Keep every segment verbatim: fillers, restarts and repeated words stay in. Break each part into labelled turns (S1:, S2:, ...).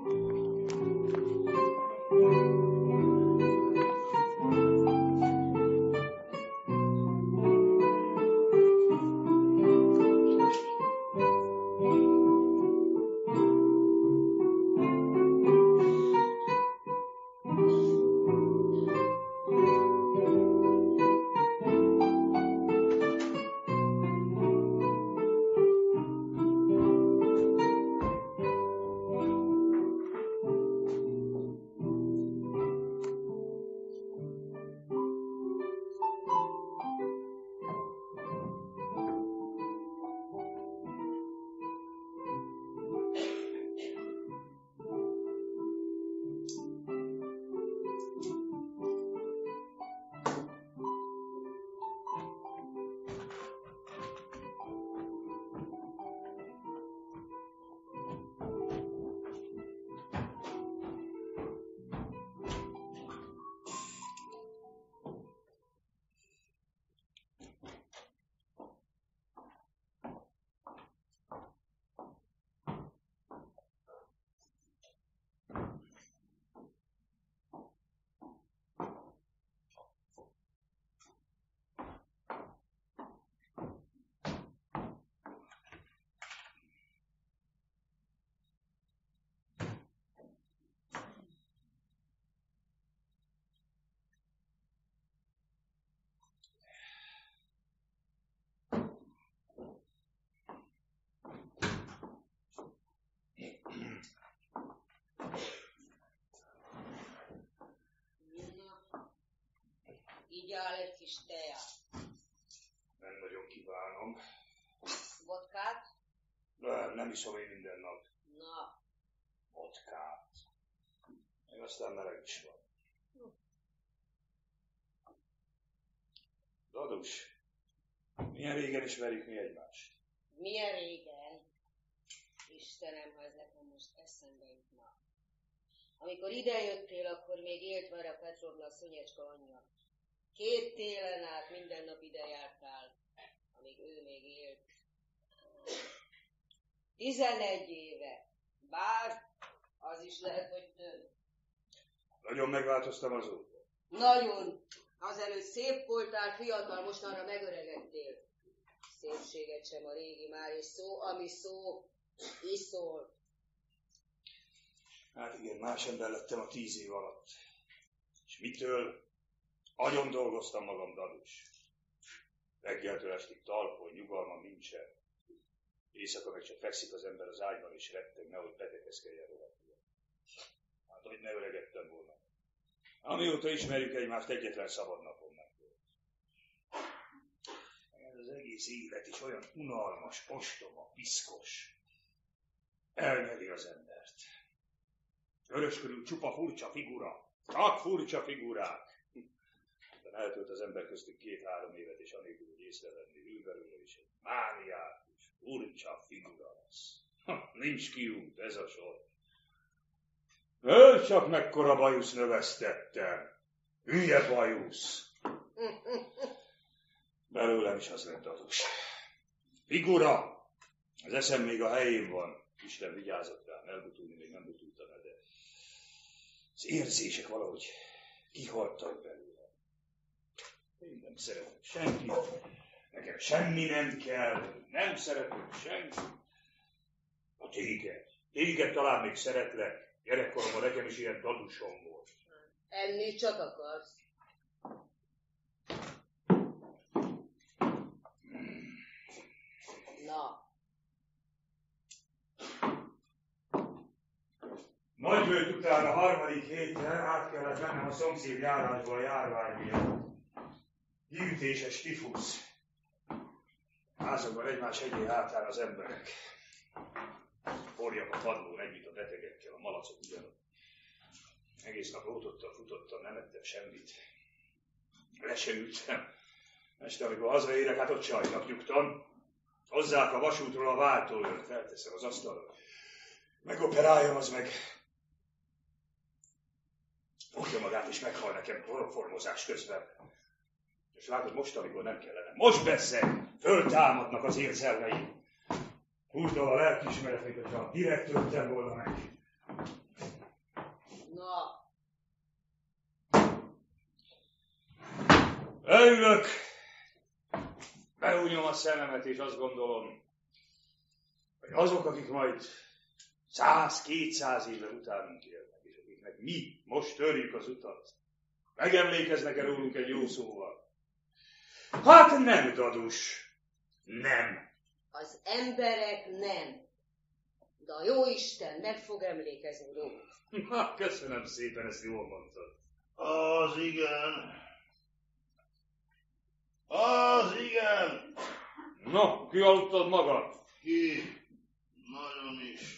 S1: Így áll egy kis teát.
S2: Nem nagyon kívánom.
S1: Vodkát?
S2: Nem, nem iszom én minden nap.
S1: Na.
S2: Vodkát. Meg aztán meleg is van. Hm. Dadus, milyen régen ismerjük mi egymást?
S1: Milyen régen? Istenem, ha ez nekem most eszembe jutna. Amikor idejöttél, akkor még élt Vera Petrovna, a Szonyecska anyja. Két télen át minden nap ide jártál, amíg ő még élt. Tizenegy éve. Bár az is lehet, hogy több.
S2: Nagyon megváltoztam azóta.
S1: Nagyon. Azelőtt szép voltál, fiatal, mostanra megöregedtél. Szépséget sem a régi már, és szó, ami szó, iszol.
S2: Hát igen, más ember lettem a tíz év alatt. És mitől? Agyon dolgoztam magam, Dadus. Reggeltől estig talpon, nyugalmam nincsen. Éjszaka meg csak fekszik az ember az ágyban, és retteg, nehogy betegezkedjen rohadtul. Hát, hogy ne öregedtem volna. Amióta ismerjük egymást, egyetlen szabad napom nem volt. Ez az egész élet is olyan unalmas, ostoba, piszkos. Elnyeli az embert. Örös körül csupa furcsa figura. Csak furcsa figurák. Eltölt az ember köztük két-három évet, és anélkül, hogy észrevenni, ül belőle is egy mániákus, furcsa figura lesz. Ha, nincs kiút, ez a sor. Öl csak mekkora bajusz növesztettem. Hülye bajusz. Belőlem is az lett, Dadus. Figura. Az eszem még a helyén van. Isten vigyázott rám, elbutulni még nem butultam el, de az érzések valahogy kihaltak belőle. Én nem szeretem senkit, nekem semmi nem kell, nem szeretem senkit. A téged, téged talán még szeretlek, gyerekkoromban nekem is ilyen Dadusom volt.
S1: Enni csak akarsz. Na.
S2: Nagybőt után a harmadik hétre át kellett mennem a szomszéd járásból a járvány miatt. Kiütéses tifusz. Házakban egymás egyé hátán az emberek. Forjak a padlón együtt a betegekkel, a malacok ugyanott. Egész nap rótottam, futottam, nem ettem semmit. Le se ültem. Este, amikor hazaérek, hát ott sajnak nyugtam. Hozzák a vasútról a váltóőrt, felteszem az asztalra. Megoperáljam, az meg fogja magát és meghal nekem kloroformozás közben. És látod, most, amikor nem kellene. Most bezzeg! Föltámadnak az érzelmeim. Húzdal a lelkiismeret, mint hogyha direkt öltem volna meg. Leülök, behúnyom a szememet, és azt gondolom, hogy azok, akik majd száz-kétszáz éve utánunk élnek, és akiknek mi most törjük az utat, megemlékeznek-e rólunk egy jó szóval? Hát nem, dadus, nem.
S1: Az emberek nem. De a jóisten meg fog emlékezni róluk.
S2: Na, köszönöm szépen, ezt jól mondtad.
S3: Az igen. Az igen.
S2: No, ki aludtad magad?
S3: Ki? Nagyon is.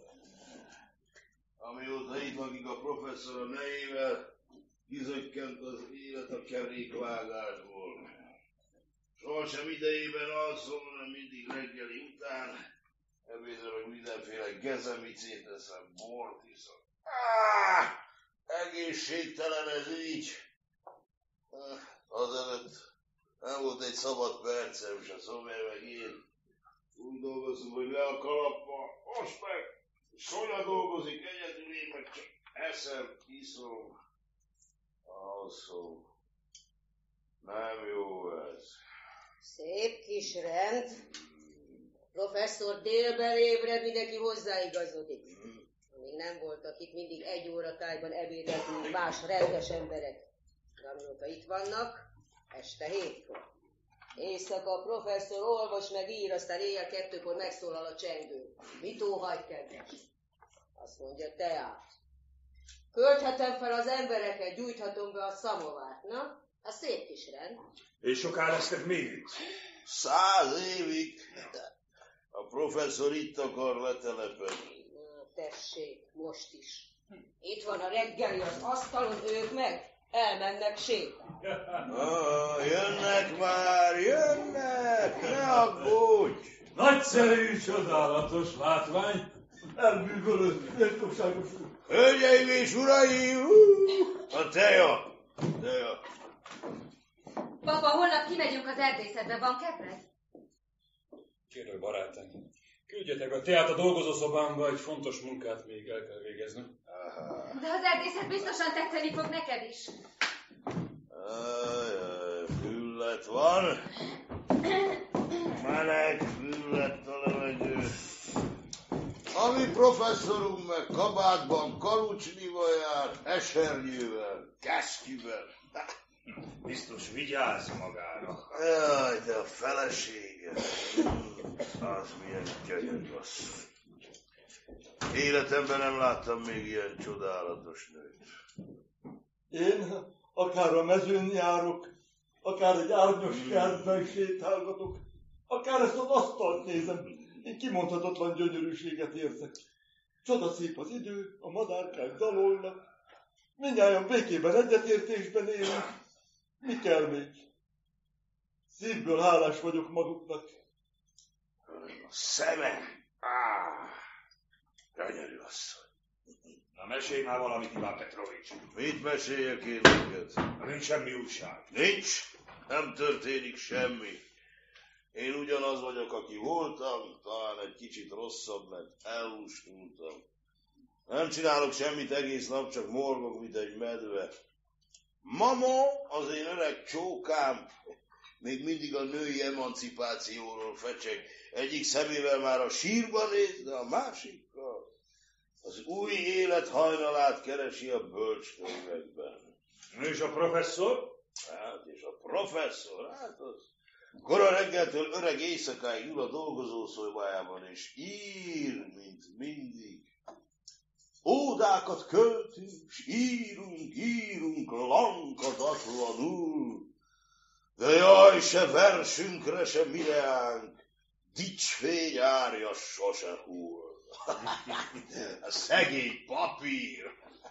S3: Amióta itt lakik a professzor a nejével, kizökkent az élet a kerékvágásból. Sohasem idejében alszom, hanem mindig reggeli után. Ebédre meg mindenféle gezemicét eszem, bort iszom. Áh! Egészségtelen ez így. Azelőtt nem volt egy szabad percem se, Szomer meg én. Úgy dolgozunk, hogy le a kalappal. Most meg Sonya dolgozik egyedül, én meg csak eszem, iszom, alszom. Nem jó ez.
S1: Szép kis rend. A professzor délben ébred, mindenki hozzáigazodik. Még nem voltak itt, mindig egy óra tájban ebédeltünk más rendes emberek. De amióta itt vannak, este hétkor. Éjszaka a professzor olvas meg ír, aztán éjjel kettőkor megszólal a csengő. Mit óhajt, kedves? Azt mondja, teát. Költhetem fel az embereket, gyújthatom be a szamovárt. Na, a szép kis rend.
S2: És soká lesznek még itt?
S3: Száz évig. A professzor itt akar letelepedni.
S1: Na, tessék, most is. Itt van a reggeli az asztalon, ők meg elmennek sétálni.
S3: Ah, jönnek már, jönnek, ne aggódj!
S4: Nagyszerű, csodálatos látvány. Elbűvölött, méltóságos úr.
S3: Hölgyeim és uraim! A teja! Teja!
S5: Papa, holnap kimegyünk az erdészetbe, van kedved?
S4: Kérlek, barátaim, küldjetek a teát a dolgozószobámba, egy fontos munkát még el kell végeznem.
S5: De az erdészet biztosan tetszeni fog neked is.
S3: Ajaj, füllet van. Meleg, füllet a levegő. A mi professzorunk meg kabátban, kalucsnival jár, esernyővel, kesztyűvel.
S2: Biztos vigyázz magára.
S3: Jaj, de a felesége. Az milyen gyönyörű asszony. Életemben nem láttam még ilyen csodálatos nőt.
S4: Én akár a mezőn járok, akár egy árnyos kertben sétálgatok, akár ezt az asztalt nézem, én kimondhatatlan gyönyörűséget érzek. Csodaszép az idő, a madárkák dalolnak, mindnyájan békében egyetértésben élünk. Mi kell még? Szívből hálás vagyok maguknak.
S3: A szeme. Áh, gyönyörű asszony.
S2: Na, mesélj már valamit, Iván Petrovics.
S3: Mit meséljek én neked?
S2: Nincs semmi újság.
S3: Nincs, nem történik semmi. Én ugyanaz vagyok, aki voltam, talán egy kicsit rosszabb, mert elustultam. Nem csinálok semmit egész nap, csak morgok, mint egy medve. Mama, az én öreg csókám, még mindig a női emancipációról fecseg. Egyik szemével már a sírba néz, de a másikkal az új élet hajnalát keresi a bölcskönyvekben.
S2: És a professzor?
S3: Hát, és a professzor, hát az kora reggeltől öreg éjszakáig ül a dolgozószobájában, és ír, mint mindig. Ódákat költünk, s írunk, írunk lankadatlanul, de jaj, se versünkre, se mireánk, dicsfény árja sose hull. A szegény papír.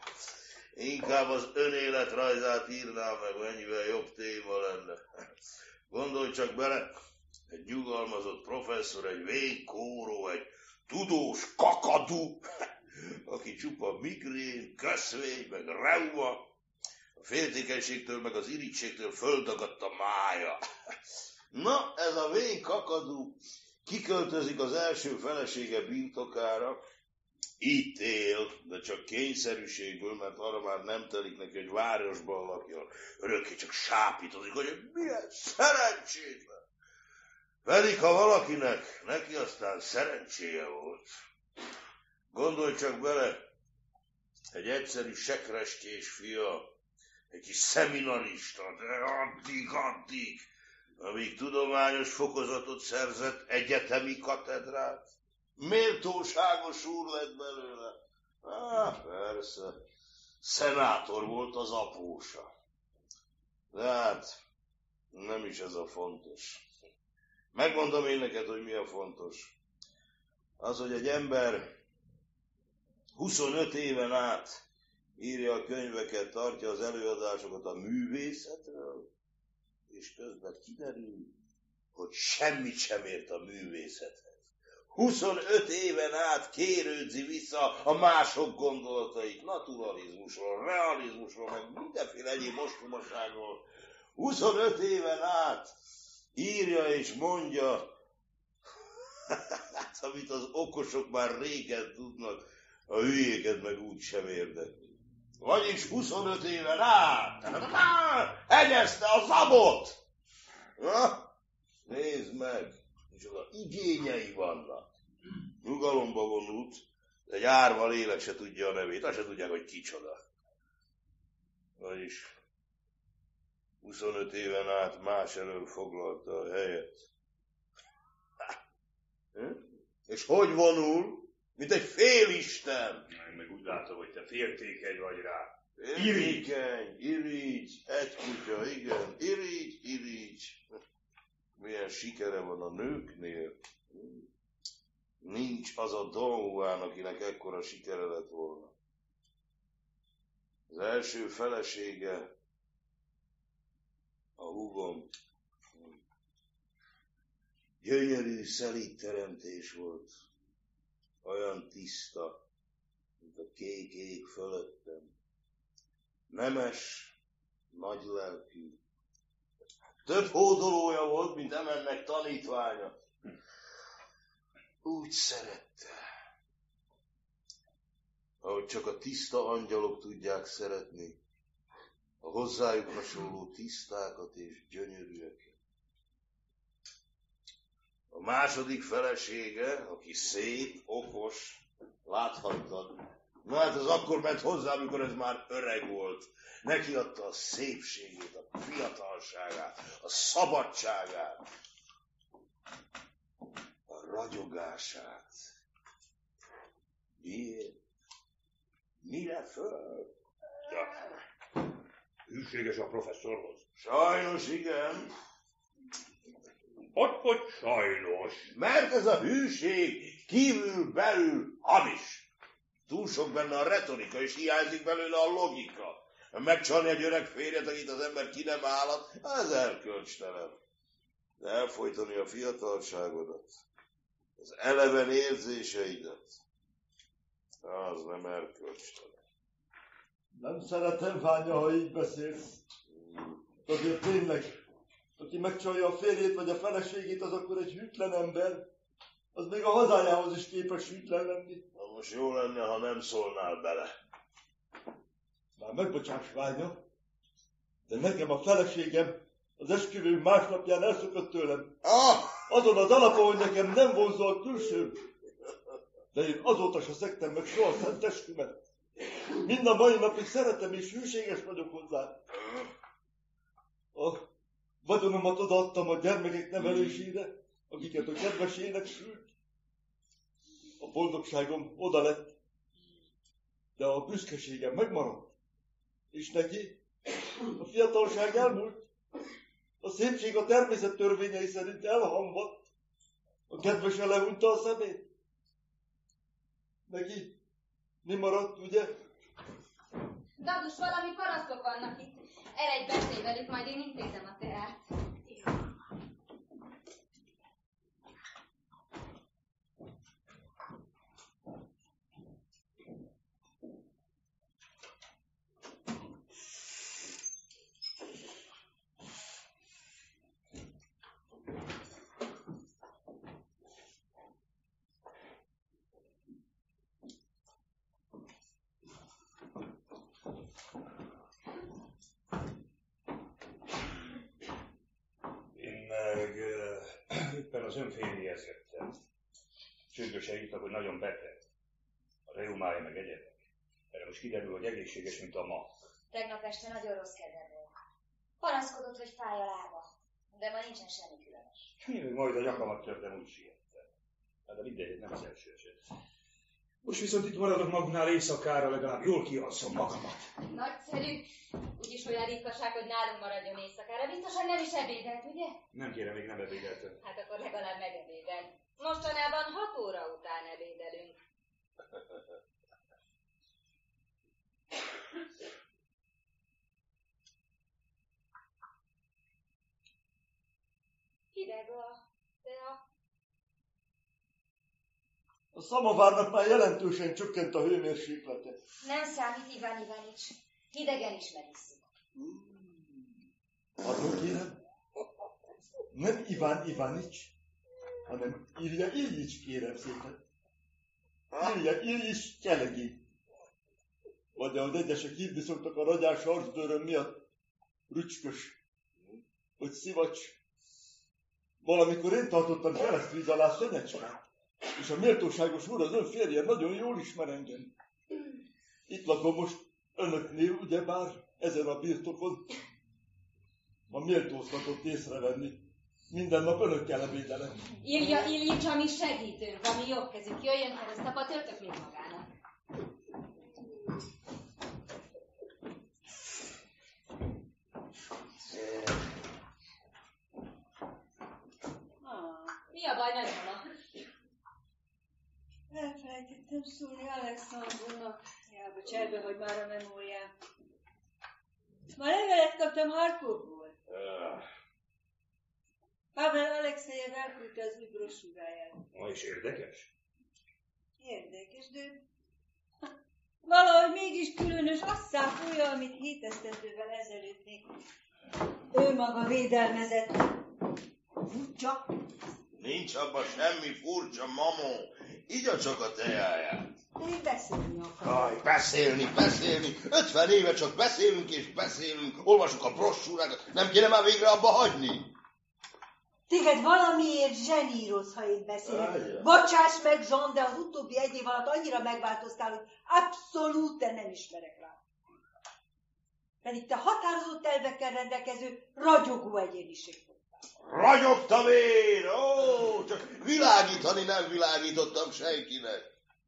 S3: Inkább az önéletrajzát írnám meg, mennyivel jobb téma lenne. Gondolj csak bele, egy nyugalmazott professzor, egy végkóró, egy tudós kakadú, aki csupa migrén, köszvény, meg reuma, a féltékenységtől, meg az irítségtől földagadt a mája. Na, ez a vén kakadú kiköltözik az első felesége birtokára, Itt él, de csak kényszerűségből, mert arra már nem telik neki, hogy városban lakjon. Örökké csak sápítozik, hogy milyen szerencsétlen. Pedig ha valakinek, neki aztán szerencséje volt. Gondolj csak bele, egy egyszerű sekrestyés fia, egy kis szeminarista, de addig-addig, amíg tudományos fokozatot szerzett, egyetemi katedrát, méltóságos úr lett belőle. Á, persze, szenátor volt az apósa. De hát, nem is ez a fontos. Megmondom én neked, hogy mi a fontos. Az, hogy egy ember huszonöt éven át írja a könyveket, tartja az előadásokat a művészetről, és közben kiderül, hogy semmit sem ért a művészethez. huszonöt éven át kérődzi vissza a mások gondolatait, naturalizmusról, realizmusról, meg mindenféle egyéb ostobaságról. huszonöt éven át írja és mondja, hát amit az okosok már régen tudnak, a hülyéket meg úgy sem érdekli. Vagyis huszonöt éven át, hegyezte a zabot! Na, nézd meg, micsoda igényei vannak. Nyugalomba vonult, de egy árva lélek se tudja a nevét, azt se tudják, hogy kicsoda. Vagyis huszonöt éven át más elől foglalta a helyet. És hogy vonul? Mint egy félisten.
S2: Én meg úgy látom, hogy te féltékeny vagy rá.
S3: Irigykeny, irigy, egy kutya, igen, irigy, irigy. Milyen sikere van a nőknél. Nincs az a Don Juan, akinek ekkora sikere lett volna. Az első felesége, a húgom, gyönyörű, szelíd teremtés volt. Olyan tiszta, mint a kék ég fölöttem. Nemes, nagylelkű. Több hódolója volt, mint Emennek tanítványa. Úgy szerette, ahogy csak a tiszta angyalok tudják szeretni, a hozzájuk hasonló tisztákat és gyönyörűeket. A második felesége, aki szép, okos, láthattad. Na hát az akkor ment hozzá, amikor ez már öreg volt. Neki adta a szépségét, a fiatalságát, a szabadságát, a ragyogását. Miért? Mire föl?
S2: Ja. Hűséges a professzorhoz.
S3: Sajnos igen.
S2: Hogy, hogy sajnos.
S3: Mert ez a hűség kívül-belül hamis. Túl sok benne a retorika, és hiányzik belőle a logika. Megcsalni egy öreg férjet, akit az ember ki nem állat, ez erkölcstelen. De elfojtani a fiatalságodat, az eleven érzéseidet, az nem erkölcstelen.
S4: Nem szeretem, Ványa, ha így beszélsz. Azért tényleg, aki megcsalja a férjét vagy a feleségét, az akkor egy hűtlen ember. Az még a hazájához is képes hűtlen lenni.
S3: Na most jó lenne, ha nem szólnál bele.
S4: Már megbocsáss, Ványa, de nekem a feleségem az esküvő másnapján elszökött tőlem.
S3: Ah!
S4: Azon az alapon, hogy nekem nem vonzó a külső. De én azóta se szektem meg soha szent eskümet. Mind a mai napig szeretem és hűséges vagyok hozzá. A vagyonomat odaadtam a gyermekek nevelésére, akiket a kedvesének sült. A boldogságom oda lett, de a büszkeségem megmaradt. És neki a fiatalság elmúlt, a szépség a természet törvényei szerint elhamvadt, a kedvese lehunta a szemét. Neki mi maradt, ugye?
S5: Dadus, valami parasztok vannak itt. Eredj, beszélj velük, majd én intézem a teát.
S2: az ön férjéhez jöttem. Sürgősen írtak, hogy nagyon beteg. A reumája meg egyedek. Erre most kiderül, hogy egészséges, mint a ma.
S5: Tegnap este nagyon rossz kedve volt. Panaszkodott, hogy fáj a lába. De ma nincsen semmi különös.
S2: Én majd a nyakamat törtem, úgy siettem. Hát de mindegy, nem az első eset. Most viszont itt maradok magunknál éjszakára, legalább jól kialszom magamat.
S5: Nagyszerű. Úgyis olyan ritkaság, hogy nálunk maradjon éjszakára. Biztosan nem is ebédelt, ugye?
S2: Nem kérem, még nem ebédeltem.
S5: Hát akkor legalább megebédel. Mostanában hat óra után ebédelünk. Hideg a tea.
S4: A szamovárnak már jelentősen csökkent a hőmérséklete.
S5: Nem számít, Iván Ivanics. Hidegen is megisszuk.
S4: Pardon kérem? Nem Iván Ivanics, hanem Ilja Iljics, kérem szépen. Ilja Iljics Cselegi. Vagy ahogy egyesek hívni szoktak a ragyás arcbőröm miatt, rücskös, vagy szivacs. Valamikor én tartottam keresztvíz alá Szönyecskát, és a méltóságos úr, az ön férje nagyon jól ismer engem. Itt lakom most önöknél, ugyebár ezen a birtokon. Ma méltóztatott észrevenni. Minden nap önökkel ebédelek.
S5: Ilja Iljics, ami segítőnk, ami jobb kezünk. Jöjjön keresztapa, törtök még magának. Mi a baj, nagymama?
S6: Elfelejtettem szólni Alexandrónak. Jába cserbe, hogy már a memóriám. Ma levelet kaptam Harkovból. Pavel Alexejev elküldte az új brosúráját.
S2: Ma is érdekes?
S6: Érdekes, de valahogy mégis különös, azt száfolja, amit hétesztendővel ezelőtt még ő maga védelmezett. Furcsa.
S3: Nincs abban semmi furcsa, mamó. Igya csak a tejáját.
S6: Én beszélni akarok.
S3: Aj, beszélni, beszélni. Ötven éve csak beszélünk és beszélünk. Olvasunk a brossúrákat. Nem kéne már végre abba hagyni?
S6: Téged valamiért zseníroz, ha én beszélek. Bocsáss meg, Jean, de az utóbbi egy év alatt annyira megváltoztál, hogy abszolút nem ismerek rá. Pedig te határozott elvekkel rendelkező, ragyogó egyéniség voltál.
S3: Ragyogtam én! Ó, csak világítani nem világítottam senkinek.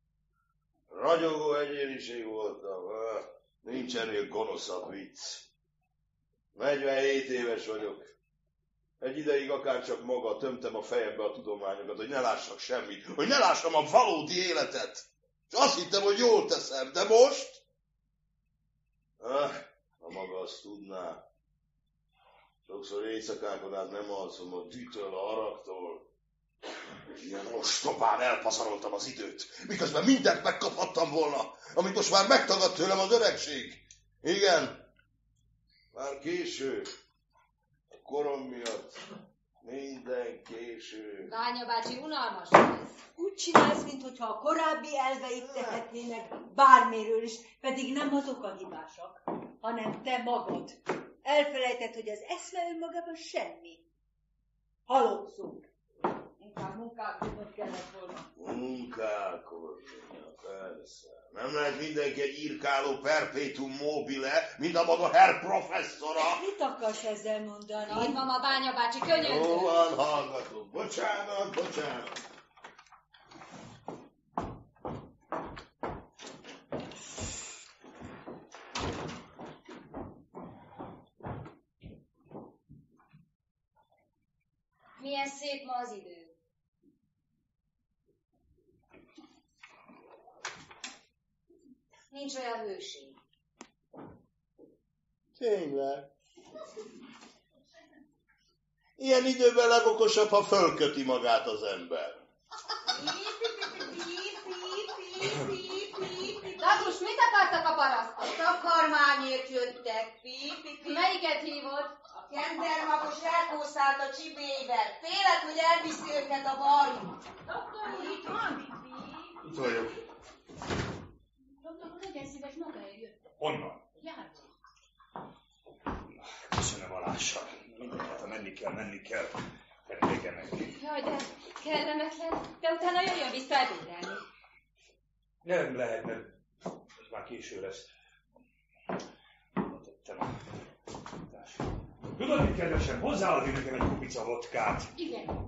S3: Ragyogó egyéniség voltam. Nincs ennél gonoszabb vicc. negyvenhét éves vagyok. Egy ideig akárcsak maga tömtem a fejembe a tudományokat, hogy ne lássak semmit, hogy ne lássam a valódi életet. És azt hittem, hogy jól teszem, de most? Ah, ha maga azt tudná. Sokszor éjszakákon át nem alszom a dühtől, a haragtól. Ilyen ostobán elpazaroltam az időt, miközben mindent megkaphattam volna, amit most már megtagad tőlem az öregség. Igen, már késő. Korom miatt minden késő.
S5: Ványa bácsi, unalmas ez.
S6: Úgy csinálsz, mintha a korábbi elveid tehetnének bármiről is, pedig nem azok a hibásak, hanem te magad. Elfelejtett, hogy az eszme önmagában semmi. Halott szó. Inkább munkálkodnod kellett volna.
S3: Munkálkodni, persze. Nem lehet mindenki egy írkáló perpetuum mobile, mint a maga herr professzora.
S6: Mit akarsz ezzel mondani?
S5: Nagymama, Bánya bácsi, könyörgöm.
S3: Jó van, hallgatom. Bocsánat, bocsánat.
S5: Milyen szép ma az idő. Nincs olyan hőség.
S3: Tényleg. Ilyen időben legokosabb, ha fölköti magát az ember.
S5: Látus, mit akartak a parasztok?
S1: Takarmányért jöttek, pi.
S5: Melyiket hívod?
S1: A kendermagos elkószált a csibéivel. Félek, hogy elviszi őket a baj.
S5: Doktor úr, itt van?
S2: Itt vagyok.
S5: Doktor úr, legyen szíves, magáért jöttek.
S2: Honnan?
S5: Járva.
S2: Köszönöm a lással. Mindenki, ha menni kell, menni kell. Elégem meg.
S5: Ja,
S7: Jaj, de kellemetlen, de utána jöjjön vissza ebédelni.
S2: Nem lehet, mert most már késő lesz. Tettem a társ. Tudod mit, kedvesem, hozzáadni nekem egy kupica vodkát.
S7: Igen.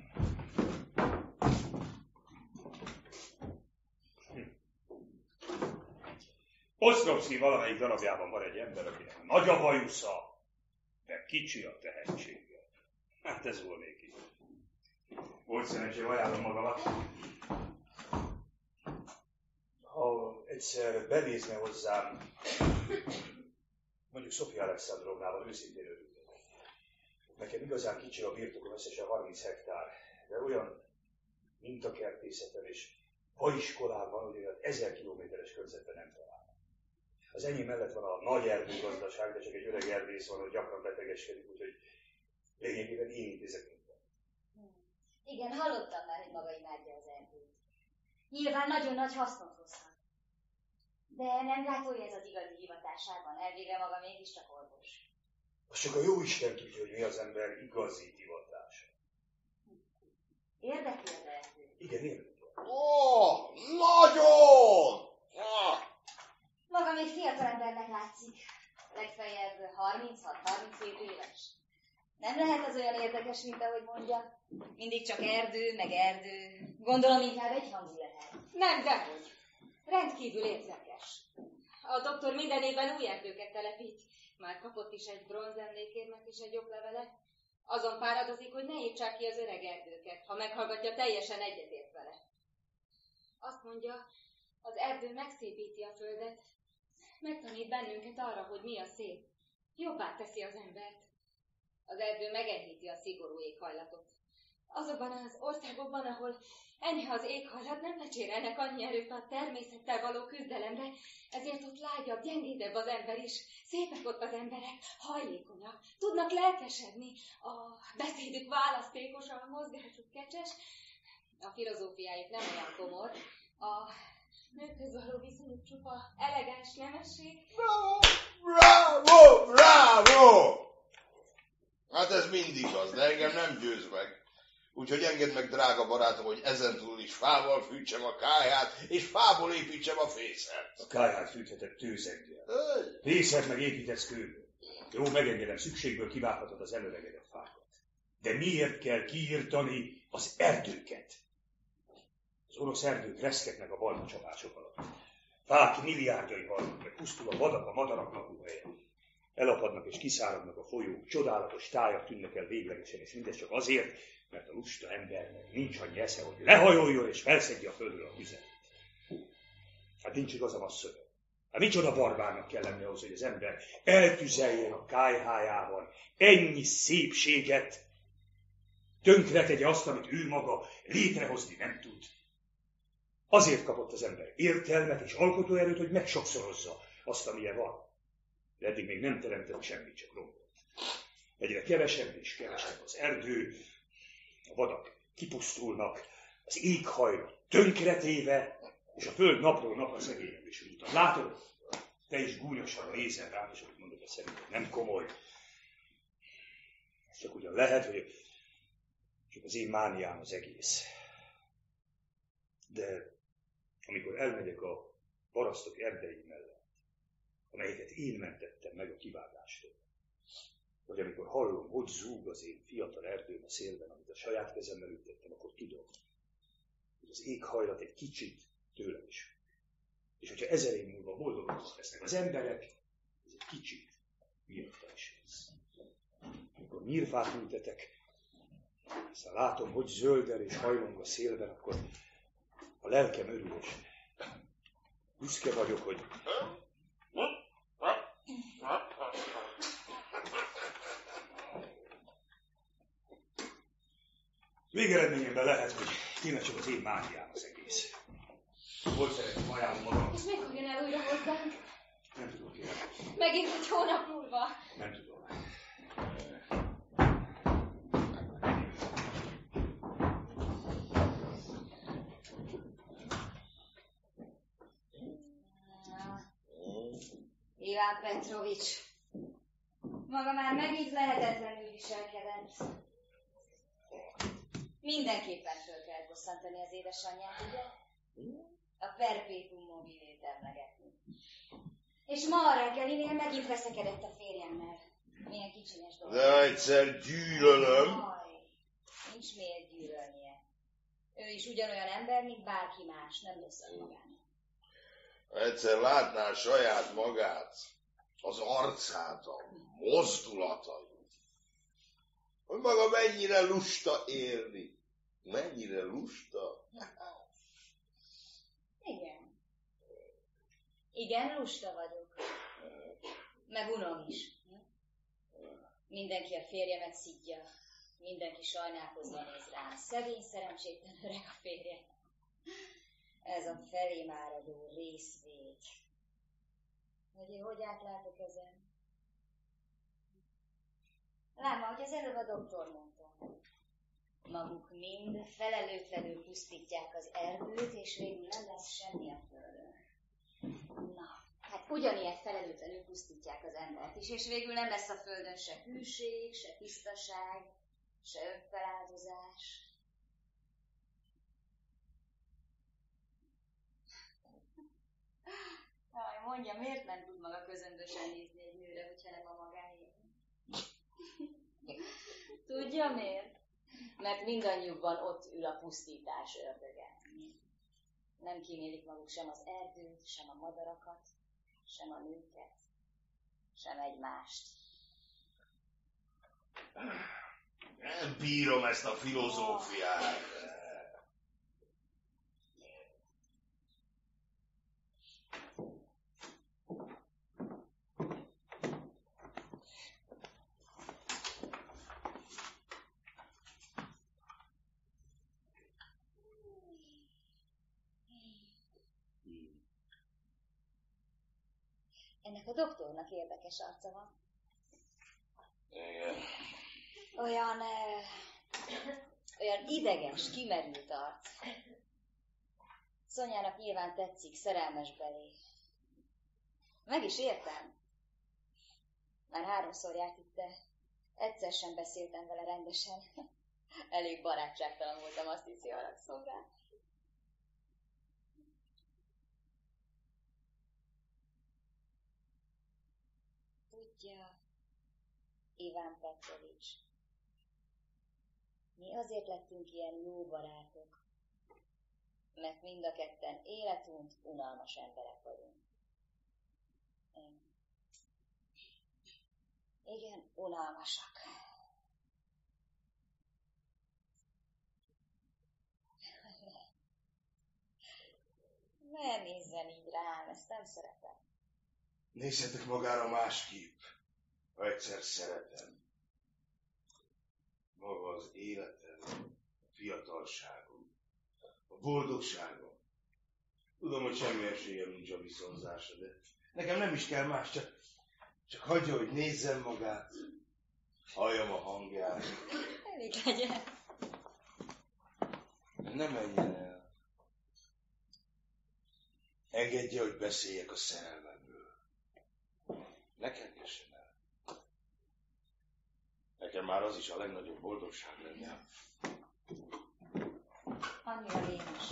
S2: Osztrovszky valamelyik darabjában van egy ember, akinek nagy a bajusza, de kicsi a tehetsége. Hát ez volt néki. Volt szerencsém, ajánlom magamat. Ha egyszer benézne hozzám, mondjuk Szofia Alexandrovnával őszintén örülnék. Nekem igazán kicsi a birtokom, összesen harminc hektár, de olyan mintakertészeten és faiskolán van, hogy olyan ezer kilométeres körzetben nem talál. Az enyém mellett van a nagy erdőgazdaság, de csak egy öreg erdész van, hogy gyakran betegeskedik, úgyhogy lényegében én intézek minden.
S5: Igen, hallottam már, hogy maga imádja az erdőt. Nyilván nagyon nagy hasznot hozhat. De nem gátolja ez az igazi hivatásában, elvégre maga mégiscsak orvos.
S2: Azt csak a jó Isten tudja, hogy mi az ember igazi hivatása.
S5: Érdekli az erdő?
S2: Igen, érdekli.
S3: Ó, nagyon!
S5: Maga még fiatal embernek látszik. Legfeljebb harminchat-harminchét éves. Nem lehet az olyan érdekes, mint ahogy mondja. Mindig csak erdő, meg erdő. Gondolom inkább egyhangú lehet.
S7: Nem, dehogy. Rendkívül érdekes. A doktor minden évben új erdőket telepít. Már kapott is egy bronzemlékérmet és egy oklevelet. Azon fáradozik, hogy ne írtsák ki az öreg erdőket, ha meghallgatja, teljesen egyetért vele. Azt mondja, az erdő megszépíti a földet, megtanít bennünket arra, hogy mi a szép. Jobbá teszi az embert. Az erdő megenyhíti a szigorú éghajlatot. Azokban az országokban, ahol enyhe az éghajlat, nem becsérelnek annyi erőt a természettel való küzdelemre, ezért ott lágyabb, gyengédebb az ember is. Szépek ott az emberek, hajlékonyak, tudnak lelkesedni, a beszédük választékos, a mozgásuk kecses, a filozófiájuk nem olyan komor, a nőkhöz való viszonyuk csupa elegáns nemesség.
S3: Bravo, bravo, bravo! Hát ez mindig az, de engem nem győz meg. Úgyhogy engedd meg, drága barátom, hogy ezentúl is fával fűtsem a kályhát, és fából építsem a fészert.
S2: A kályhát fűtheted tőzeggel. Fészert meg építesz kőből. Jó, megengedem, szükségből kivághatod az előregedett fákat. De miért kell kiírtani az erdőket? Az orosz erdők reszketnek a balmacsapások alatt. Fák milliárdjai halnak, meg pusztul a vadak, a madarak lakóhelyen. Elapadnak és kiszáradnak a folyók, csodálatos tájak tűnnek el véglegesen, és mindez csak azért, mert a lusta embernek nincs annyi esze, hogy lehajoljon és felszedje a földről a tüzet. Hát nincs igazam a szöveg. Hát micsoda barbárnak kell lenni ahhoz, hogy az ember eltüzeljen a kályhájában ennyi szépséget, tönkretegye azt, amit ő maga létrehozni nem tud. Azért kapott az ember értelmet és alkotóerőt, hogy megsokszorozza azt, amilyen van. De eddig még nem teremtett semmit, csak rombolt. Egyre kevesebb és kevesebb az erdő, a vadak kipusztulnak, az éghajlat tönkretéve, és a föld napról napra szegényebb is úton. Látod? Te is gúnyosan nézel rám, és amit mondod, hogy szerintem nem komoly. Ez csak ugyan lehet, hogy csak az én mániám az egész. De amikor elmegyek a parasztok erdei mellett, amelyeket én mentettem meg a kivágástól, vagy amikor hallom, hogy zúg az én fiatal erdőm a szélben, amit a saját kezemmel ültettem, akkor tudom, hogy az éghajlat egy kicsit tőlem is függ. És hogyha ezer év múlva boldogok lesznek az emberek, ez egy kicsit miatta is lesz. Amikor nyírfát ültetek, aztán látom, hogy zöldel és hajlong a szélben, akkor a lelkem örül, és büszke vagyok, hogy végeredményemben lehet, hogy tényleg csak az én mágiám az egész. Volt szeretném ajánlom magam.
S7: És mikor jön el újra hozzánk?
S2: Nem tudom, kérem.
S7: Megint egy hónap múlva.
S2: Nem tudom.
S5: Iván Petrovics, maga már megint lehetetlenül viselkedett. Mindenképpen föl kell bosszantani az édesanyját, ugye? A perpétuum mobilét emlegetni. És ma reggelinél megint veszekedett a férjemmel. Milyen kicsinyes dolog.
S3: De egyszer gyűlölöm.
S5: Jaj, nincs miért gyűlölnie. Ő is ugyanolyan ember, mint bárki más, nem rosszat magának.
S3: Egyszer látná saját magát, az arcát, a mozdulatait, hogy maga mennyire lusta élni. Mennyire lusta?
S5: Igen. Igen, lusta vagyok. Meg unom is. Mindenki a férjemet szidja. Mindenki sajnálkozva néz rám. Szegény, szerencsétlen öreg a férje. Ez a felém áradó részvég. Hogy én hogy átlátok ezen? Lám, ahogy az előbb a doktor mondta. Maguk mind felelőtlenül pusztítják az erdőt, és végül nem lesz semmi a földön. Na, hát ugyanilyen felelőtlenül pusztítják az embert is, és végül nem lesz a földön se hűség, se tisztaság, se önfeláldozás. Jaj, mondja, miért nem tud maga közömbösen nézni egy nőre, hogyha nem a magáért? Tudja miért? Mert mindannyiukban ott ül a pusztítás ördöge. Nem kímélik maguk sem az erdőt, sem a madarakat, sem a nőket, sem egymást.
S3: Nem bírom ezt a filozófiát.
S5: Ennek a doktornak érdekes arca van.
S3: Igen.
S5: Olyan, ö, olyan ideges, kimerült arc. Szonyának nyilván tetszik, szerelmes belé. Meg is értem. Már háromszor járt itt, de egyszer sem beszéltem vele rendesen. Elég barátságtalan voltam, azt hiszi a rakszolgál. Tudja, Iván Petrovics, mi azért lettünk ilyen jó barátok, mert mind a ketten életunt unalmas emberek vagyunk. Igen, unalmasak. Ne nézzen így rám, ezt nem szeretem.
S3: Nézzetek magára másképp, ha egyszer szeretem. Maga az életem, a fiatalságom, a boldogságom. Tudom, hogy semmi esélyem nincs a viszonzásra, de nekem nem is kell más, csak, csak hagyja, hogy nézzem magát, halljam a hangját.
S5: Elég legyen.
S3: Ne menjen el. Engedje, hogy beszéljek a szerelmemből. Ne kergessen el. Nekem már az is a legnagyobb boldogság lenne.
S5: Annyira lémes.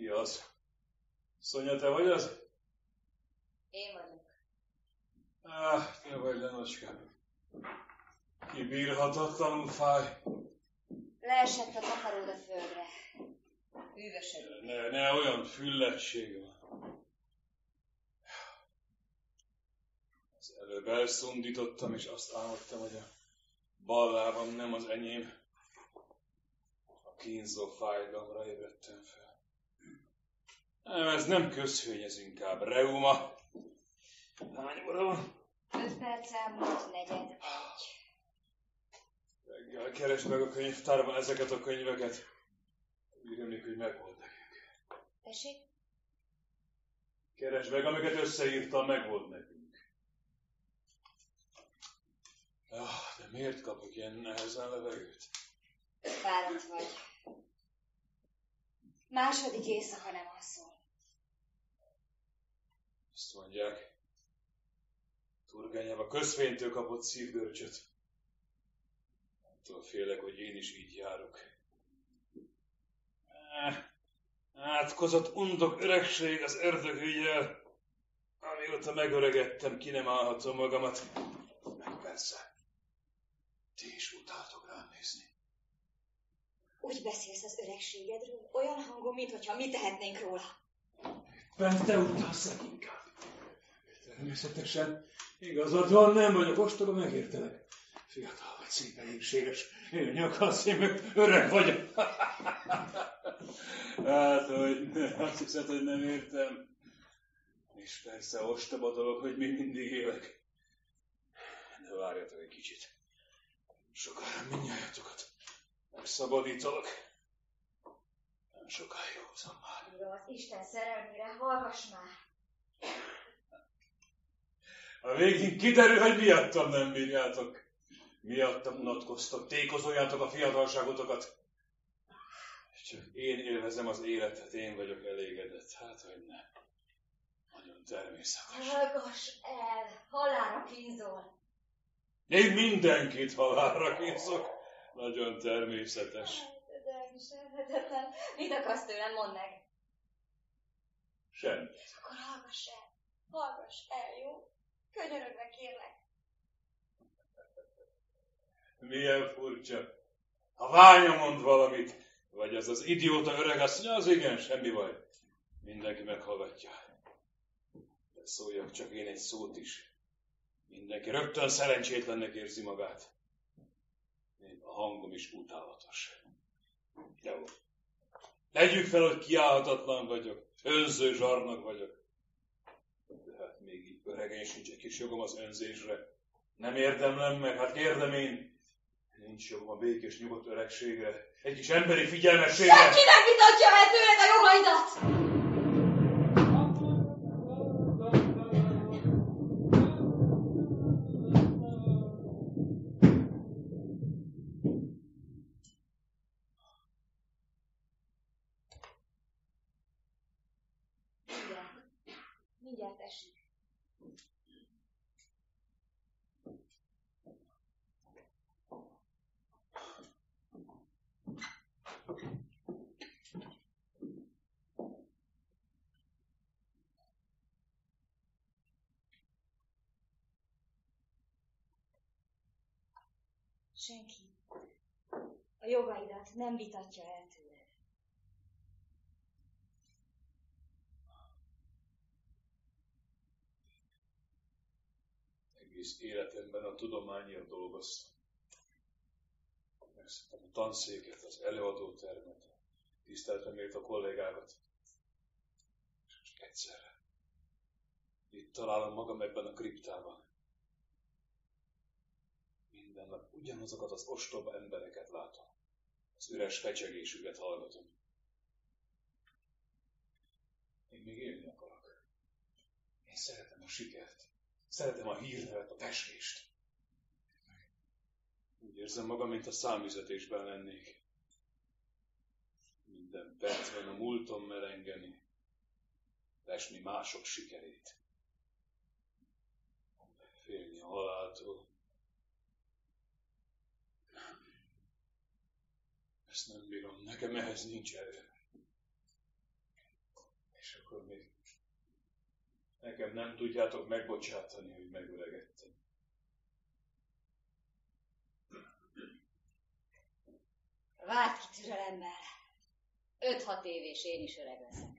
S8: Ki az? Szonya, te vagy az?
S5: Én vagyok.
S8: Ah, te vagy, Lenocskám. Kibírhatatlanul fáj.
S5: Leesett a takaród a földre. Hűvösödik.
S8: Ne, ne olyan füllettség van. Az előbb elszundítottam, és azt álmodtam, hogy a bal lábam nem az enyém. A kínzó fájdalomra ébredtem fel. Nem, ez nem közhőny, ez inkább reuma. Hány óra van?
S5: Öt perc elmúlt, negyed egy.
S8: Reggel keresd meg a könyvtárban ezeket a könyveket. Úgy rémlik, hogy megvolt nekünk.
S5: Tessék?
S8: Keresd meg, amiket összeírtam, megvolt nekünk. Ja, de miért kapok ilyen nehezen levegőt?
S5: Fáradt vagy. Második éjszaka nem alszol.
S8: Azt mondják, Turgenev a közfénytől kapott szívgörcsöt. Attól félek, hogy én is így járok. Átkozott undok öregség az ördögügyel. Amióta megöregettem, ki nem állhatom magamat. Meg persze, ti is utáltok rám nézni.
S5: Úgy beszélsz az öregségedről, olyan hangon, mintha mi tehetnénk róla.
S8: Bent te utálsz leginkább. Természetesen igazad van, nem vagyok ostoba, megértelek. Fiatal vagy, szép egészséges, nyakaszémök, öreg vagyok. Hát, hogy azt hiszed, hogy nem értem. És persze ostoba dolog, hogy még mindig élek. De várjatok egy kicsit. Sokára mindnyájatokat megszabadítalak. Nem sokáig hozom már.
S5: Uram, az Isten szerelmére, hallgass már!
S8: A végén kiderül, hogy miattam nem bírjátok. Miattam unatkoztok, tékozoljátok a fiatalságotokat. Csak én élvezem az életet, én vagyok elégedett. Hát, hogy ne. Nagyon természetes.
S5: Hallgass el! Halálra kínzol!
S8: Én mindenkit halálra kínzok. Nagyon természetes.
S5: Ez elviselhetetlen. Mit akarsz tőlem, mondd meg?
S8: Semmit.
S5: Akkor hallgass el! Hallgass el, jó? Könyörögve kérlek.
S8: Milyen furcsa. Ha Ványa mond valamit, vagy az az idióta öreg azt mondja, az igen, semmi baj. Mindenki meghallgatja. De szóljak csak én egy szót is. Mindenki rögtön szerencsétlennek érzi magát. Még a hangom is utálatos. Jó. Tegyük fel, hogy kiállhatatlan vagyok, önző zsarnok vagyok. De hát még így öregen sincs egy kis jogom az önzésre. Nem érdemlem meg, hát kérdem én. Nincs jogom a békés nyugodt öregségre. Egy kis emberi figyelmességre.
S5: Senki nem vitatja el tőled a jogaidat! Mindjárt. Mindjárt esik. Senki a jogaidat nem vitatja el tőled.
S8: Egész életemben a tudományért dolgoztam. Megszoktam a tanszéket, az előadótermet, tiszteltem ért a kollégákat. És csak egyszerre. Itt találom magam ebben a kriptában. Minden nap ugyanazokat az ostoba embereket látom. Az üres fecsegésüket hallgatom. Én még élni akarok. Én szeretem a sikert. Szeretem a hírnevet, a peskést. Úgy érzem magam, mint a számüzetésben lennék. Minden percben a múlton merengeni. Lesni mások sikerét. Félni a haláltól. Ezt nem bírom, nekem ehhez nincs erő. És akkor még nekem nem tudjátok megbocsátani, hogy megöregettem.
S5: Várd ki türelemmel. Öt-hat év és én is öreg leszek.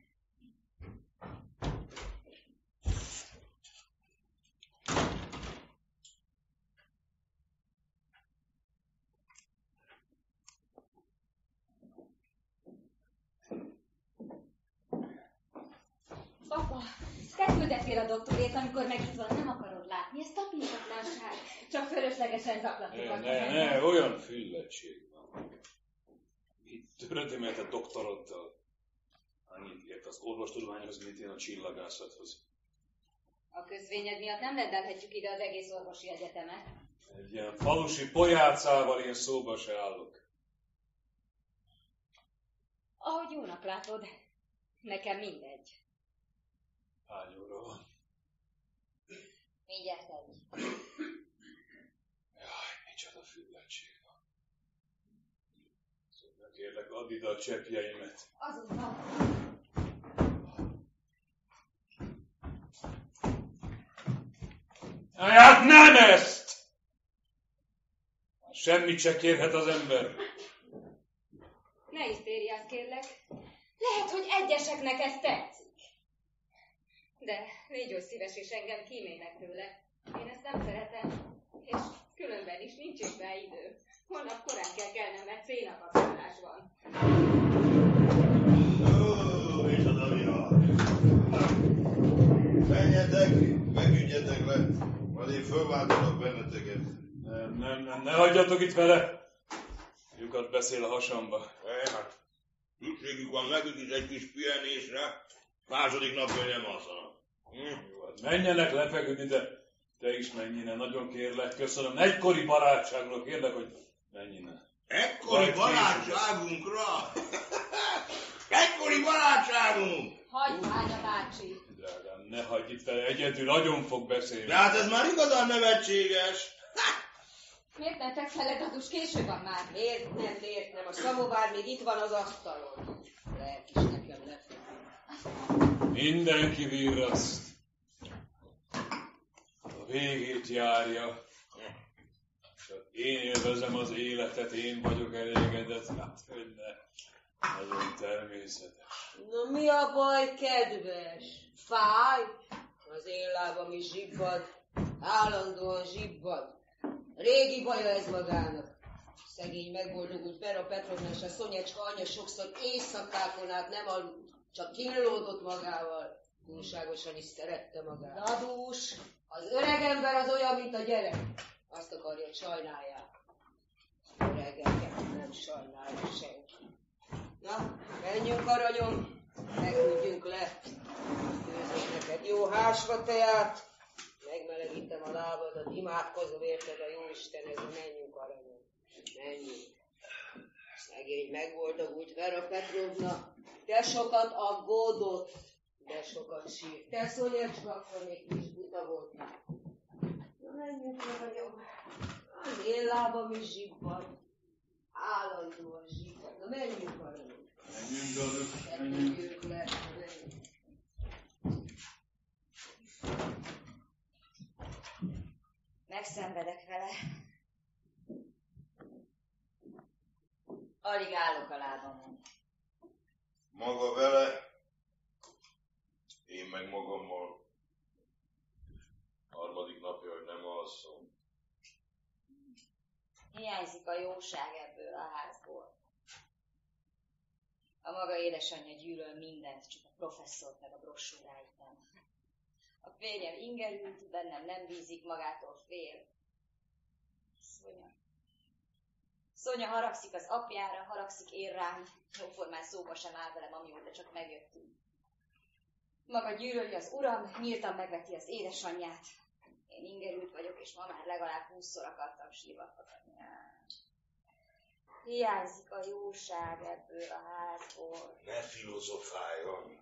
S7: Apa, te küldettél a doktorét, amikor meg itt van, nem akarod látni. Ez tapintatlanság. Csak fölöslegesen zaklattuk.
S8: Ne, ne, ne, olyan füllettség van. Itt történet a doktoroddal. Annyit ért az orvostudományhoz, mint én a csillagászathoz.
S5: A közvényed miatt nem rendelhetjük ide az egész orvosi egyetemet.
S8: Egy ilyen falusi pojácával én szóba se állok.
S7: Ahogy jónak látod, nekem mindegy.
S8: Hány óra van?
S5: Mindjárt egy.
S8: Jaj, micsoda füllettség van. Szóval kérlek, add ide a cseppjeimet.
S5: Azonnal.
S8: Hát nem ezt! Semmit se kérhet az ember.
S7: Ne hisztériázz, kérlek. Lehet, hogy egyeseknek ez tetszik. De légy oly szíves, és engem kímélnek tőle. Én ezt nem szeretem. És különben is nincs is rá idő. Holnap korán kell kelnem, mert szénakasztolás van.
S3: Ó, micsoda vihar! Menjetek, megügyetek le, majd én fölváltalak benneteket.
S8: Nem, nem, nem, ne hagyjatok itt vele! Lyukat beszél a hasamba.
S3: E, hát, szükségük van nekük is egy kis pihenésre, második nap nem alszanak. Hm?
S8: Jó, hát menjenek lefeküdni, de te is menj innen, nagyon kérlek, köszönöm. Egykori barátságról kérlek, hogy menj innen.
S3: Ekkori
S8: Majd
S3: barátságunkra! Ekkori barátságunk!
S5: Hagyj vágya, bácsi.
S8: Drágám, ne hagyj itt vele, egyedül nagyon fog beszélni.
S3: De hát ez már igazán nevetséges!
S7: Miért nem fekszel le, Dadus? Késő van már.
S1: Miért nem, miért nem? A szamovár még itt van az asztalon. Lehet is nekem lefeküdni.
S8: Mindenki virraszt. A végét járja. Csak én élvezem az életet, én vagyok elégedett. Hát, hogy ne. Nagyon természetes.
S1: Na mi a baj, kedves? Fáj? Az én lábam is zsibbad. Állandóan zsibbad. Régi baja ez magának. Szegény megboldogult Vera Petrovna és a Szonyecska anya sokszor éjszakákon át nem aludt, csak kínlódott magával. Túlságosan is szerette magát.
S5: Dadus!
S1: Az öreg ember az olyan, mint a gyerek. Azt akarja, hogy sajnálják. Öregeket nem sajnálja senki. Na, menjünk, aranyom, feküdjünk le. Főzök neked jó hásva teát, megmelegítem a lábadat, imádkozom érted a Jóistenhez, menjünk, aranyom, menjünk. Szegény megboldogult Vera Petrovna, de sokat aggódott, de sokat sírt. Te, Szonyecska, akkor még kis buta voltál. Na, menjünk, aranyom. Az én lábam is zsibbad. Állandóan zsibbad. Na, menjünk, aranyom.
S8: Menjünk, Dadus, menjünk.
S1: Menjünk le, menjünk.
S5: Megszenvedek vele. Alig állok a lábamon.
S3: Maga vele, én meg magammal. Harmadik napja, hogy nem alszom.
S5: Hiányzik a jóság ebből a házból. A maga édesanyja gyűlöl mindent, csak a professzort meg a brossúráit nem. A férjem ingerült, bennem nem bízik, magától fél. Szonya. Szonya haragszik az apjára, haragszik én rám. Jóformán szóba sem áll velem, amióta csak megjöttünk. Maga gyűlöli az uram, nyíltan megveti az édesanyját. Én ingerült vagyok, és ma már legalább húszszor akartam sírva fakadni. Hiányzik a jóság ebből a házból.
S3: Ne filozofáljon!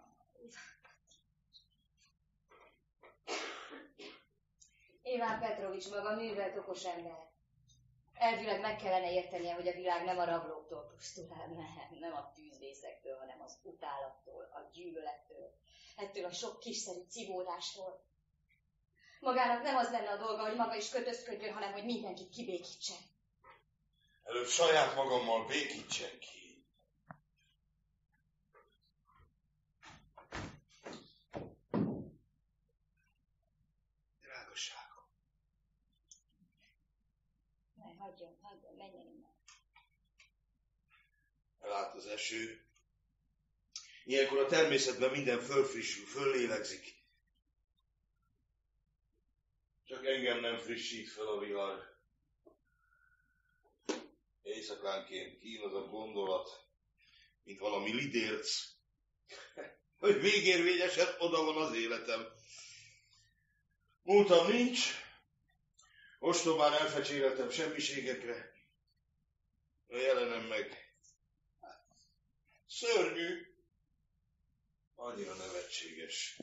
S5: Iván Petrovics maga művelt okos ember. Elvileg meg kellene értenie, hogy a világ nem a rablóktól pusztul el, nem, nem a tűzvészektől, hanem az utálattól, a gyűlölettől.
S7: ettől a sok kisszerű cibódástól. Magának nem az lenne a dolga, hogy maga is kötözködjön, hanem hogy mindenkit kibékítsen.
S3: Előbb saját magammal békítsen ki. Drágaságom.
S7: Ne, hagyjon, hagyjon, menjen innen.
S3: Elállt az eső. Ilyenkor a természetben minden fölfrissül, föllélegzik. Csak engem nem frissít fel a vihar. Éjszakánként kínos a gondolat, mint valami lidérc, hogy végérvényesen oda van az életem. Múltam nincs, ostobán elfecséreltem semmiségekre, a jelenem meg szörnyű, annyira nevetséges.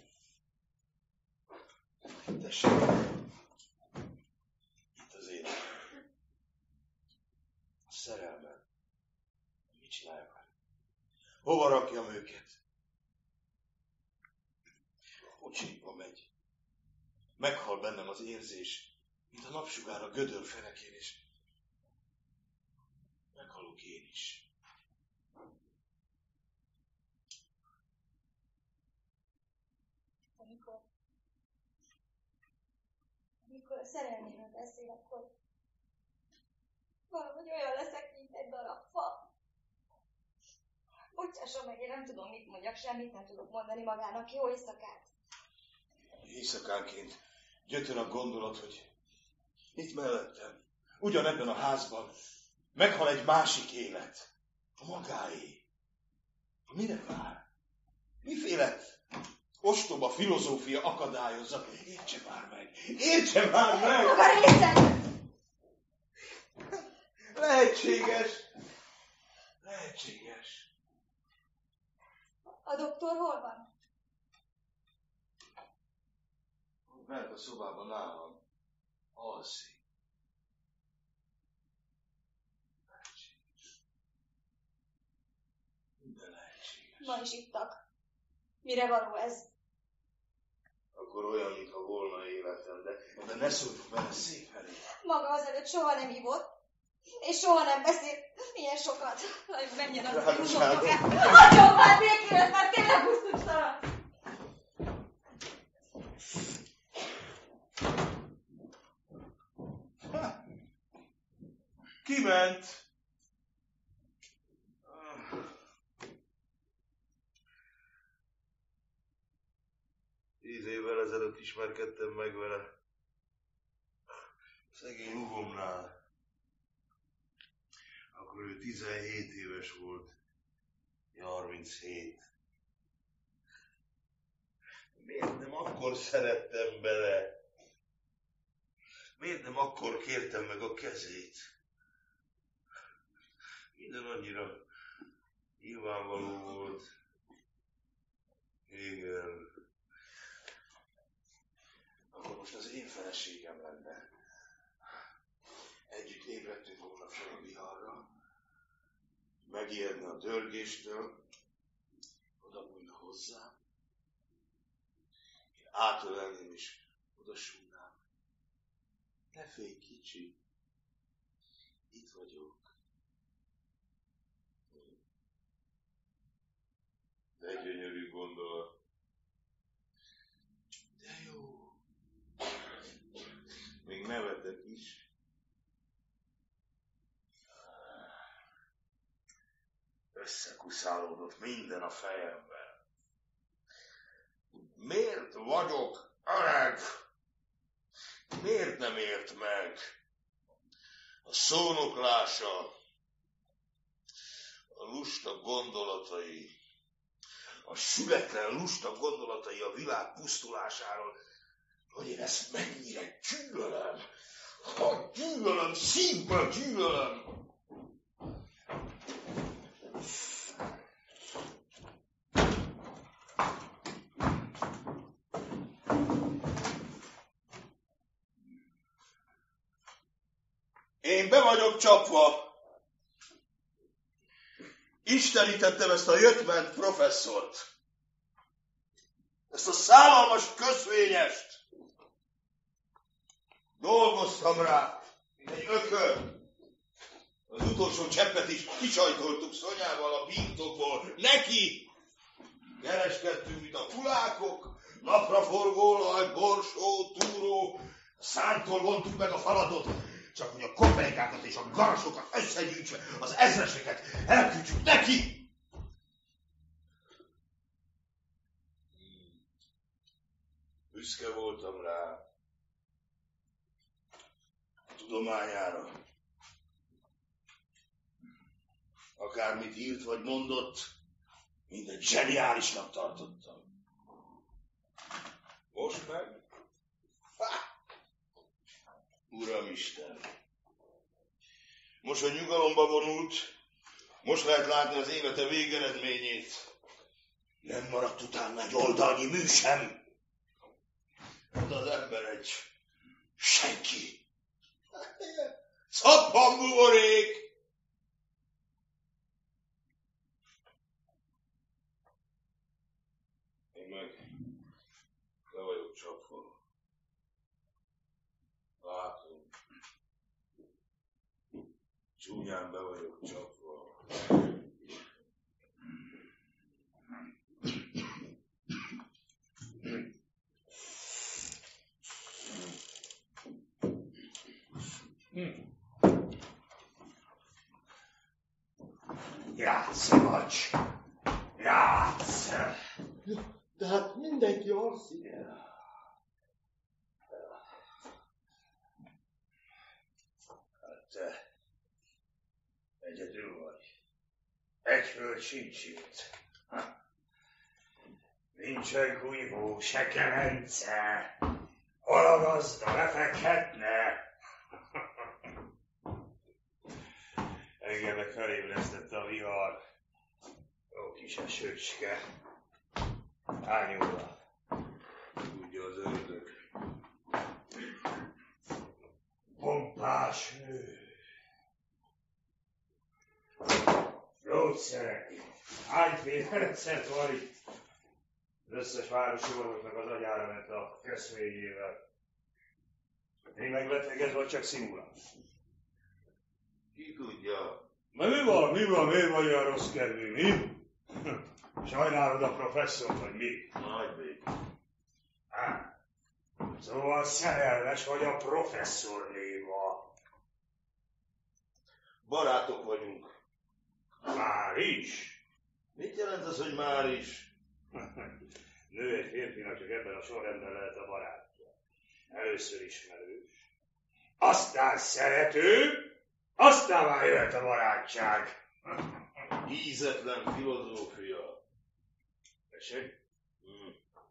S3: Tessék, itt az élet. A szerelmem. Mit csináljak vele? Hova rakjam őket? A kocsiba megy. Meghal bennem az érzés, mint a napsugár a gödör fenekén, és meghalok én is.
S7: Amikor, amikor a szerelméről beszél, akkor valahogy olyan leszek, mint egy darab fa. Bocsásson meg, én nem tudom, mit mondjak, semmit nem tudok mondani magának. Jó éjszakát!
S3: Éjszakánként gyötör a gondolat, hogy itt mellettem, ugyanebben a házban meghal egy másik élet, a magáé. Mire vár? Miféle ostoba filozófia akadályozza? Értse már meg! Értse már meg!
S7: Maga részeg!
S3: Lehetséges! Lehetséges!
S7: A doktor hol van?
S3: Bent a szobában nálam. Alszik. Lehetséges. Minden lehetséges.
S7: Ma is ittak. Mire való ez?
S3: Akkor olyan, mintha volna életem, de, de ne szóljuk bele szép elé.
S7: Maga azelőtt soha nem hívott, és soha nem beszélt ilyen sokat. Hogy menjen az a húzótok el. Hagyjon már békére, már tényleg gusztustalan!
S3: Kiment! Tíz évvel ezelőtt ismerkedtem meg vele. Szegény húgomnál. Akkor ő tizenhét éves volt. harminchét. Miért nem akkor szerettem bele? Miért nem akkor kértem meg a kezét? Minden annyira nyilvánvaló volt. Igen. Akkor most az én feleségem lenne. Együtt ébredtünk volna fel a viharra. Megijedne a dörgéstől. Oda bújna hozzám. Én átölelném és odasúgnám. Ne félj, kicsi. Itt vagyok. De gyönyörű gondolat. De jó. Még nevetek is. Összekuszálódott minden a fejemben. Miért vagyok öreg? Miért nem ért meg? A szónoklása, a lusta gondolatai, a sületlen lusta gondolatai a világ pusztulásáról, hogy én ezt mennyire gyűlölöm, hogy gyűlölöm, szívből gyűlölöm. Én be vagyok csapva. Istenítettem ezt a jöttment professzort. Ezt a szállalmas köszvényest. Dolgoztam rá, mint egy ökör. Az utolsó cseppet is kicsajtoltuk Szonyával a bintokból. Neki! Kereskedtünk, mint a kulákok, napraforgó olaj, borsó, túró. Szántól vontuk meg a falatot, csak hogy a kopejkákat és a garasokat összegyűjtve, az ezreseket elküldjük neki! Büszke voltam rá, a tudományára. Akármit írt vagy mondott, mindegy zseniálisnak tartottam. Most meg? Ha! Uramisten! Most, hogy nyugalomba vonult, most lehet látni az élete végeredményét. Nem maradt utána egy oldalnyi mű sem. Ez az ember egy senki. Szappan buborék! Én meg le vagyok csapva. Látom. Csúnyán be vagyok csapva.
S2: Játsz, Macs! Játsz!
S4: De hát mindenki alszik.
S2: Hát te egyedül vagy. Egy föld sincs itt. Nincsen kunyhó, se kemence. Hol a gazda lefekhetne? Engem meg felébresztette a vihar. Jó kis esőcske. Hány óra?
S3: Tudja az ördög.
S2: Pompás nő. Gyógyszerek. Hányféle recept van itt? Az összes városi orvosnak az agyára ment a köszvényével. Én megbetegedve, vagy csak szimulálsz?
S3: Ki tudja?
S2: Na mi van, mi van, miért vagy olyan rossz kedvű, mi? Sajnálod a professzort, vagy mi?
S3: Nagy még.
S2: Á, szóval szerelmes vagy a professzornéba.
S3: Barátok vagyunk.
S2: Már is?
S3: Mit jelent az, hogy már is?
S2: Nő egy férfinak csak ebben a sorrendben lehet a barátja. Először ismerős, aztán szerető, aztán már jöhet a barátság.
S3: Ízetlen filozófia.
S2: Tessék?
S3: Hmm.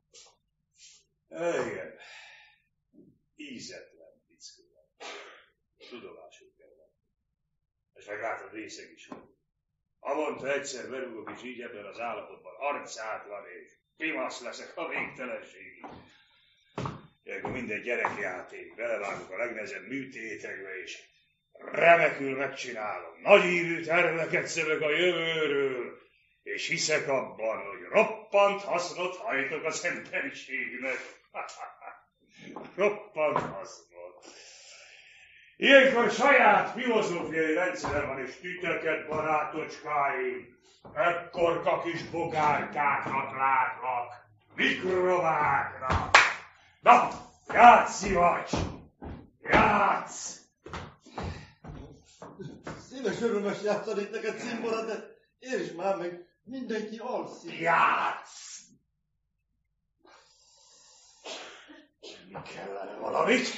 S2: Igen. Ízetlen pickővel. Tudomásul kell venni. És meglátod, részeg is vagy. Havonta egyszer berúgok, és így ebben az állapotban arcátlan és pimasz leszek a végtelenségig. Ilyenkor minden gyerekjáték, belevágok a legnehezebb műtétekbe, és remekül megcsinálom. Nagyívű terveket szövök a jövőről, és hiszek abban, hogy roppant hasznot hajtok az emberiségnek. Roppant hasznot. Ilyenkor saját filozófiai rendszerem van, és titeket, barátocskáim, ekkorka kis bogárkáknak látlak, mikrováknak. Na, játsz, Szivacs! Játsz!
S4: Szíves örömes játszanék neked cimbora, de értsd már meg, mindenki alszik.
S2: Játsz! Mi kellene valamit?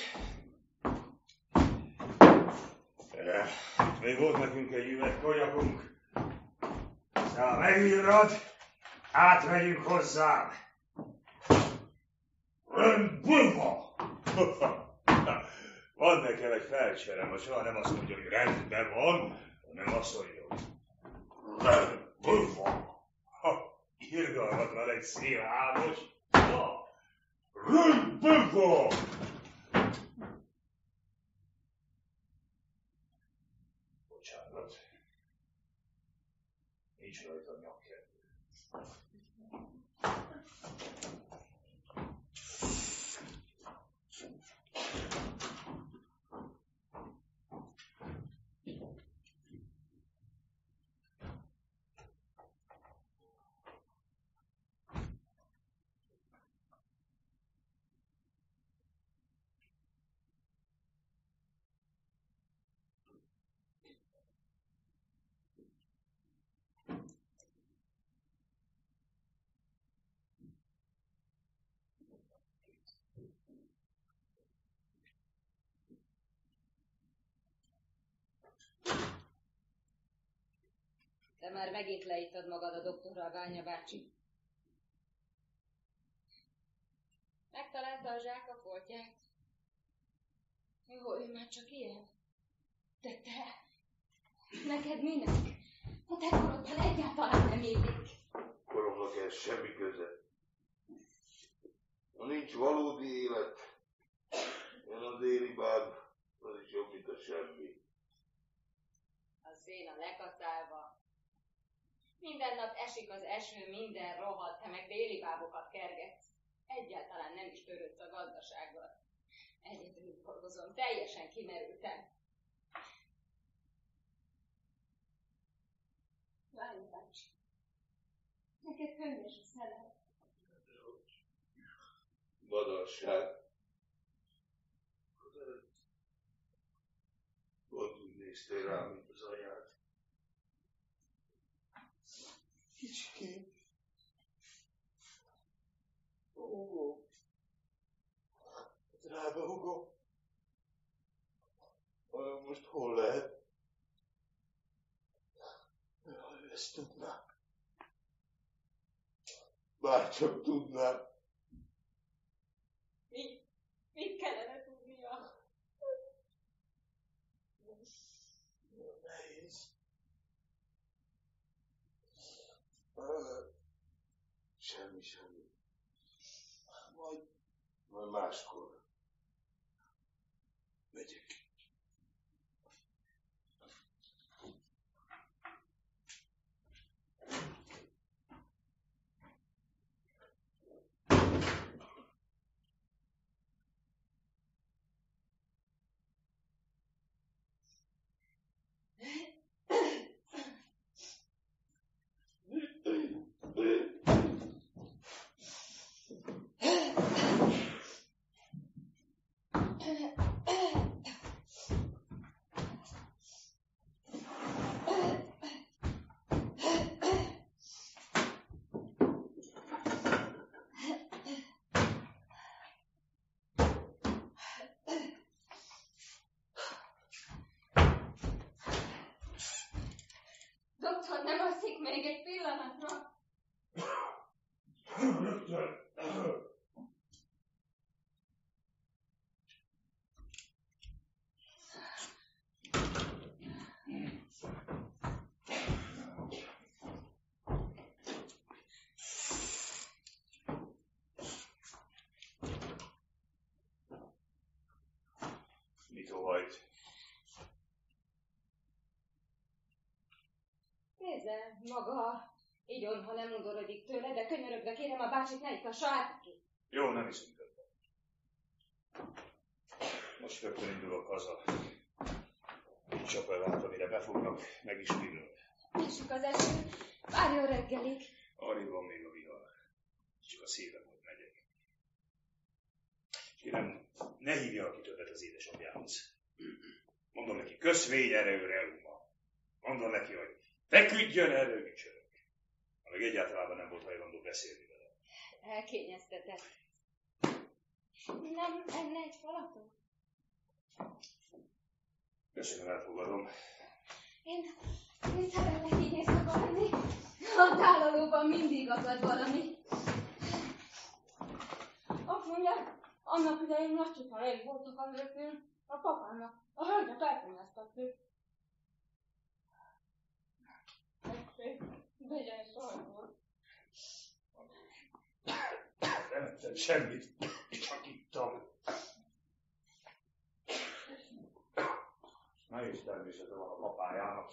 S2: Itt még volt nekünk egy üveg konyakunk. Szóval megírod, átmegyünk hozzám. Römbulva! Van nekem egy felcserem, most soha nem azt mondja, hogy rendben van, hanem azt mondja, hogy römbulva. Irgalmatlan egy szél Ámos. Römbulva! Bocsánat. Nincs rajta a nyakkedvő.
S7: Te már megint leittad magad a doktorral, Ványa bácsi. Megtalálta a zsák a foltját. Jó, ő már csak ilyen. De te, neked minek? A te korodban egyáltalán nem illik.
S3: Koromnak ez semmi köze. Ha nincs valódi élet, jön a déli báb, az is jobb, mint a semmi.
S7: A szél a lekacálva. Minden nap esik az eső, minden rohadt, te meg déli bábokat kergetsz. Egyáltalán nem is törődsz a gazdasággal. Egyedül dolgozom, teljesen kimerültem. Ványa bácsi, neked könnyes a szemed.
S3: Badarság. Pont úgy néztél rám, mint az anyád. Kicsikém. Hugo. Drága Hugo. Olyan most hol lehet? Ha ő ezt tudná. Bárcsak tudná.
S7: Mi? Mit kellene tudnia?
S3: Nehéz. Semmi, semmi. Majd, majd máskor. Megyek.
S7: Doktor, nem alszik még egy pillanatra?
S2: Mit óhajt?
S7: Nézze, maga, igyon, ha nem undorodik tőle, de könyörögve kérem a bácsit, ne itassa át ki.
S2: Jó, nem iszunk többet. Most rögtön indulok haza. Így csapelát, amire befognak, meg is pirul.
S7: Esik az eső, várjon reggelig.
S2: Arrébb van még a vihar. Csak a szélem, hogy megyek. Kérem, ne hívja aki többet az édesapjához. Mondom neki, köszvény erőre, Uma. Mondom neki, hogy feküdjön erő, ücsörök. Ha meg egyáltalán nem volt hajlandó beszélni vele.
S7: Elkényeztetett. Nem enne egy falatot?
S2: Köszönöm, elfogadom.
S7: Én, én szeretek így éjszaka lenni. A tálalóban mindig akad valami. Azt mondják, annak idején nagy csuparai voltak a nőkön, a papának. A hölgyet elkényeztették. Egység, vegyen szólból.
S2: Nem ettem semmit, csak ittam. Nehéz természete van a papájának.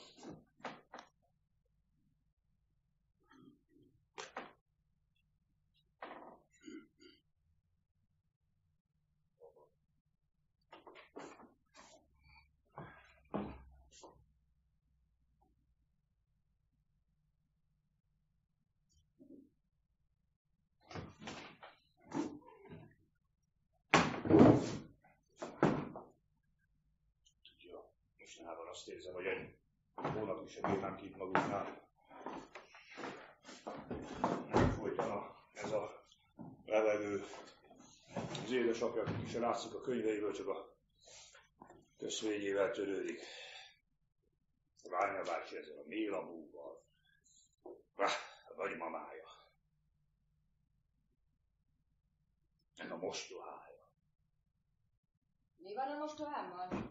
S2: Mostanában azt érzem, hogy egy hónapig sem bírnám ki itt magunknál. Nem folytana ez a levegő. Az édesapja, akik is látszik a könyveiből, csak a köszvényével törődik. Ványa bácsi ezzel a mélamúval. Vagy mamája. Meg a mostohája.
S7: Mi van a mostohámmal?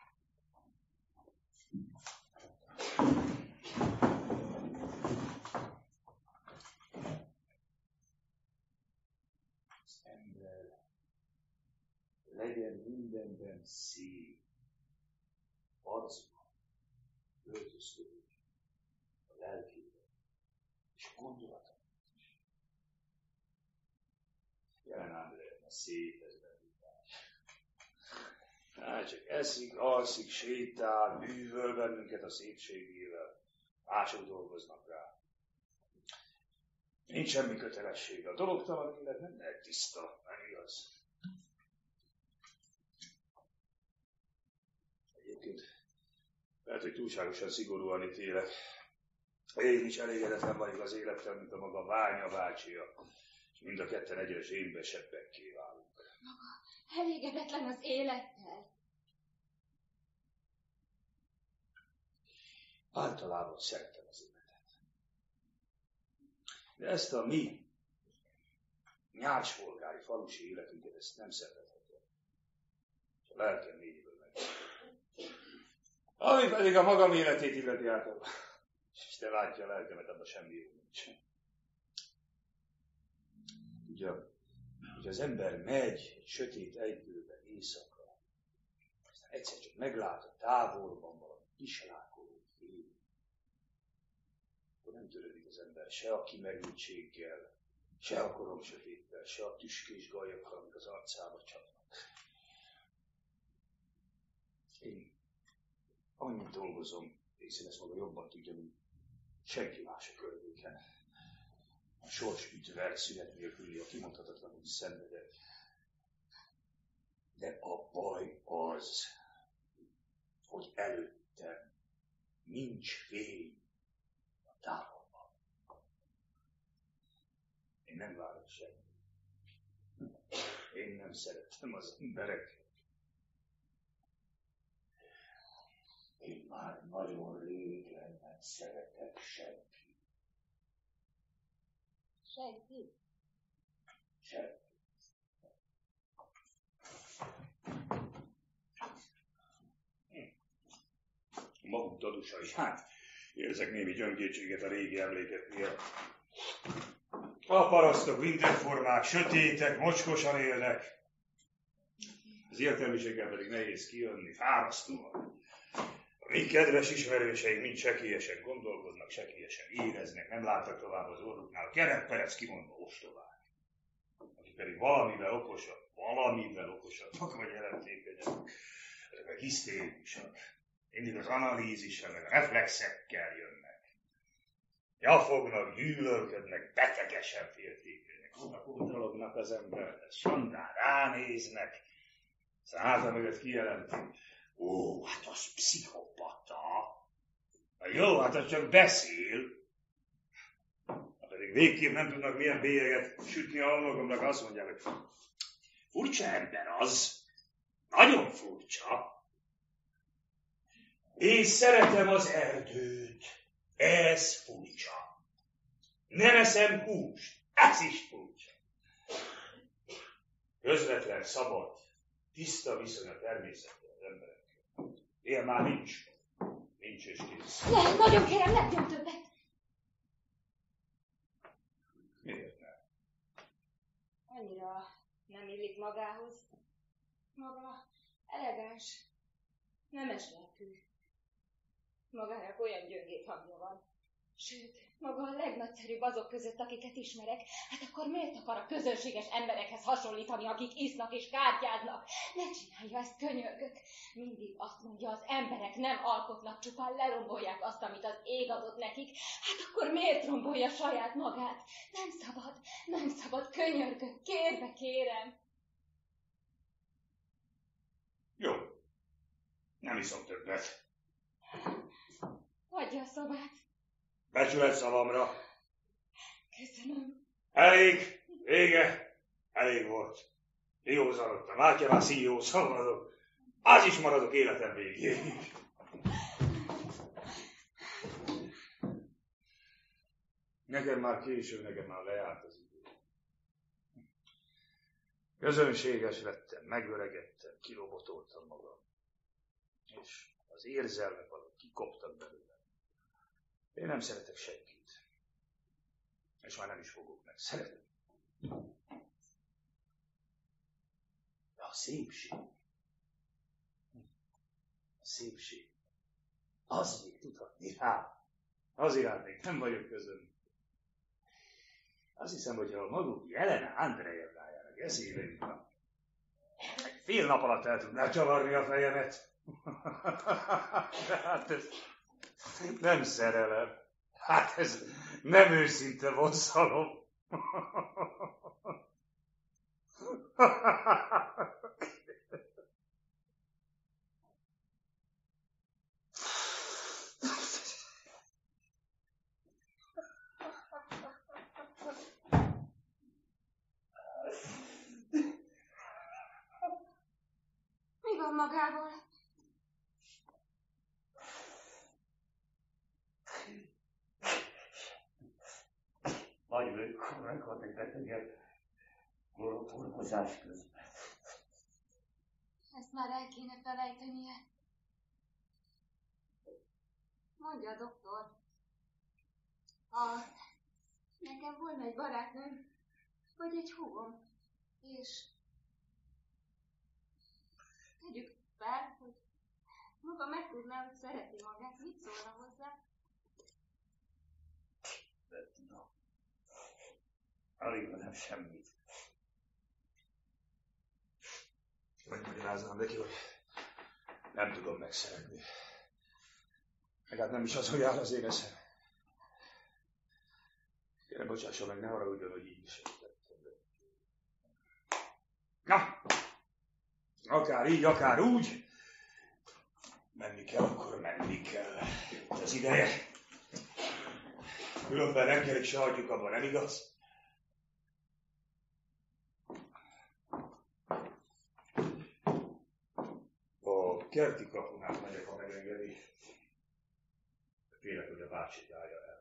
S2: Az ember legyen mindenben szép, arcban, öltözködik, a lelkében, és a gondolatban is. Jelen ám lehetne szép ez bennünket. Hát csak eszik, alszik, sétál, bűvöl bennünket a szépségével, mások dolgoznak rá. Nincs semmi kötelesség. A dologtalan élet nem lehet tiszta, nem igaz? Egyébként lehet, hogy túlságosan szigorúan ítélek. Én is elégedetlen vagyok az élettel, mint a maga Ványa bácsia, és mind a ketten egyre zsémbesebbekké válunk.
S7: Maga elégedetlen az élettel?
S2: Általában szeretem az életet. De ezt a mi nyácspolgári falusi életünket, ezt nem szerethetem. És a lelkem mélyből meg. Ami pedig a magam életét illeti általában. És te látja a lelkemet, abban semmi jó nincs. Ugye, ugye az ember megy egy sötét ejtőbe éjszaka, aztán egyszer csak meglát a távolban valami kislákoló fény. Akkor nem törődik az ember se a kimerültséggel, se a koromsötéttel, se a tüskés gajakkal, amik az arcába csapnak. Én annyit dolgozom, hiszen ezt maga jobban tudja, mint senki más a környéken. A sors ütvert szünet nélküli, a kimondhatatlanul szenvedett. De a baj az, hogy előttem nincs fény a távolban. Én nem várok semmit. Én nem szeretem az embereket. Én már nagyon régen nem szeretek senkit.
S7: Senki?
S2: Senki. Maguk dadusai, hát érzek némi gyöngétséget a régi emlékek miatt. A parasztok mindenformák, sötétek, mocskosan élnek. Az értelmiséggel pedig nehéz kijönni, fárasztóan. A mi kedves ismerőseink mind sekélyesen gondolkodnak, sekélyesen éreznek, nem láttak tovább az orruknál. Kerekperec kimondva ostobák. Akik pedig valamivel okosabb, valamivel okosabbak vagy jelentékenyebbek. Ezek a hisztérikusak. Mindig az analízissel, meg a reflexekkel jönnek. Jafognak, gyűlölködnek, betegesen féltékenyek. Unalognak az emberhez, sondán ránéznek. Aztán háta mögött kijelentik. Ó, hát az pszichopata. Na jó, hát az csak beszél. Ha pedig végképp nem tudnak milyen bélyeget sütni a homlokomnak, azt mondják, hogy furcsa ember az. Nagyon furcsa. Én szeretem az erdőt. Ez furcsa. Nem eszem húst. Ez is furcsa. Közvetlen, szabad, tiszta viszony a természettel az emberek. Ilyen már nincs. Nincs és kész.
S7: Nem, nagyon kérem, ne gyom többet.
S2: Miért nem?
S7: Annyira nem illik magához. Maga elegáns, nemes lelkű. Magának olyan gyöngéd hangja van. Sőt, maga a legnagyszerűbb azok között, akiket ismerek. Hát akkor miért akar a közönséges emberekhez hasonlítani, akik isznak és kártyáznak? Ne csinálja ezt, könyörgök. Mindig azt mondja, az emberek nem alkotnak, csupán lerombolják azt, amit az ég adott nekik. Hát akkor miért rombolja saját magát? Nem szabad, nem szabad, könyörgök, kérve kérem.
S2: Jó. Nem iszom többet.
S7: Hagyja a szobát.
S2: Becsület szavamra.
S7: Köszönöm.
S2: Elég, vége, elég volt. Józanodtam, átja már szíjó szabadok. Az is maradok életem végéig. Nekem már késő, nekem már lejárt az idő. Közönséges lettem, megöregettem, kirobotoltam magam. És az érzelmek alatt kikoptak belőlem. Én nem szeretek senkit. És már nem is fogok meg szeretni. De a szépség, a szépség, az még tudhatni rá. Az iránt még nem vagyok közön. Azt hiszem, hogy a maguk Jelena Andrejevnájának eszébe jutna, egy fél nap alatt el tudná csavarni a fejemet. De hát ez nem szerelem. Hát ez nem őszinte vonzalom.
S7: Mi van magával?
S9: Nagy meghalni betegek kórhozás közben.
S7: Ezt már el kéne felejtenie. Mondja a doktor. A... Nekem volna egy barátnőm, vagy egy húgom, és tegyük fel, hogy maga megtudná, hogy szereti magát, mit szólna hozzá?
S9: Nem tudom. Alig nem semmit.
S2: Megmagyaráznám neki, hogy nem tudom megszeretni. Meg hát nem is az, hogy áll az én eszem. Kérem, bocsásson meg, ne haragudjon, hogy így is tettem. Na, akár így, akár úgy. Menni kell, akkor menni kell. Az ideje. Különben nem kell, se hagyjuk abban, nem igaz? A kerti kapunát megyek, ha megengedi. Félek, hogy a bácsi állja el.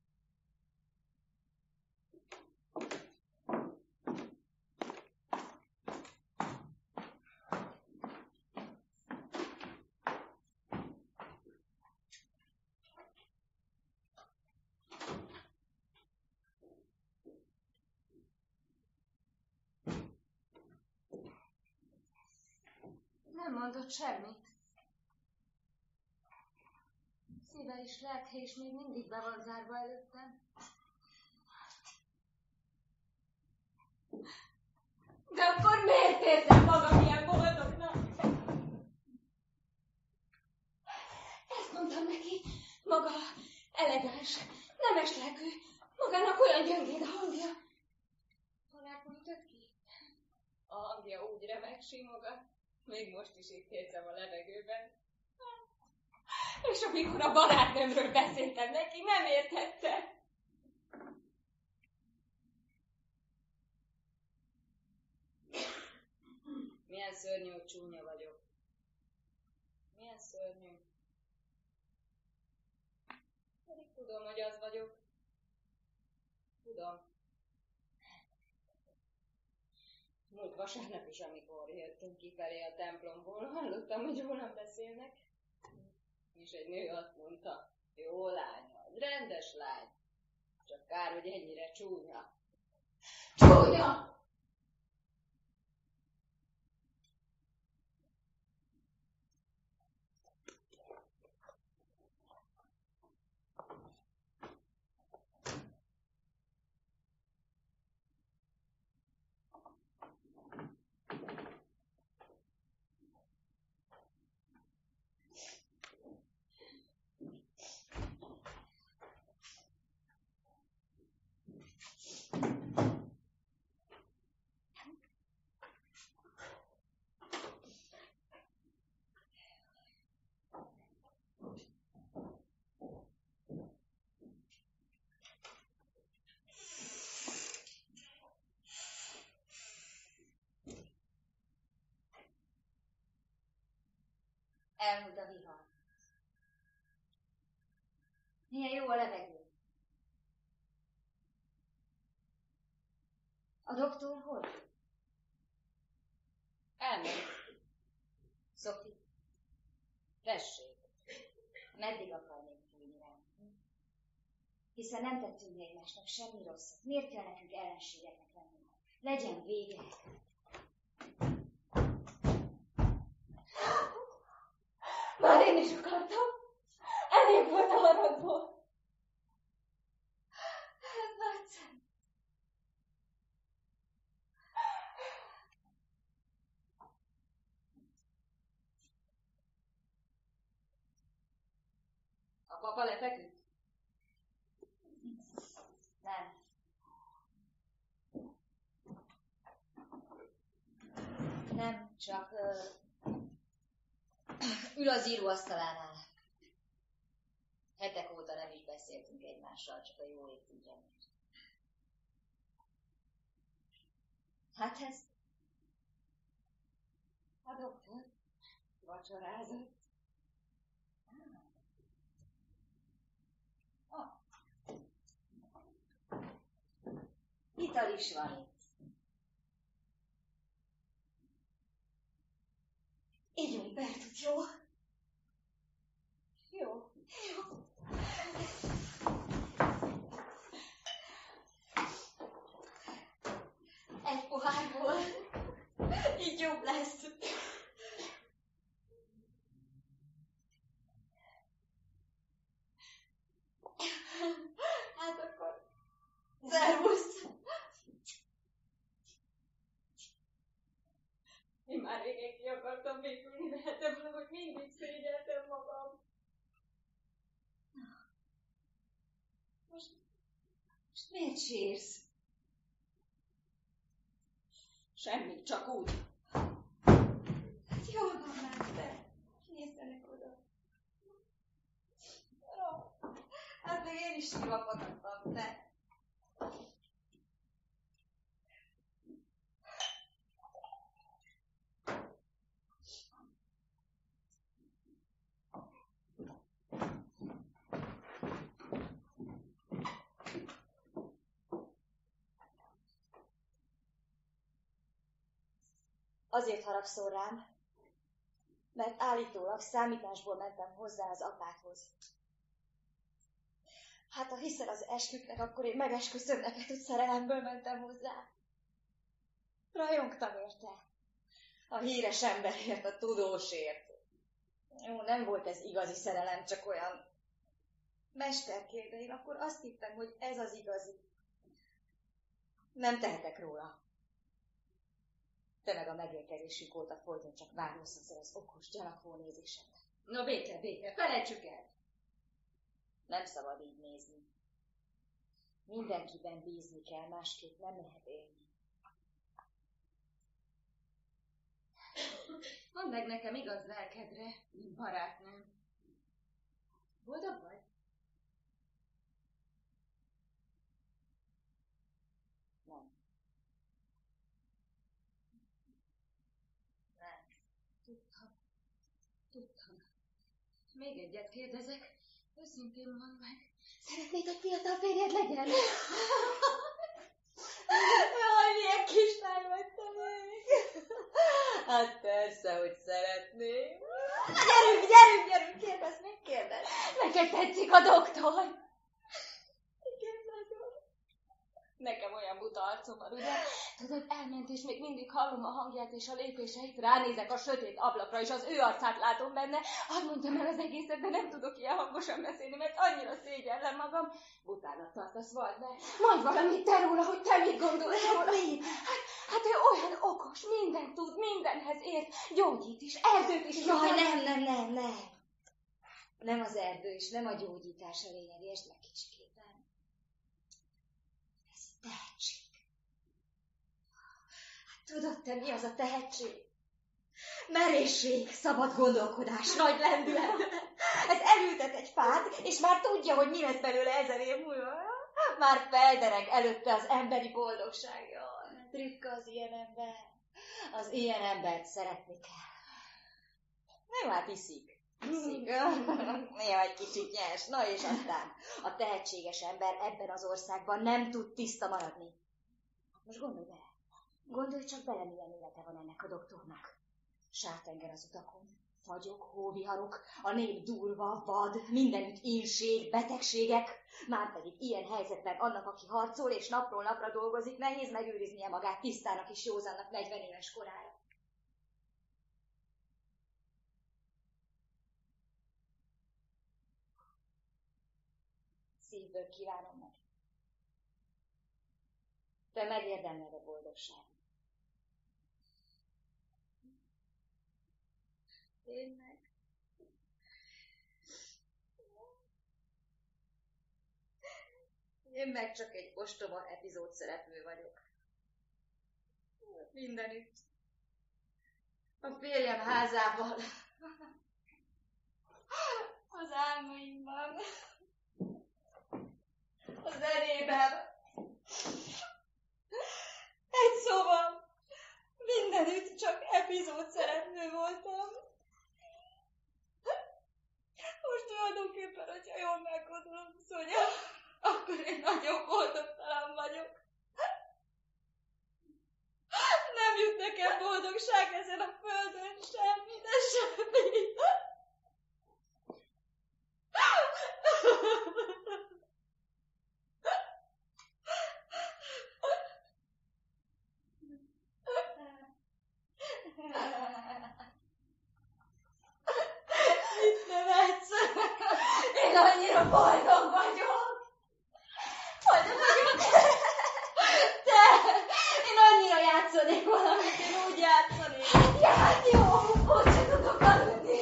S7: Nem mondott semmit. Szíve is, lelke is még mindig be van zárva előttem. De akkor miért érzem magam ilyen boldognak? Ezt mondtam neki, maga elegáns, nemes lelkű, magának olyan gyöngéd a hangja. Honnan ütött ki? A hangja úgy remek, simogat. Még most is itt érzem a levegőben. És amikor a barátnőmről beszéltem neki, nem értette. Milyen szörnyű, hogy csúnya vagyok. Milyen szörnyű. Pedig tudom, hogy az vagyok. Tudom. Múlt vasárnap is, amikor jöttünk kifelé a templomból, hallottam, hogy rólam beszélnek. És egy nő azt mondta, jó lány az, rendes lány. Csak kár, hogy ennyire csúnya. Csúnya! Elmúlt a vihar. Milyen jó a levegő.
S5: A doktor hol?
S7: Elmegy.
S5: Szofi,
S7: Tessék.
S5: meddig akar még fújni rám? Hiszen nem tettünk egymásnak semmi rosszat. Miért kell nekünk ellenségeknek lennünk? Legyen vége.
S7: Már én is akartam. Elég volt a harmadból.
S5: Ez nagyszerű.
S7: A papa lefeküdt?
S5: Nem. Nem, csak uh, ül az íróasztalánál. Hetek óta nem is beszéltünk egymással, csak a jó ég tudja miért. Hát ez?
S7: A doktor vacsorázott.
S5: Ah. Ital is van itt. Ígyunk Bertut, jó?
S7: Jó.
S5: Jó. Egy pohárból. Így jobb lesz. Hát akkor... Szervusz!
S7: Én már régen ki akartam békülni, de hát valahogy mindig szégyeltem magam.
S5: Most, most miért sírsz?
S7: Semmi, csak úgy.
S5: Hát jól van már, de nézzenek oda. Ó, hát még én is sírva patattam, de... Azért haragszol rám, mert állítólag számításból mentem hozzá az apádhoz. Hát ha hiszel az esküknek, akkor én megesküszöm neked, hogy szerelemből mentem hozzá. Rajongtam érte. A híres emberért, a tudósért. Jó, nem volt ez igazi szerelem, csak olyan mesterkér, de én akkor azt hittem, hogy ez az igazi. Nem tehetek róla. Te meg a megérkezésünk óta folyton csak várulsz azért az okos gyanakvó nézésemre.
S7: No béke, béke, felejtsük el.
S5: Nem szabad így nézni. Mindenkiben bízni kell, másképp nem lehet élni.
S7: Mondd meg nekem igaz lelkedre, mint barátnőm. Boldog vagy?
S5: Nem. Nem.
S7: Tudtam. Tudtam. Még egyet kérdezek. Őszintén mondd meg. Szeretnéd, hogy fiatal férjed legyen?
S5: Jaj, milyen kislány vagy te még! Hát persze, hogy szeretném. Gyerünk, gyerünk, gyerünk, kérdezz, még kérdezz.
S7: Neked tetszik a doktor?
S5: Igen, nagyon.
S7: Nekem olyan buta arcom van, ugye? Tudod, elment, és még mindig hallom a hangját és a lépéseit, ránézek a sötét ablakra, és az ő arcát látom benne. Hadd mondjam el az egészet, de nem tudok ilyen hangosan beszélni, mert annyira szégyellem magam. Butának tartasz, vald be. Mondj valamit te róla, hogy te mit gondolsz róla.
S5: Mit?
S7: Hát, hát ő olyan okos, mindent tud, mindenhez ért, gyógyít is, erdőt is.
S5: Jaj, nem, nem, nem, nem. Nem az erdő és nem a gyógyítás a lényeg, értsd meg kicsikét. Tehetség. Hát tudod te, mi az a tehetség? Merészség, szabad gondolkodás, nagy lendület. Ez elültet egy fát, és már tudja, hogy mi lesz belőle ezer év múlva. Már feldereg előtte az emberi boldogság. Jaj, ritka az ilyen ember. Az ilyen embert szeretni kell. Nem, hát iszik. Iszik. Néha egy kicsit nyers. Na és aztán a tehetséges ember ebben az országban nem tud tiszta maradni. Most gondolj bele. Gondolj csak bele, milyen élete van ennek a doktornak. Sártenger az utakon. Fagyok, hóviharok, a nép durva, vad, mindenütt ínség, betegségek. Márpedig ilyen helyzetben annak, aki harcol és napról napra dolgozik, nehéz megőriznie magát tisztának és józannak negyven éves korára. Szívből kívánom neki. Te megérdemled a boldogságot. Én meg. Én meg csak egy ostoba epizód szereplő vagyok. Mindenütt. A férjem házában. Az álmaimban. A zenében. Egy szóval, mindenütt csak epizód szereplő voltam. Most tulajdonképpen, hogyha jól meggondolom, Szonya, akkor én nagyon boldogtalan vagyok. Nem jut nekem boldogság ezen a földön sem, de semmi. Mit nevetsz? Én annyira boldog vagyok. Boldog vagyok. De én annyira játszanék valamit, én úgy játszanék. Ja, hát jó, úgy sem tudok aludni.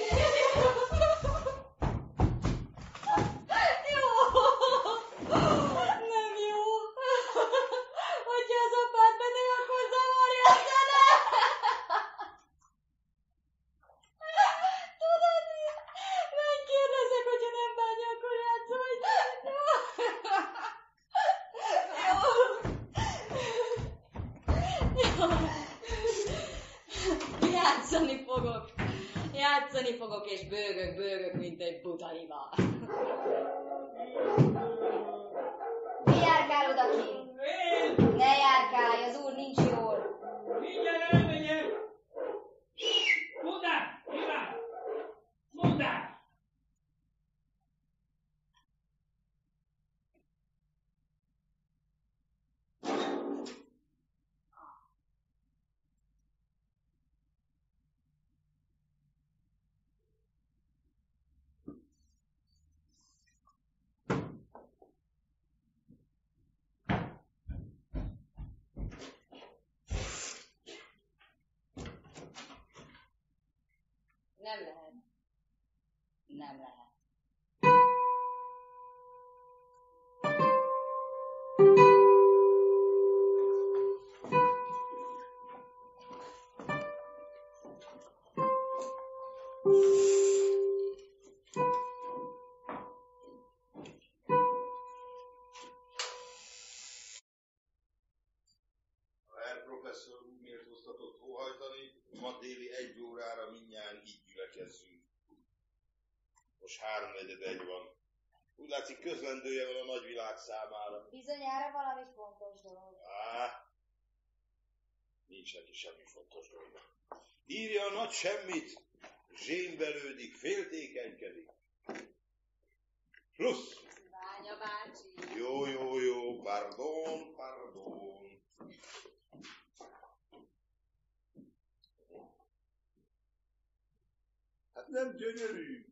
S5: Jó. Nem jó. Hogyha az apád beteg, akkor zavarja, de ne. Tudod mi? Megkérdezek, hogyha nem bánja, akkor játszom, hogy jó. Jó. Játszani fogok. Játszani fogok, és bőgök, bőgök, mint egy buta hiba. Mi járkál odakint? Ne járkálj, az úr nincs jól.
S10: Mindjárt elmegyek! Mondd át! Iván! Mondd át!
S5: Nem lehet. Nem lehet.
S3: A herr professzor úgy méltóztatott óhajtani, ma déli egy órára mindnyájan így gyülekezzünk. Most háromnegyed egy van. Úgy látszik, közlendője van a nagyvilág számára.
S5: Bizonyára valami fontos dolog.
S3: Á, nincs neki semmi fontos dolga. Írja a nagy semmit, zsémbelődik, féltékenykedik. Plusz!
S5: Ványa bácsi.
S3: Jó, jó, jó, pardon, pardon. Hát nem gyönyörű.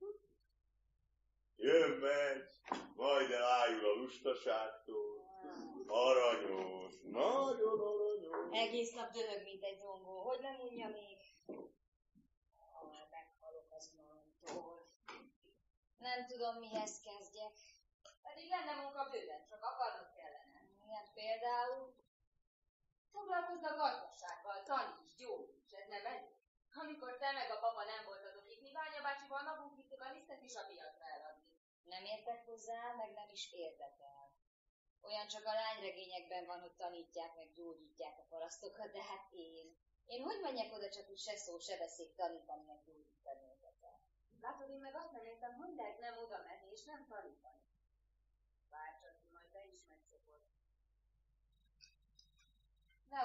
S3: Jön, megy, majd elájul a lustaságtól. Aranyos, nagyon aranyos.
S5: Egész nap döhög, mint egy zongó. Hogy nem unja még? Ah, meghalok az unalomtól. Nem tudom, mihez kezdjek. Pedig lenne munka bőven, csak akarnod kellene. Milyen például? Foglalkozz a gazdasággal, taníts, gyógyíts, ez nem elég? Amikor te meg a papa nem voltatok itt, mi Ványa bácsival magunk vittük a lisztet is a piacra eladni. Nem értek hozzá, meg nem is érdekel. Olyan csak a lányregényekben van, hogy tanítják, meg gyógyítják a parasztokat, de hát én. Én hogy menjek oda csak úgy se szó, se beszéd tanítani, meg gyógyítani őket el? Látod, én meg azt nem értem, hogy lehet nem oda menni és nem tanítani. Bárcsak, majd te is megszokod.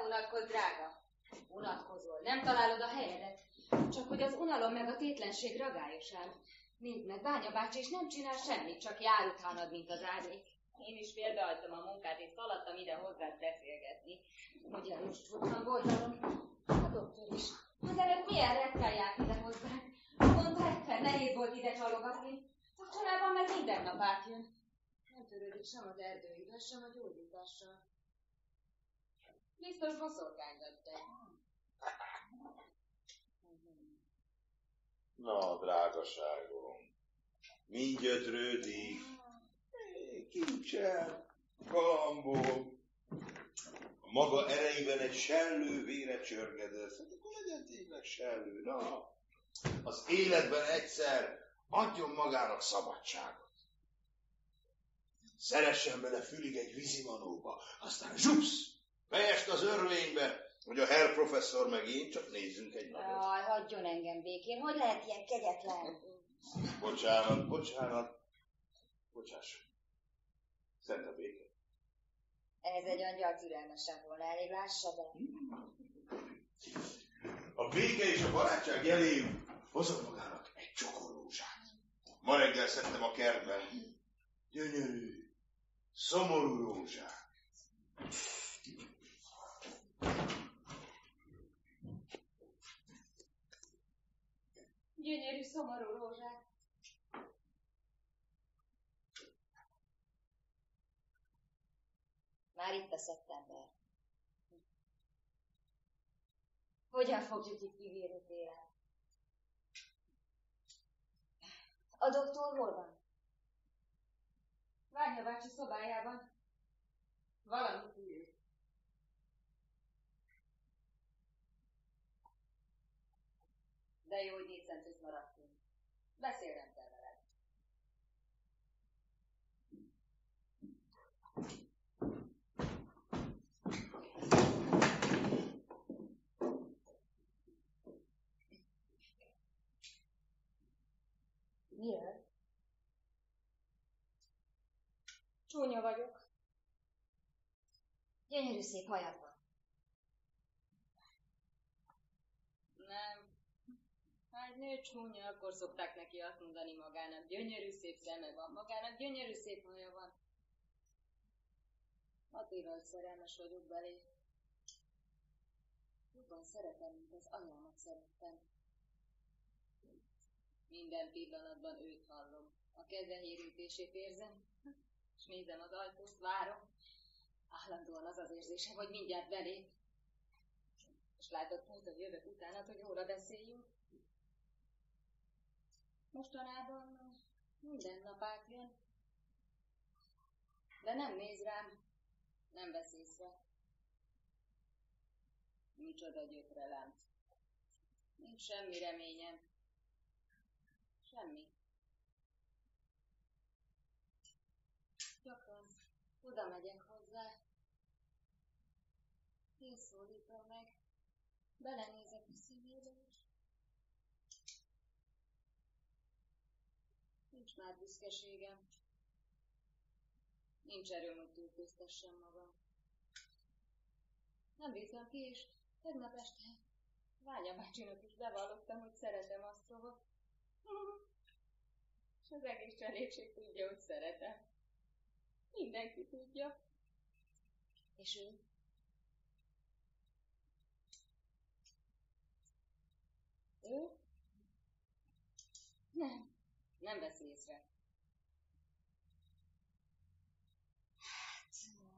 S7: unatkozz, drága. Unatkozol, nem találod a helyedet. Csak hogy az unalom meg a tétlenség ragályos ám. Nézd meg, Ványa bácsi, és nem csinál semmit, csak jár utánad, mint az árnyék. Én is félbehagytam a munkát, és szaladtam ide hozzád beszélgetni. Ugye most voltam boldalom. A doktor is. Azelőtt milyen rettel járt ide hozzánk. Mondta, egyszer nehéz volt ide csalogatni. Mostanában meg minden nap átjön. Nem törődik sem az erdőivel, sem a gyógyítással. Biztos boszorkányzott te.
S3: Na, drágaságom, mind gyötrődik, kincsel, galambol, a maga erejében egy sellő vére csörgedez, hát akkor legyen tényleg sellő, na, az életben egyszer adjon magának szabadságot. Szeressen bele fülig egy vízimanóba, aztán zsupsz, fejest az örvénybe, hogy a herr professzor meg én csak nézzünk egy napot.
S5: Jaj, hagyjon engem békén, hogy lehet ilyen kegyetlen?
S3: Bocsánat, bocsánat. Bocsáss. Szent a béke.
S5: Ez egy angyal türelmesebb volna, elég lássa be.
S3: A béke és a barátság jeléül hozott magának egy csokorrózsát. Ma reggel szedtem a kertben. Gyönyörű, szomorú rózsát.
S7: Gyönyörű, szomorú rózsák.
S5: Már itt a szeptember. Hogyan fogjuk itt kivírni télen? A doktor hol van?
S7: Ványa bácsi szobájában. Valami ül.
S5: De jó, hogy négy centőt maradtunk. Beszélnem kell veled. Miről?
S7: Csúnya vagyok.
S5: Gyönyörű szép hajad van.
S7: Nem. Ha egy nő csúnya, akkor szokták neki azt mondani magának. Gyönyörű szép szeme van, magának gyönyörű szép haja van. Attila, szerelmes vagyok belé. Jobban szeretem, mint az anyámat szerettem. Minden pillanatban őt hallom. A keze hírítését érzem, és nézem az ajtót, várom. Állandóan az az érzésem, hogy mindjárt belép. És látod, pont, hogy jövök utána, hogy róla beszéljünk. Mostanában minden nap átjön. De nem néz rám, nem vesz észre. Micsoda gyötrelem. Nincs semmi reményem. Semmi. Gyakran oda megyek hozzá. Készszólítom meg. Belenézek a szívébe is. Nincs már büszkeségem. Nincs erőm, hogy túlköztessem magam. Nem bízom ki, és tegnap este Ványa bácsinak is bevallottam, hogy szeretem Asztrovot. És az egész cselépség tudja, hogy szeretem. Mindenki tudja.
S5: És ő?
S7: Ő? Nem. Nem vesz észre.
S5: Hát...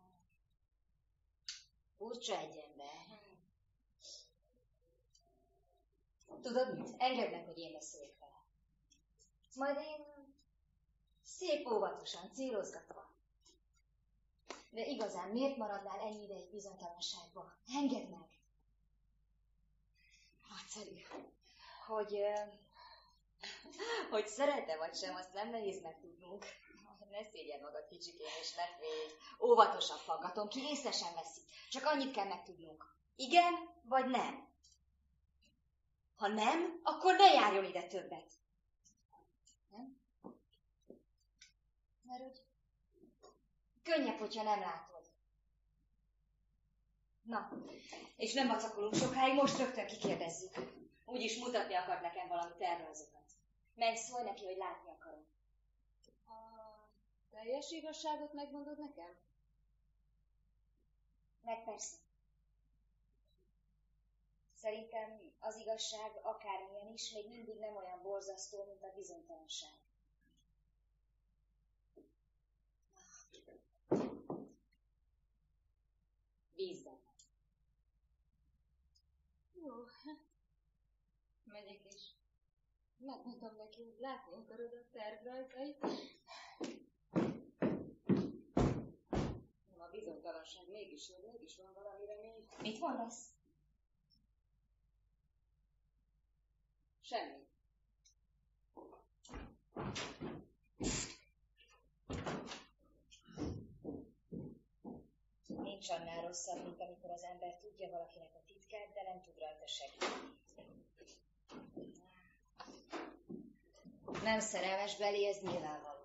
S5: Furcsa egy ember. Tudod mit? Engedd meg, hogy én beszéljek vele. Majd én szép óvatosan, célozgatva. De igazán miért maradnál ennyi ideig bizonytalanságba? Engedd meg! Nagyszerű. Hogy, uh, hogy szeret-e vagy sem, azt nem nehéz megtudnunk. Ne szégyed magad kicsikén, és ne félj. Óvatosan faggatom ki, észre sem veszik. Csak annyit kell megtudnunk. Igen, vagy nem? Ha nem, akkor ne járjon ide többet. Nem? Mert úgy könnyebb, hogyha nem látod. Na, és nem vacakolunk sokáig, most rögtön kikérdezzük. Úgyis mutatni akart nekem valami tervrajzokat. Menj, szólj neki, hogy látni akarom.
S7: A teljes igazságot megmondod nekem?
S5: Meg persze. Szerintem az igazság akármilyen is, még mindig nem olyan borzasztó, mint a bizonytalanság. Bízz benne.
S7: Jó, megyek is. Megmondom neki, hogy látni akarod a tervrajzait. A bizonytalanság mégis jó, mégis van valami remény.
S5: Mit mondasz?
S7: Semmi.
S5: Nincs annál rosszabb, mint amikor az ember tudja valakinek a titkát, de nem tud rajta segíteni. Nem szerelmes belé, ez nyilvánvaló.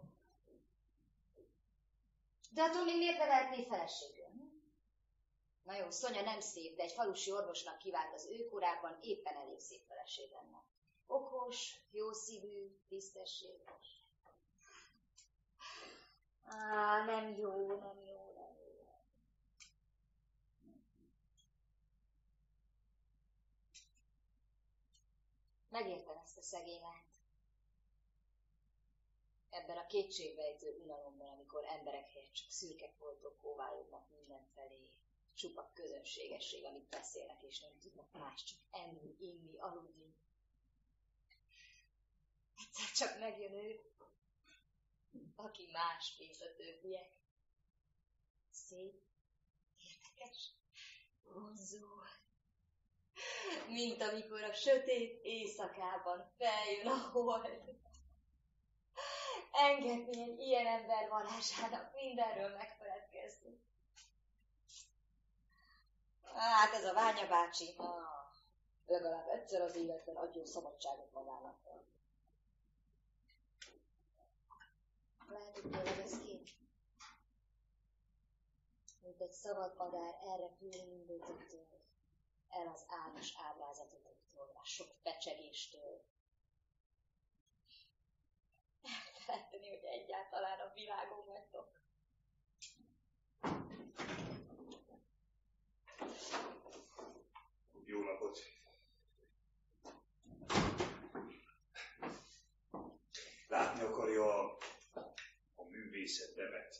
S5: De attól még miért nevelhetné feleségül? Na jó, Szonya nem szép, de egy falusi orvosnak kivált az ő korában éppen elég szép feleség lenne. Okos, jószívű, tisztességes. Á, nem jó, nem jó, nem jó. Megértem ezt a szegény lányt. Ebben a kétségbejtő unalomban, amikor emberek helyett csak szürke foltok kóválódnak mindenfelé, csupa közönségesség, amit beszélnek, és nem tudnak más, csak enni, inni, aludni. Egyszer csak megjön ő, aki más, mint a többiek. Szép, érdekes, vonzó. Mint amikor a sötét éjszakában feljön a hold. Engedni egy ilyen ember varázsának mindenről megfeledkezni. Hát ez a Ványa bácsi, ah, legalább egyszer az életben adjon szabadságot magának. Lehet, hogy tényleg ez kép? Mint egy szabad madár elrepülni mindötöktől, el az álmos ábrázatoktól, a sok pecsegéstől. Elfelejteni, hogy egyáltalán a világon vagytok.
S2: Jó napot! Látni akarja a, a művészetemet.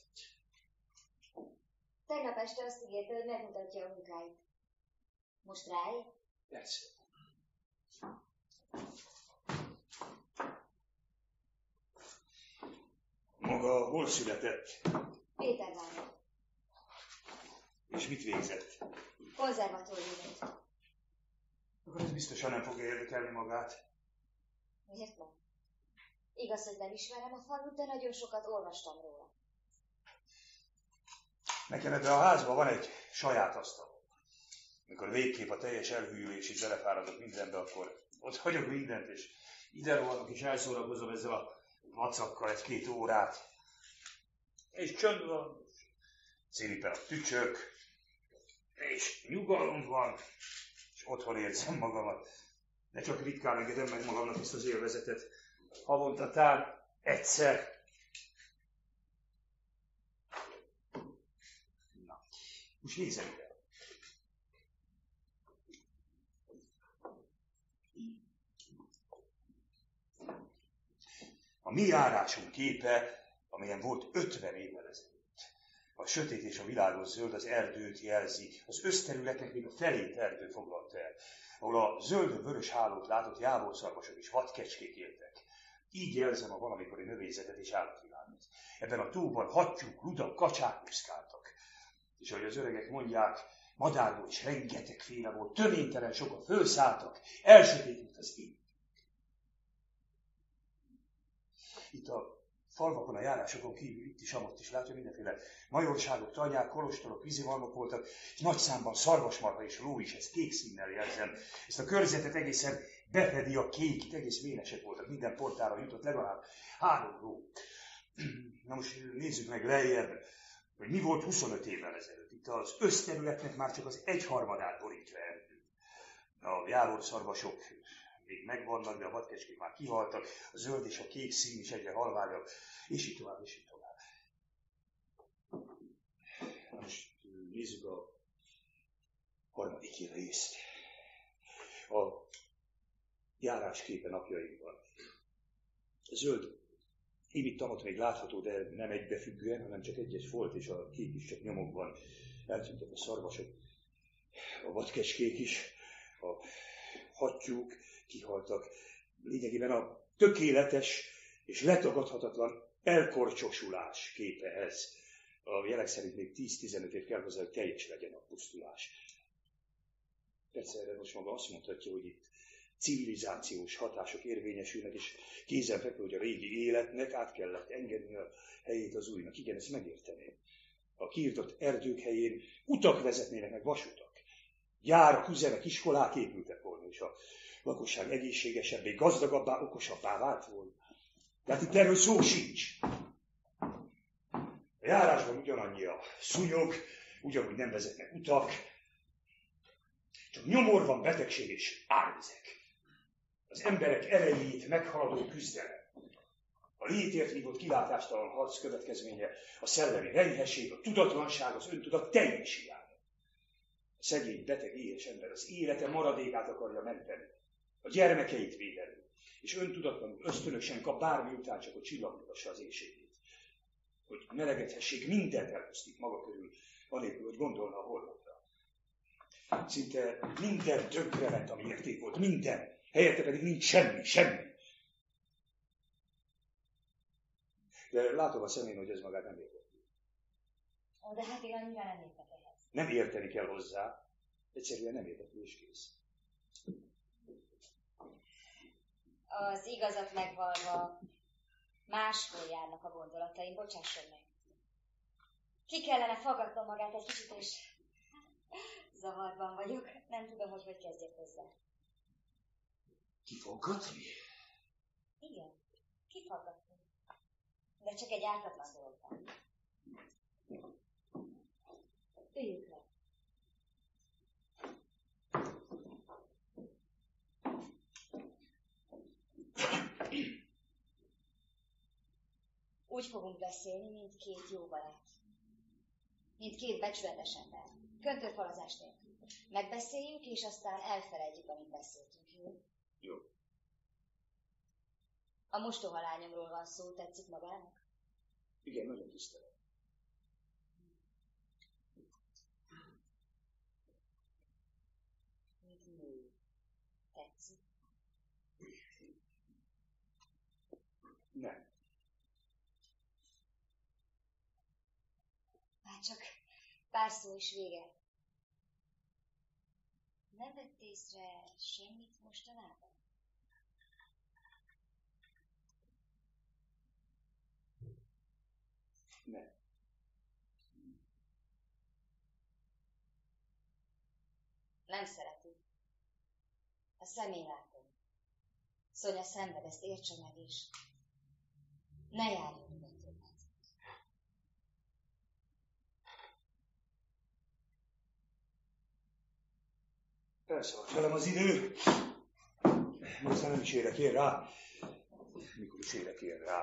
S5: Tegnap este azt ígérte, hogy megmutatja a munkáit. Most ráj?
S2: Persze. Maga hol született?
S5: Pétervárban.
S2: És mit végzett?
S5: Konzervatóriumot.
S2: Akkor ez biztosan nem fogja érdekelni magát.
S5: Miért nem? Igaz, hogy nem ismerem a falut, de nagyon sokat olvastam róla.
S2: Nekem ebben a házban van egy saját asztal. Mikor végképp a teljes elhűlés is belefáradok mindenbe, akkor ott hagyok mindent, és ide rohanok és elszórakozom ezzel a vacakkal egy-két órát. És csönd van, szépen a tücsök, és nyugalom van, és otthon érzem magamat. De csak ritkán engedem meg magamnak ezt az élvezetet. Havonta tán egyszer. Na, most nézzem ide. A mi járásunk képe, amelyen volt ötven évvel ezelőtt. A sötét és a világos zöld az erdőt jelzi, az összterületnek még a felét erdő foglalta el, ahol a zöld-vörös hálót látott jávorszarvasok és vadkecskék éltek. Így jelzem a valamikori növényzetet és állatvilágot. Ebben a tóban hattyúk, ludak, kacsák úszkáltak. És ahogy az öregek mondják, madárból is rengetegféle volt, töménytelen sokan fölszálltak, elsötétült az ég. Itt a falvakon, a járásokon kívül itt is, amott is látja, mindenféle majorságok, tanyák, kolostorok, vízimalmok voltak, és nagy számban szarvasmarha és ló is, ezt kék színnel jelzem. Ezt a körzetet egészen befedi a kék, itt egész vénesek voltak, minden portára jutott legalább három ló. Na most nézzük meg lejjebb, hogy mi volt huszonöt évvel ezelőtt. Itt itt az összterületnek már csak az egyharmadát borítva erdő. A járórszarvasok még megvannak, de a vadkecskék már kihaltak, a zöld és a kék szín is egyre halványabb, és így tovább, és így tovább. Na most nézzük a harmadik részt. A járásképe napjainkban. A zöld imittamot még látható, de nem egybefüggően, hanem csak egy-egy folt, és a kék is csak nyomokban. Eltűntek a szarvasok, a vadkecskék is, a hattyúk kihaltak. Lényegében a tökéletes és letagadhatatlan elkorcsosulás képehez. A jelek szerint még tíz-tizenöt év kell hozzá, hogy teljes legyen a pusztulás. Persze erre most maga azt mondhatja, hogy itt civilizációs hatások érvényesülnek, és kézenfekvő, hogy a régi életnek át kellett engedni a helyét az újnak. Igen, ezt megérteném. A kiirtott erdők helyén utak vezetnének, meg vasutak. Gyárak, üzemek, iskolák épültek volna, és a lakosság egészségesebbé, gazdagabbá, okosabbá vált volna. Tehát itt erről szó sincs. A járásban ugyanannyi a szúnyog, ugyanúgy nem vezetnek utak, csak nyomor van betegség és árvizek. Az emberek erejét meghaladó küzdelem. A létért vívott kilátástalan harc következménye a szellemi renyhesség, a tudatlanság, az öntudat teljes hiánya. A szegény, beteg, éhes ember az élete maradékát akarja menteni, a gyermekeit védeni, és öntudatlanul ösztönösen kap bármi után, csak hogy csillagítassa az éjségét. Hogy melegedhessék, mindent elpusztít maga körül, anélkül, hogy gondolna a holnapra. Szinte minden tönkrement, ami érték volt, minden. Helyette pedig nincs semmi, semmi. De látom a szemén, hogy ez magát nem érdekli.
S5: Ó, de hát én annyira nem értek ehhez.
S2: Nem érteni kell hozzá, egyszerűen nem érdekli és kész.
S5: Az igazat megvalva máshol járnak a gondolataim, bocsásson meg. Ki kellene faggatnom magát egy kicsit, és zavarban vagyok. Nem tudom, hogy hogy kezdjek hozzá.
S2: Kifaggatni?
S5: Igen, kifaggatni. De csak egy ártatlan dologban. Üljük le. Úgy fogunk beszélni, mint két jó barát. Mint két becsületes ember. Köntörfalazás nélkül. Megbeszéljük, és aztán elfelejtjük, amit beszéltünk. Jó?
S2: Jó.
S5: A mostoha lányomról van szó, tetszik magának?
S2: Igen, nagyon tisztelem.
S5: Mint nő. Tetszik?
S2: Nem.
S5: Már csak pár szó is vége. Nem vett észre semmit mostanában?
S2: Nem.
S5: Nem szereti. A szemén látom. Szonya szenved, ezt értse meg is. Ne járjon ide többet.
S2: Elszaladt velem az idő. Aztán nem is érek én rá. Mikor is érek én rá.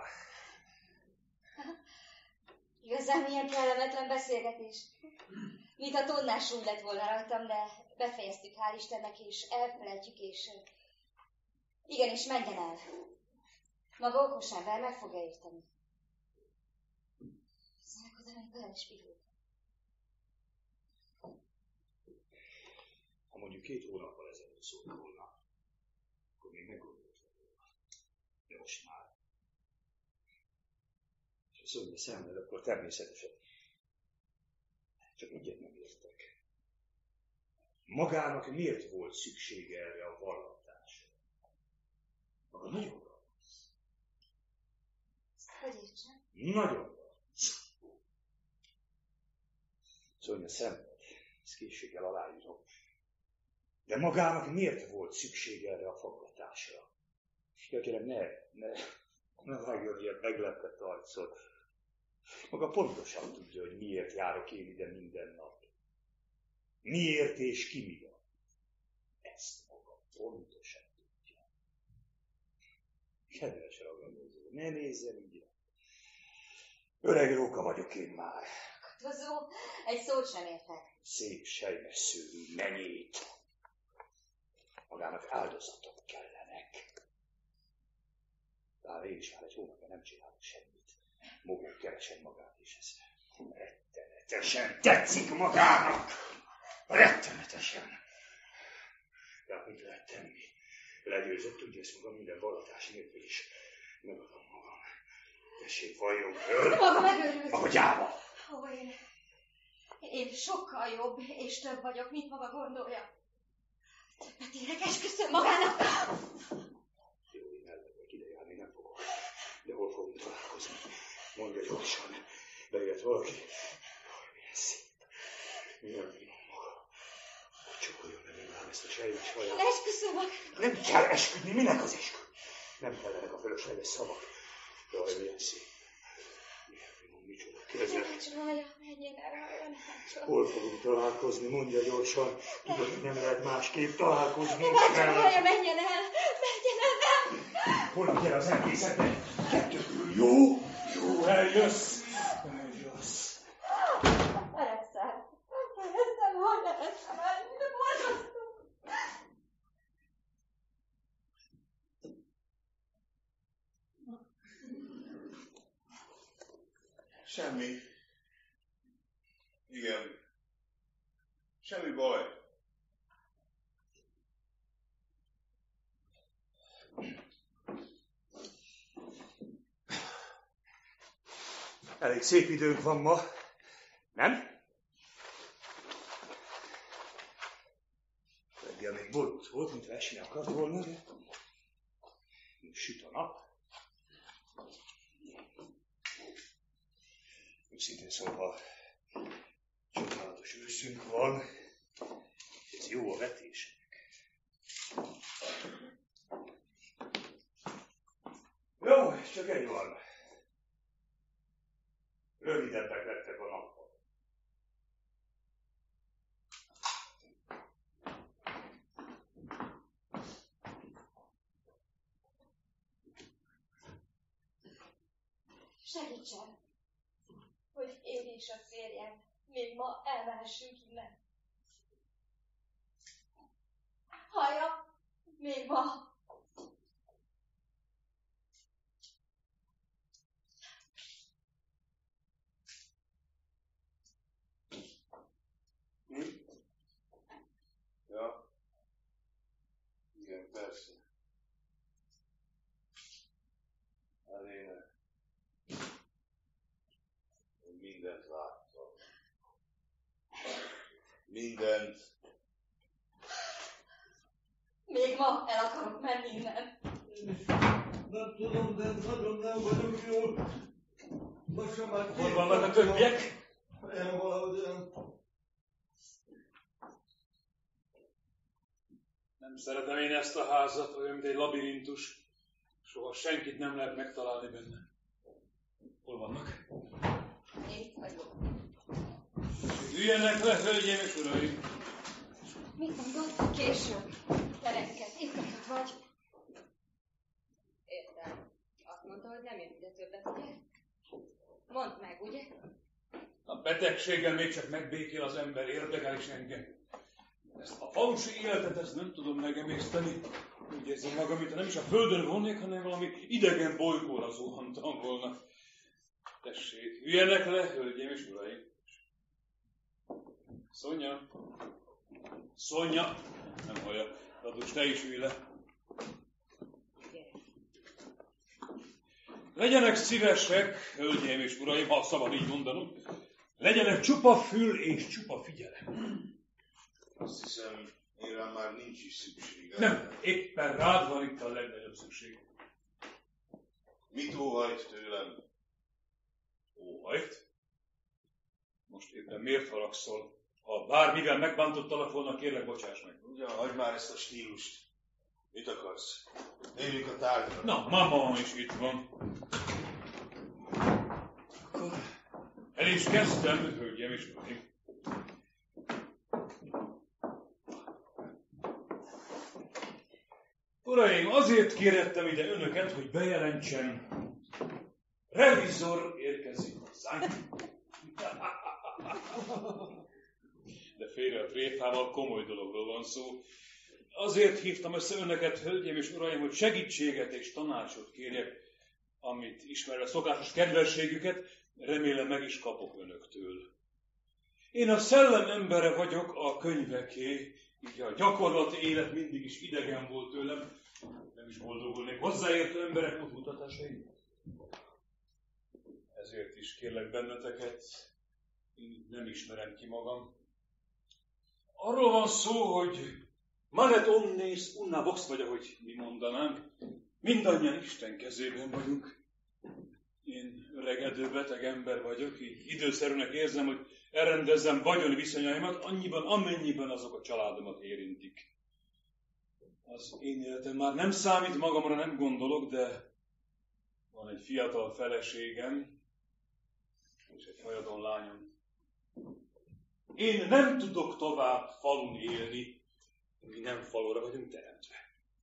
S5: Igazán milyen kellemetlen beszélgetés. Mint a tonnás súly lett volna rajtam, de befejeztük, hál' Istennek, és elfelejtjük, és igenis menjen el. Maga okos ember meg fogja érteni. Szóval oda még bele is pihult.
S2: Ha mondjuk két hónappal ezelőtt szólt volna, akkor még meggondoltam volna. De most már. És ha Szonya szenved, akkor természetesen. Csak egyet nem értek. Magának miért volt szüksége erre a vallatásra? Maga nagyon rossz.
S5: Hogy értsem?
S2: Nagyon rossz. Szonya szenved, ezt készséggel aláírom. De magának miért volt szüksége erre a faggatásra? Ja, kérem, ne, ne, ne vágjon ilyen meglepett arcot. Maga pontosan tudja, hogy miért járok én ide minden nap. Miért és ki miatt? Ezt maga pontosan tudja. Kedves ragadozó, ne nézzen így. Öreg róka vagyok én már.
S5: Ragadozó, egy szót sem értek.
S2: Szép sejmes szőrű menyét. Magának áldozatok kellenek. Bár én is már egy hónapja nem csinálok semmit. Mogul keresem magát, és ez rettenetesen tetszik magának. Rettenetesen. De hát mit lehet tenni? Legyőzött, tudja ezt magam minden vallatás nélkül is. Megadom magam. Tessék, valljon föl.
S5: Maga megőrült.
S2: Maga gyáva.
S5: Ó, én, én sokkal jobb és több vagyok, mint maga gondolja. Többet érek, esküszöm magának.
S2: Jó, én elmegyek ide járni, nem fogok. De hol fogunk találkozni? Mondja gyorsan. Bejött valaki. Jaj, milyen szép. Milyen finom maga. Hogy csokoljon meg rám ezt a sejmes haját.
S5: Esküszöm magának.
S2: Nem kell esküdni, minek az eskü? Nem kellenek a fölösleges szavak. Jaj, milyen szép. Milyen finom, micsoda keze.
S5: Tanácsolja, menjen el, olyan tanácsol.
S2: Hol fogunk találkozni? Mondja gyorsan. Tudod, hogy nem lehet másképp találkoznunk.
S5: Tanácsolja, menjen el, menjen el, nem.
S2: Holnap jel az egészetben. Kettőkül jó? Jó, eljössz. Eljössz.
S5: Persze, persze, hogy lehettem el, de borzasztó.
S3: Semmi. Igen. Semmi baj.
S2: Elég szép időnk van ma, nem? Reggel még borult volt, mint esni akart volna, de most süt a nap. Őszintén szóval csodálatos őszünk van, és ez jó a vetésnek. Jó, és csak egy van. Rövidebbek lettek a nappal.
S5: Segítsen, hogy én és a férjem még ma elmehessünk innen. Hallja, még ma.
S3: Hm? Ja. Igen, persze. Hát én mindent láttam. Mindent.
S5: Még ma el akarok menni innen.
S4: Nem tudom, de nagyon nem vagyok jól. Lassan már két
S8: Hol vannak a többiek?
S4: Ilyen valahogy olyan.
S8: Nem szeretem én ezt a házat, olyan, mint egy labirintus. Soha senkit nem lehet megtalálni benne. Hol vannak?
S5: Én itt vagyok.
S8: Üljenek le, hölgyeim és uraim!
S5: Mit mondod? Később. Teremket, itt vagy.
S7: Értem. Azt mondta, hogy nem jön ide többet, ugye? Mondd meg, ugye?
S8: A betegséggel még csak megbékél az ember, érdekel is engem. Ezt a falusi életet, ezt nem tudom megemészteni. Úgy érzem magam, mintha nem is a földön volnék, hanem valami idegen bolygóra zuhantam volna. Tessék, üljenek le, hölgyeim és uraim. Szonya. Szonya. Nem hallja. Tadus, te is ülj le. Legyenek szívesek, hölgyeim és uraim, ha szabad így mondanom. Legyenek csupa fül és csupa figyelem.
S3: Azt hiszem, én rám már nincs is szükség.
S8: Nem, éppen rád van itt a legnagyobb szükség.
S3: Mit óhajt tőlem?
S8: Óhajt? Most éppen miért haragszol? Ha bármivel megbántottalak volna, kérlek, bocsáss meg.
S3: Ugyan, hagyd már ezt a stílust. Mit akarsz? Nézzük a tárgyra.
S8: Na, mama is itt van. Akkor el is kezdtem, hölgyem és uraim. Uraim, azért kérettem ide önöket, hogy bejelentsem. Revizor érkezik hozzánk. De félre a tréfával, komoly dologról van szó. Azért hívtam össze önöket, hölgyeim és uraim, hogy segítséget és tanácsot kérjek, amit ismerve szokásos kedvességüket, remélem meg is kapok önöktől. Én a szellem embere vagyok a könyveké, így a gyakorlati élet mindig is idegen volt tőlem, nem is boldogulnék hozzáértő emberek útmutatásaim. Ezért is kérlek benneteket, én nem ismerem ki magam. Arról van szó, hogy manet omnes una vox, vagy ahogy mi mondanánk, mindannyian Isten kezében vagyunk. Én öregedő, beteg ember vagyok, így időszerűnek érzem, hogy elrendezzem vagyoni viszonyaimat annyiban, amennyiben azok a családomat érintik. Az én életem már nem számít, magamra nem gondolok, de van egy fiatal feleségem, és egy hajadon lányom. Én nem tudok tovább falun élni, mi nem falura vagyunk teremtve.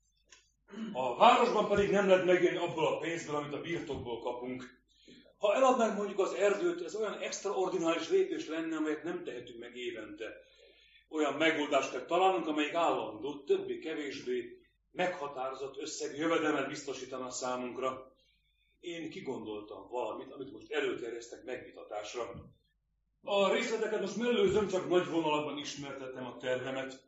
S8: A városban pedig nem lehet megjönni abból a pénzből, amit a birtokból kapunk. Ha eladnánk mondjuk az erdőt, ez olyan extraordinális lépés lenne, amelyet nem tehetünk meg évente. Olyan megoldást kell találnunk, amelyik állandó, többé-kevésbé meghatározott összegű jövedelmet biztosítana számunkra. Én kigondoltam valamit, amit most előterjesztek megvitatásra. A részleteket most mellőzöm, csak nagy vonalakban ismertettem a tervemet.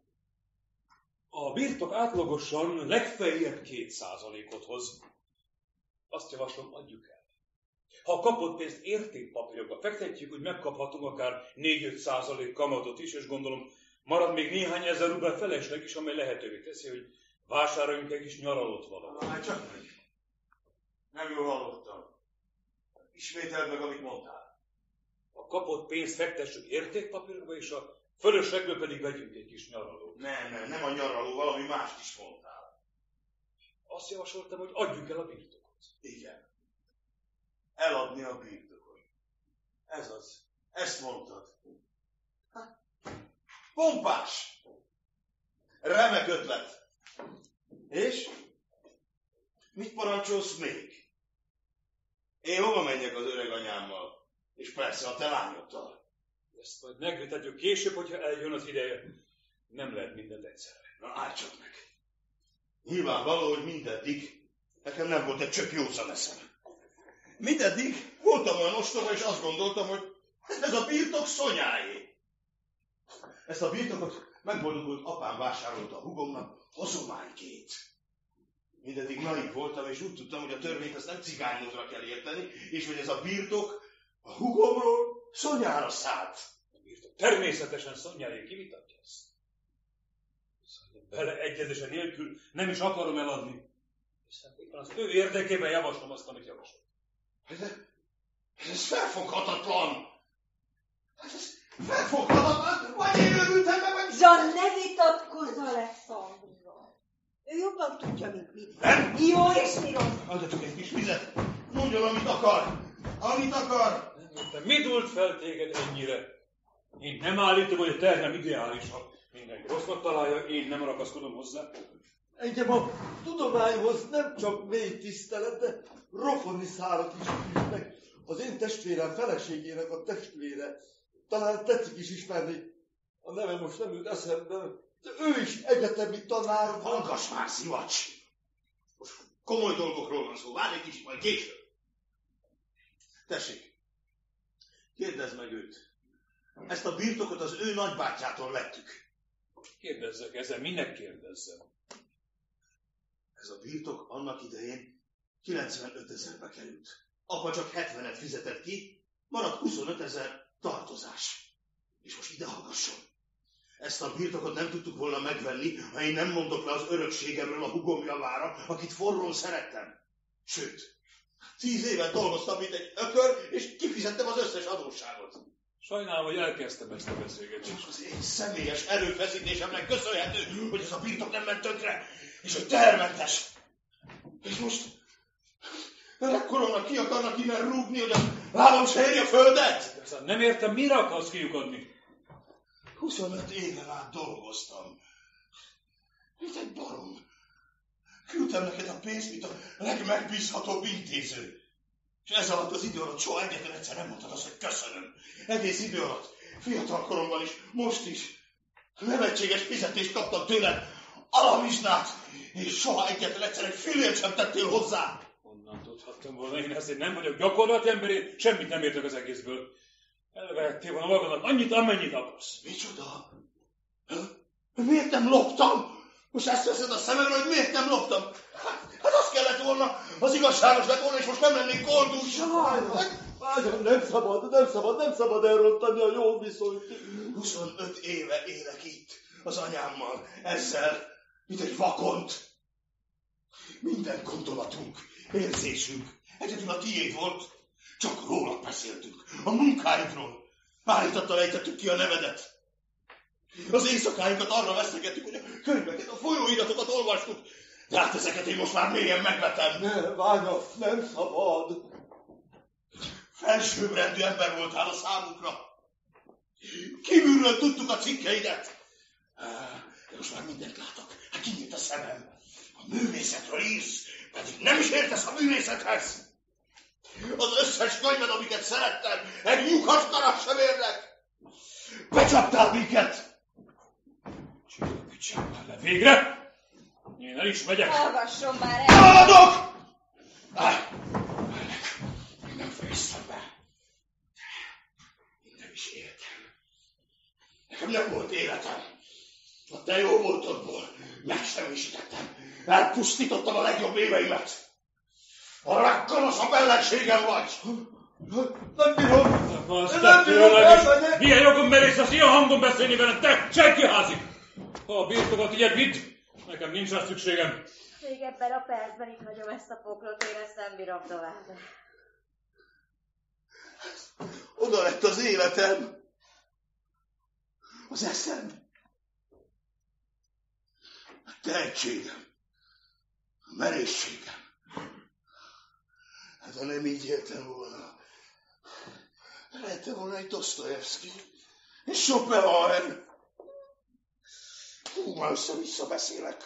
S8: A birtok átlagosan legfeljebb két százalékot hoz. Azt javaslom, adjuk el. Ha a kapott pénzt értékpapírokba fektetjük, úgy megkaphatunk akár négy-öt százalék kamatot is, és gondolom marad még néhány ezer rubel felesleg is, amely lehetővé teszi, hogy vásároljunk egy kis nyaralót valahol.
S3: Hát csak meg. Nem jól hallottam. Ismételd meg, amit mondtál.
S8: A kapott pénzt fektessük értékpapírokba, és a fölöslegből pedig vegyünk egy kis nyaralót.
S3: Nem, nem, nem a nyaraló, valami mást is mondtál.
S8: Azt javasoltam, hogy adjuk el a birtokot.
S3: Igen. Eladni a birtokot. Ez az. Ezt mondtad. Ha. Pompás! Remek ötlet. És? Mit parancsolsz még? Én hova menjek az öreg anyámmal? És persze a te lányoddal.
S8: Ezt majd megvitatjuk később, hogyha eljön az ideje. Nem lehet mindent egyszerre.
S3: Na állj csak meg. Nyilvánvaló, hogy mindeddig nekem nem volt egy csöpp józan eszem. Mindeddig voltam olyan ostoba, és azt gondoltam, hogy ez a birtok Szonyáé. Ezt a birtokot megboldogult apám vásárolta a hugomnak hozományként. Mindeddig naív voltam, és úgy tudtam, hogy a törvényt azt nem cigánymódra kell érteni, és hogy ez a birtok a hugomról Szonyára szállt.
S8: A birtok természetesen Szonyáé, kivitatja ezt. Beleegyezése nélkül nem is akarom eladni. Hiszen éppen az ő érdekében javaslom azt, amit javasol.
S3: De ez felfoghatatlan! Ez felfoghatatlan! Vagy én örültem meg, vagy...
S6: Zan, ne vitatkozz Alexandra! Ő jobban tudja, mint mi.
S3: Nem?
S6: Mi jó és mi rossz.
S3: Adjatok egy kis vizet! Mondjon, amit akar! Amit akar!
S8: Nem értem, mi dúlt fel téged ennyire? Én nem állítom, hogy a tervem ideális, ha mindenki rossznak találja, én nem ragaszkodom hozzá.
S4: Engem a tudományhoz nem csak mély tisztelet, de rokoni szárak is fűznek. Az én testvérem feleségének a testvére. Talán tetszik is ismerni. A neve most nem jut eszembe, de ő is egyetemi tanár van.
S3: Hallgass már, szivacs! Most komoly dolgokról van szó, várj egy kicsit, majd később. Tessék, kérdezd meg őt. Ezt a birtokot az ő nagybátyjától vettük.
S8: Kérdezzek ezen, minek kérdezzem?
S3: Ez a birtok annak idején kilencvenöt ezerbe került. Apa csak hetvenet fizetett ki, maradt huszonöt ezer tartozás. És most ide hallgasson. Ezt a birtokot nem tudtuk volna megvenni, ha én nem mondok le az örökségemről a hugom javára, akit forrón szerettem. Sőt, tíz évet dolgoztam, mint egy ökör, és kifizettem az összes adósságot.
S8: Sajnálom, hogy elkezdtem ezt a beszélgetést.
S3: Csak az én személyes erőfeszítésemnek köszönhető, hogy ez a birtok nem ment tönkre, és hogy tehermentes. És most öregkoromnak ki akarnak innen rúgni, hogy a lábam se éri a földet?
S8: De nem értem, mire akarsz kiukadni?
S3: huszonöt éven át dolgoztam. Mint egy barom. Küldtem neked a pénzt, mint a legmegbízhatóbb intéző. És ez alatt az idő alatt soha egyetlen egyszer nem mondtad azt, hogy köszönöm. Egész idő alatt, fiatal koromban is, most is. Nevetséges fizetést kaptam tőled, alamizsnát, és soha egyetlen egyszer egy fillért sem tettél hozzá.
S8: Honnan tudhattam volna én ezt, hogy nem vagyok gyakorlati ember, én semmit nem értek az egészből. Elvehettél volna magadnak annyit, amennyit akarsz.
S3: Micsoda? Miért nem loptam? Most ezt veszed a szememre, hogy miért nem loptam? Hát, hát az kellett volna, az igazságos lett volna, és most nem lennék koldus.
S4: Várjon, nem szabad, nem szabad, nem szabad elrontani a jó viszonyt.
S3: huszonöt éve élek itt, az anyámmal, ezzel, mint egy vakont. Minden gondolatunk, érzésünk, egyedül a tiéd volt. Csak rólad beszéltünk, a munkáidról. Állítattal ejtettük ki a nevedet. Az éjszakáinkat arra vesztegettük, hogy a könyveket, a folyóiratokat olvastuk. De hát ezeket én most már mélyen megvetem.
S4: Ne, Ványa, nem szabad.
S3: Felsőbbrendű ember voltál a számunkra. Kívülről tudtuk a cikkeidet. De most már mindent látok. Hát kinyílt a szemem. A művészetről írsz, pedig nem is értesz a művészethez. Az összes könyved, amiket szerettem, egy lyukas darab sem érnek. Becsaptál minket.
S8: Csillapítsam már le végre. Én el is megyek.
S5: Hallgasson már el.
S3: Maradok! Még nem fejeztem be. Én nem is éltem. Nekem nem volt életem. A te jó voltodból megsemmisítettem. Elpusztítottam a legjobb éveimet. A leggonoszabb ellenségem vagy.
S4: Nem bírom.
S8: Nem bírom. Milyen jogom merészesz ilyen hangon beszélni velem, te senkiházi. Ha a birtokat ilyet vidd, nekem nincs rá szükségem.
S5: Még ebben a percben itt hagyom ezt a poklot, én ezt nem bírom tovább.
S3: Oda lett az életem. Az eszem. A tehetségem. A merészségem. Hát ha nem így éltem volna, lehettem volna egy Dostoyevsky, egy Schopenhauer. Hú, már össze-vissza beszélek.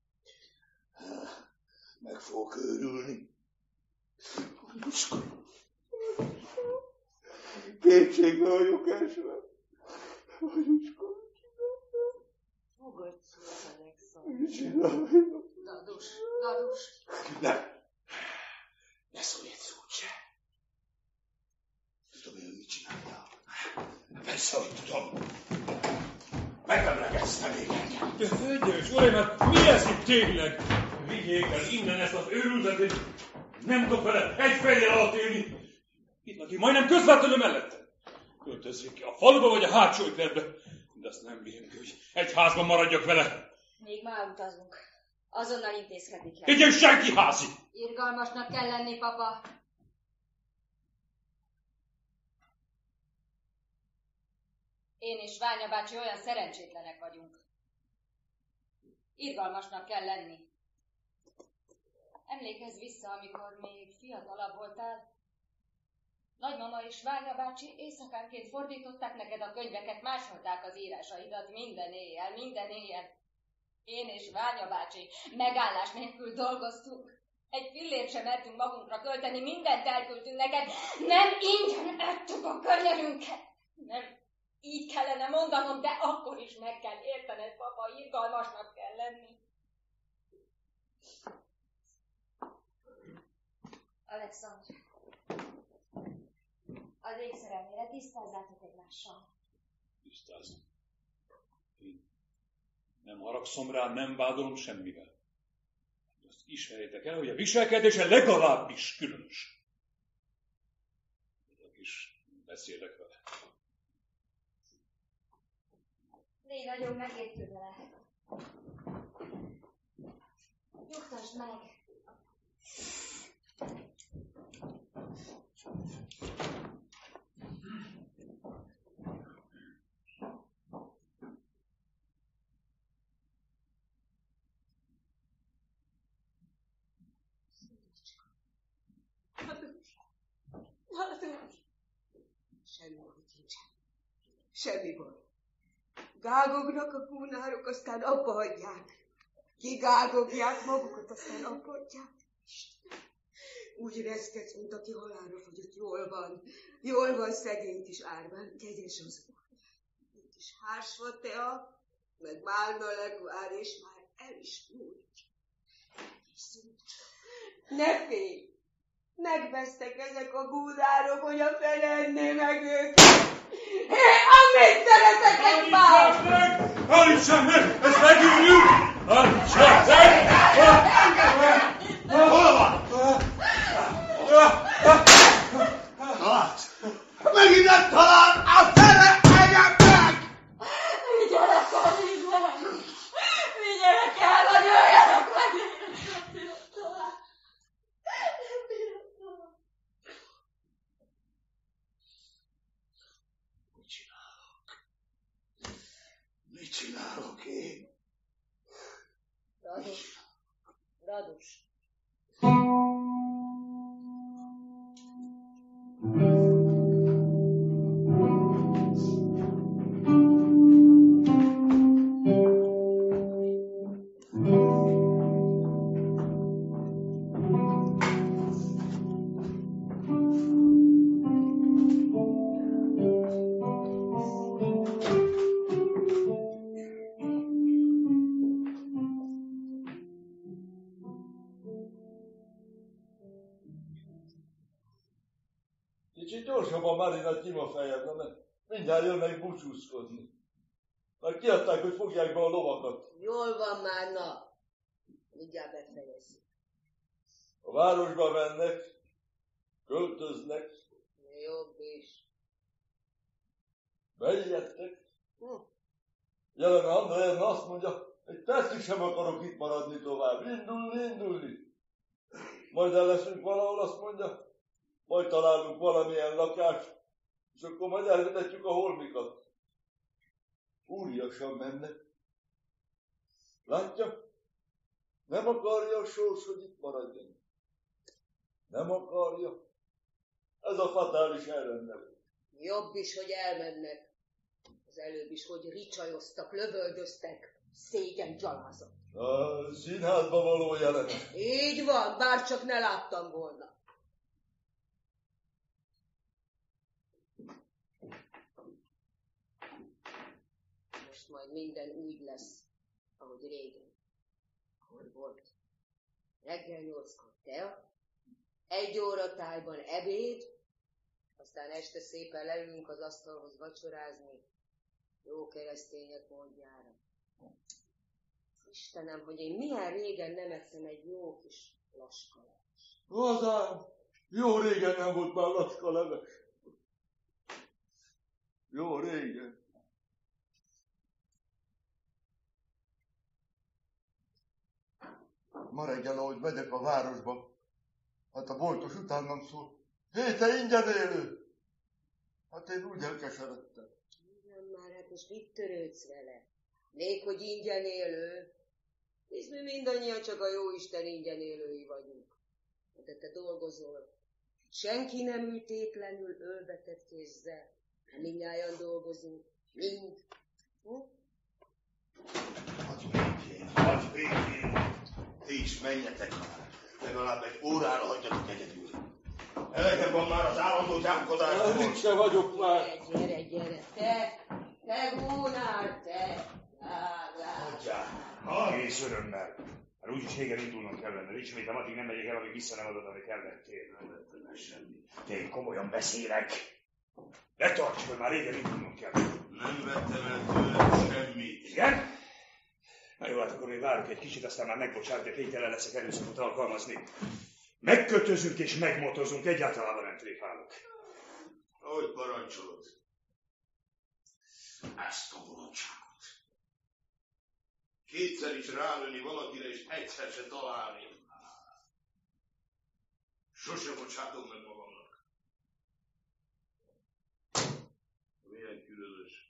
S3: Meg fogok őrülni. Anyuska. Kétségbe vagyok esve. Anyuska.
S6: Fogadj szót, Alexandra.
S3: Mit csinálom?
S6: Dadus, Dadus.
S3: Nem. Ne szólj egy szót se. Tudom én, mit csináltál. Persze, hogy tudom. Megemlegeztem még engem.
S8: De hölgyes, uraim, hát mi ez itt tényleg? Vigyék el innen ezt az őrültet, nem tudok vele egy fejjel alatt élni. Itt aki majdnem közvetlenül mellettem. Költözzék ki a faluba vagy a hátsó épületbe. De azt nem bírom ki, hogy egy házban maradjak vele.
S5: Még már utazunk. Azonnal intézkedni kell.
S8: Igyen senki házi!
S7: Irgalmasnak kell lenni, papa. Én és Ványa bácsi olyan szerencsétlenek vagyunk. Irgalmasnak kell lenni. Emlékezz vissza, amikor még fiatalabb voltál. Nagymama és Ványa bácsi éjszakánként fordították neked a könyveket, másolták az írásaidat minden éjjel, minden éjjel. Én és Ványa bácsi megállás nélkül dolgoztunk. Egy fillért sem mertünk magunkra költeni, mindent elküldtünk neked. Nem ingyen ettük a könyörünket. Nem így kellene mondanom, de akkor is meg kell értened, papa, irgalmasnak kell lenni.
S5: Alexandra, az ékszerelmére tisztázzátok egymással.
S8: Tisztázom. Én nem haragszom rá, nem vádolom semmivel. Azt ismerjétek el, hogy a viselkedése legalábbis különös. Tudok is beszélek vele.
S5: Légy nagyon megértő vele. Nyugtasd meg.
S6: Semmi baj nincsen. Semmi baj. Gágognak a kúnárok, aztán abba hagyják.
S1: Kigágogják magukat, aztán apadják. Úgy reszketsz, mint aki halálra fogyott. Jól van. Jól van, szegényt is árván. Kegyes az úr. Itt is hásva tea, meg málna lekvár, és már el is múlt. Ne félj! Megvesztek ezek a búdárok, hogy a fele enné meg őket. Hé, amit szeretek már!
S2: Állítsák meg! Ez megőrül! Állítsák meg!
S3: Hol van? Talált! Megint nem talált! A fele engem meg!
S7: Vigyenek el innen! Vigyenek el, vagy öljenek meg! Nem bírom tovább! Nem bírom tovább!
S3: Mit csinálok? Mit csinálok én?
S1: Radus, Radus.
S4: Kicsit gyorsabban Marina Timofejevna, mert mindjárt jönnek búcsúzkodni. Már kiadták, hogy fogják be a lovakat.
S1: Jól van már, na. Mindjárt befejezzük.
S4: A városba mennek, költöznek.
S1: Jobb is.
S4: Beijedtek.
S1: Hm.
S4: Jelen Andrejevna azt mondja, egy percig sem akarok itt maradni tovább. Indulni, indulni. Majd el leszünk valahol, azt mondja. Majd találunk valamilyen lakást, és akkor majd elvetetjük a holmikat. Úriasan mennek. Látja? Nem akarja a sors, hogy itt maradjon. Nem akarja. Ez a fatális elrendelés.
S1: Jobb is, hogy elmennek. Az előbb is, hogy ricsajoztak, lövöldöztek. Szégyen gyalázat.
S4: A színházba való jelenet.
S1: Így van, bár csak ne láttam volna. Most majd minden úgy lesz, ahogy régen. Hogy volt? Reggel nyolckor tea, egy óra tájban ebéd, aztán este szépen leülünk az asztalhoz vacsorázni, jó keresztények módjára. Istenem, hogy én milyen régen nem ettem egy jó kis laskaleves.
S4: Hazám, jó régen nem volt már laskaleves. Jó régen. Ma reggel, ahogy megyek a városba, hát a boltos utánam szól. Hé, te ingyen élő! Hát én úgy elkeseredtem.
S1: Igen már, hát most mit törődsz vele? Még hogy ingyen élő. Hisz mi mindannyian csak a jóisten ingyen élői vagyunk. De te dolgozol. Senki nem ültétlenül ölbetett kézzel. Mindnyájan dolgozunk. Mind. Hm?
S3: Hagyj békén, hagyj békén! Ti is menjetek már. Legalább egy órára hagyjatok egyedül. Elegem van már az állandó gyámkodásból.
S4: Itt se vagyok már.
S1: Gyere, gyere, gyere. Te, te Gunár, te.
S2: Hagyjál. Kész örömmel. Hát úgyis régen indulnom kellene. Ismétem, addig nem megyek el, amíg vissza nem adod, amit elvettél.
S3: Nem vettem el semmit.
S2: Én komolyan beszélek. Ne tarts, hogy már régen indulnom kell.
S3: Nem vettem el tőlem semmit.
S2: Igen? Na jó, hát akkor még várok egy kicsit, aztán már megbocsát, de kénytelen leszek erőszakot alkalmazni. Megkötözünk és megmotozunk, egyáltalán nem tréfálok.
S3: Ahogy parancsolod. Ezt a bolondságot. Kétszer is rálőni valakire, és egyszer se találni. Sose bocsátom meg magamnak. Milyen különös.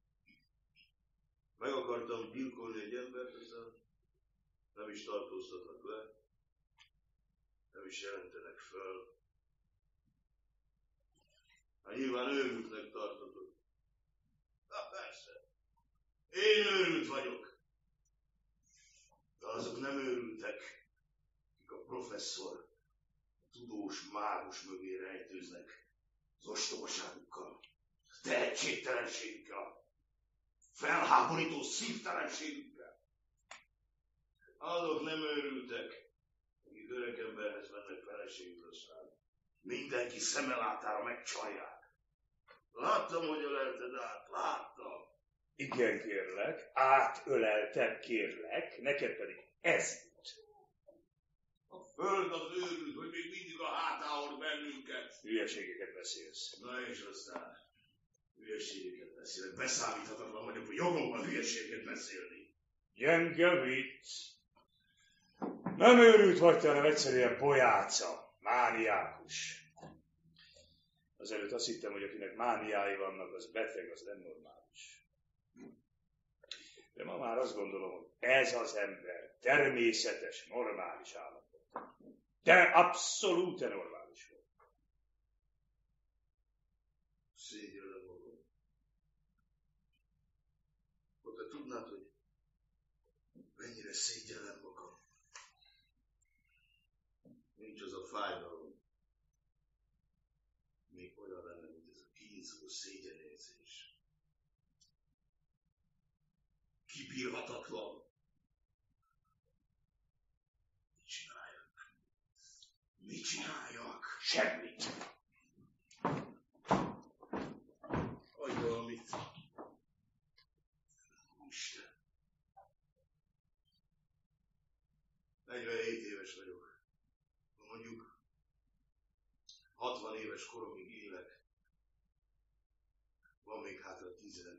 S3: Meg akartam gyilkolni egy embert, aztán nem is tartóztatnak le, nem is jelentenek fel. Hát nyilván őrültnek tartotok. Na persze, én őrült vagyok. De azok nem őrültek, akik a professzor, a tudós mágus mögé rejtőznek az ostobaságukkal, tehetségtelenségükkel, felháborító szívtelenségükkel. Azok nem őrültek, akik öreg emberhez mennek feleségül aztán mindenki szemelátára megcsalják. Láttam, hogy ölelted át, láttam.
S2: Igen, kérlek, átöleltem, kérlek, neked pedig ez jut.
S3: A föld az őrült, hogy még mindig a hátához bennünket.
S2: Hülyeségeket beszélsz.
S3: Na és aztán hülyeségeket beszélek. Beszámíthatatlan vagyok, hogy jogom van hülyeségeket beszélni.
S2: Gyenge vicc. Nem őrült vagy te, hanem egyszerűen bojáca, mániákus. Azelőtt azt hittem, hogy akinek mániái vannak, az beteg, az nem normális. De ma már azt gondolom, hogy ez az ember természetes, normális állapot. De abszolút normális volt.
S3: Szégyellem magam. Ha te tudnád, hogy mennyire szégyellem magam. Nincs az a fájdalom. Még olyan lenne, mint ez a kínzó szégyenérzés. Kibírhatatlan. Mit csináljak? Mit csináljak?
S2: Semmit.
S3: Adj valamit. Isten. negyvenhét éves vagyok. Mondjuk hatvan éves koromig élek. Van még hátra tizenhárom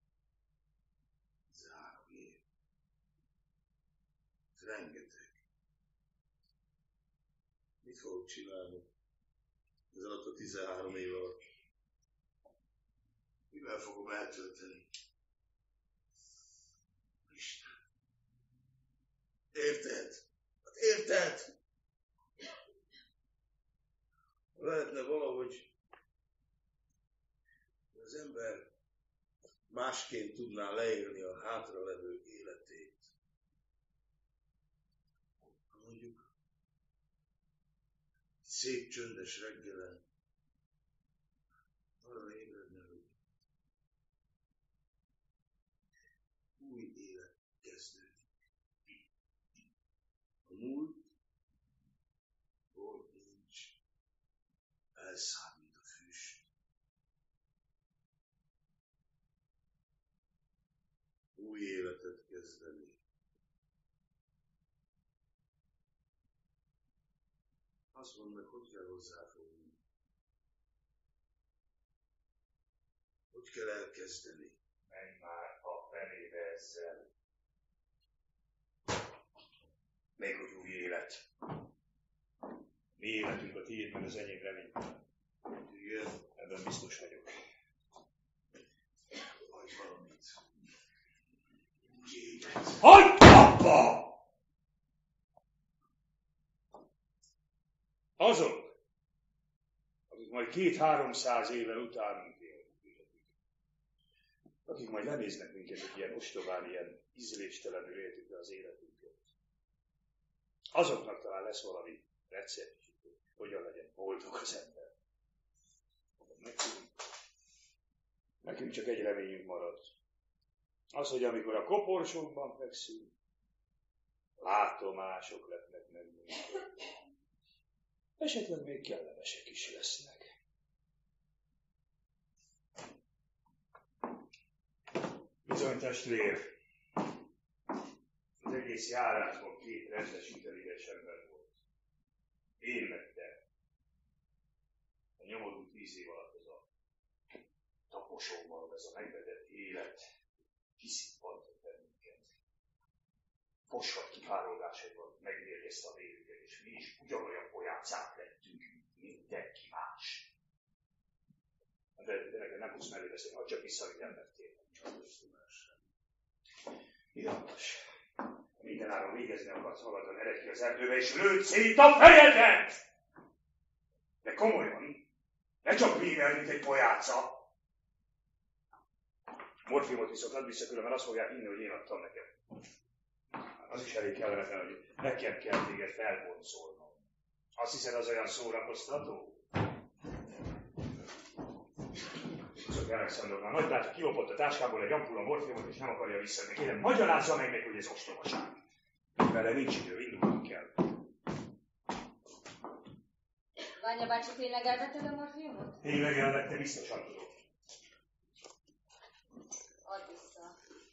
S3: év. Ez rengeteg. Mit fogok csinálni ez alatt a tizenhárom év alatt? Mivel fogom eltölteni? Isten. Érted? Hát érted? Lehetne valahogy az ember másként tudná leélni a hátralevő életét. Mondjuk szép csöndes reggelen arra ébredne, hogy új élet kezdődik. A múlt hol nincs, elszáll, mint a füst. Új életet kezdeni. Azt mondd meg, hogy kell hozzáfogni. Hogy kell elkezdeni.
S2: Menj már a fenébe ezzel. Még hogy új élet. Mi életünk a tiéd, meg az enyém reménytelen.
S3: Igen.
S2: Ebben biztos vagyok.
S3: Adj valamit. Új élet.
S2: Hagyd abba! Azok, akik majd két-háromszáz éven utánunk élnek, akik majd lenéznek minket, hogy ilyen ostobán, ilyen ízléstelenül éltük le az életünket. Azoknak talán lesz valami receptjük, hogy hogyan legyen boldog az ember. Nekünk, nekünk csak egy reményünk marad. Az, hogy amikor a koporsónkban fekszünk, látomások lepnek meg minket. Esetleg még kellemesek is lesznek. Bizony, testvér, az egész járásban két rendes intelligens ember volt. Én meg te. A nyomorult tíz év alatt ez a taposóban, ez a megvetett élet kiszippantott bennünket. Foshat kipárolgásaiban megmérgezte a vérünket, és mi is ugyanolyan bolyácák lettünk, mint mindenki más. De, de neked nem tudsz mellé beszélni, ha csak visszavitt embert kérnek. Irgalmas. Mindenáron végezni akarsz haladon, ered ki az erdőbe, és lőd szét a fejedet! De komolyan, ne csak vível, mint egy pojáca. Morfiumot viszont add vissza, különben azt fogják hinni, hogy én adtam neked. Az is elég kellemetlen, hogy nekem kell téged felboncolnom. Azt hiszed, az olyan szórakoztató? Csak Alexander, a nagybátyja kilopott a táskából egy ampulla morfiumot, és nem akarja visszadni. Kérem, magyarázza meg neki, hogy ez ostobaság. Vele nincs idő, indulnunk kell.
S7: Ványa bácsi, tényleg elvetted a morfiumot?
S2: Tényleg elvette, biztosan tudom.
S7: Add vissza.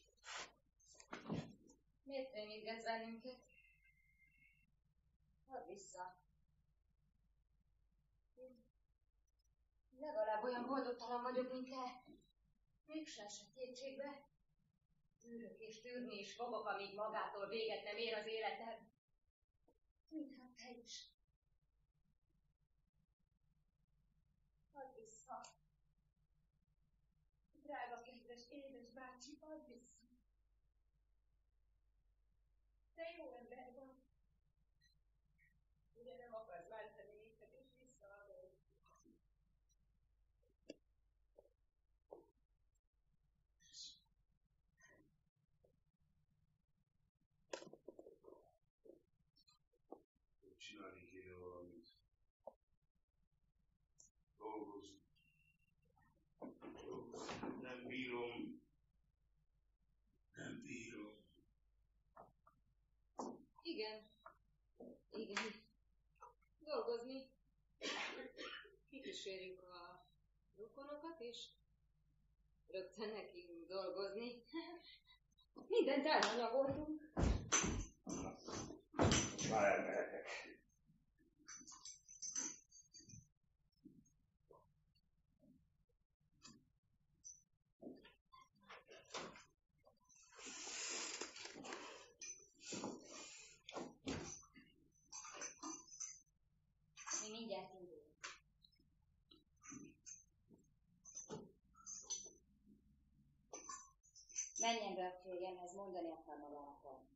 S7: Miért rémítgetsz bennünket? Add vissza. Legalább olyan boldogtalan vagyok, mint te. Mégsem esett kétségbe. Tűrök és tűrni is fogok, amíg magától véget nem ér az életem. Mintha te is. Add vissza. Drága, kedves, édes bácsi, add vissza. Te jó ember vagy. Ugye nem akarsz váltani minket, és visszaadod.
S3: Csinálni kéne valamit. Dolgozni. Dolgozni. Nem bírom. Nem bírom.
S7: Igen. Igen. Dolgozni. Kikísérjük a rokonokat, és rögtön nekünk dolgozni. Mindent elhanyagoltunk.
S2: Már elmehetek.
S7: Mi mindjárt indulunk. Menjen be a férjemhez, mondani akar magának valamit.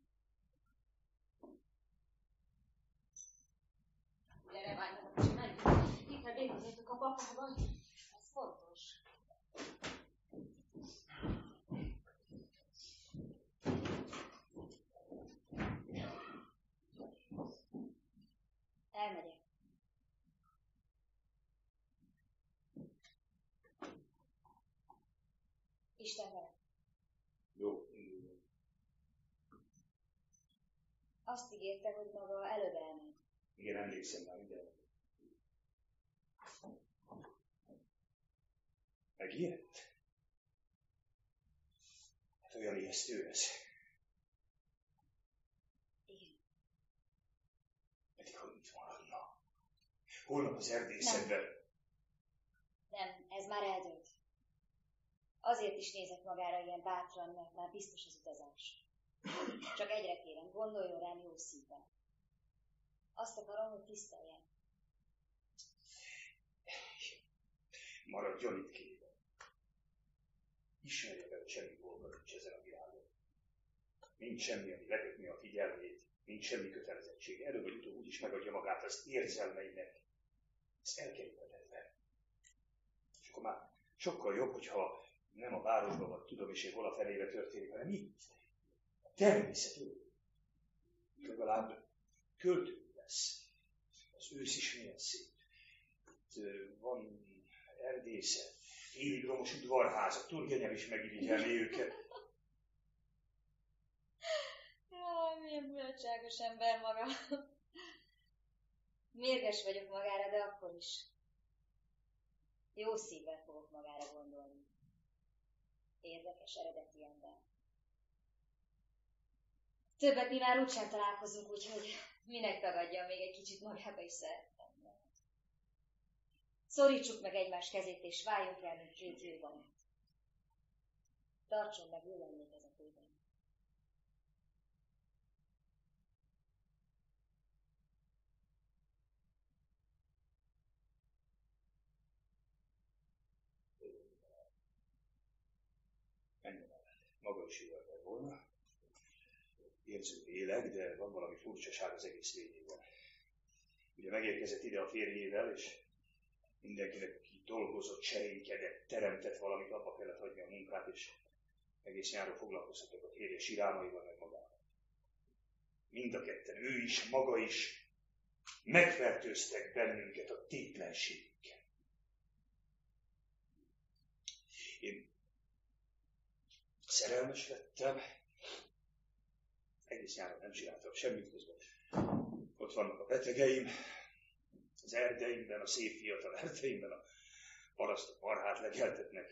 S7: Gyere, Ványra, bácsi, menjünk. Itt elbékozzunk a papával. Ez fontos. Elmegyek. Isten veled.
S2: Jó, induljon.
S7: Azt ígérte, hogy maga előbb elmegy.
S2: Igen, emlékszem már minden. Megijedt? Hát olyan ijesztő ez.
S7: Igen.
S2: Pedig hogy itt maradna? Holnap az erdészetben.
S7: Nem, ez már eldőlt. Azért is nézek magára ilyen bátran, mert már biztos az utazás. Csak egyre kérem, gondoljon rám jó szívvel. Azt akarom, hogy tiszteljen.
S2: Maradjon itt kérem. Ismerje be, hogy semmi dolga nincs ezen a világon. Nincs semmi, ami lekötni a figyelmét, nincs semmi kötelezettség. Előbb vagy utóbb úgyis megadja magát az érzelmeinek. Ez elkerülhetetlen. És akkor már sokkal jobb, hogyha nem a városban vagy tudom is, hogy hol a felébe történik, hanem itt. Természetül. Legalább költő lesz. Az ősz is milyen szép. Itt van erdészet, félig romos udvarházak, Turgenev is megirigyelni őket.
S7: Jaj, milyen mulatságos ember maga. Mérges vagyok magára, de akkor is. Jó szívvel fogok magára gondolni. Érdekes, eredeti ember. Többet mi már úgysem találkozunk, úgyhogy minek tagadjam, még egy kicsit magába is szerettem. Szorítsuk meg egymás kezét, és váljunk rá, mint két jó barát. Tartson meg jó emlékezetében.
S2: Menjen el. Maga is jó ember volna. Érző lélek, de van valami furcsaság az egész lényében. Ugye megérkezett ide a férjével, és mindenkinek, aki dolgozott, serénykedett, teremtett valamit, abba kellett hagyni a munkát, és egész nyáron foglalkozhatok a férje sirálmaival, meg magával. mind a ketten, ő is, maga is, megfertőztek bennünket a tétlenségükkel. Én szerelmes lettem, egész nyáron nem csináltam semmit közben. Ott vannak a betegeim, az erdeimben, a szép fiatal erdeimben, a parasztok marhát legeltetnek.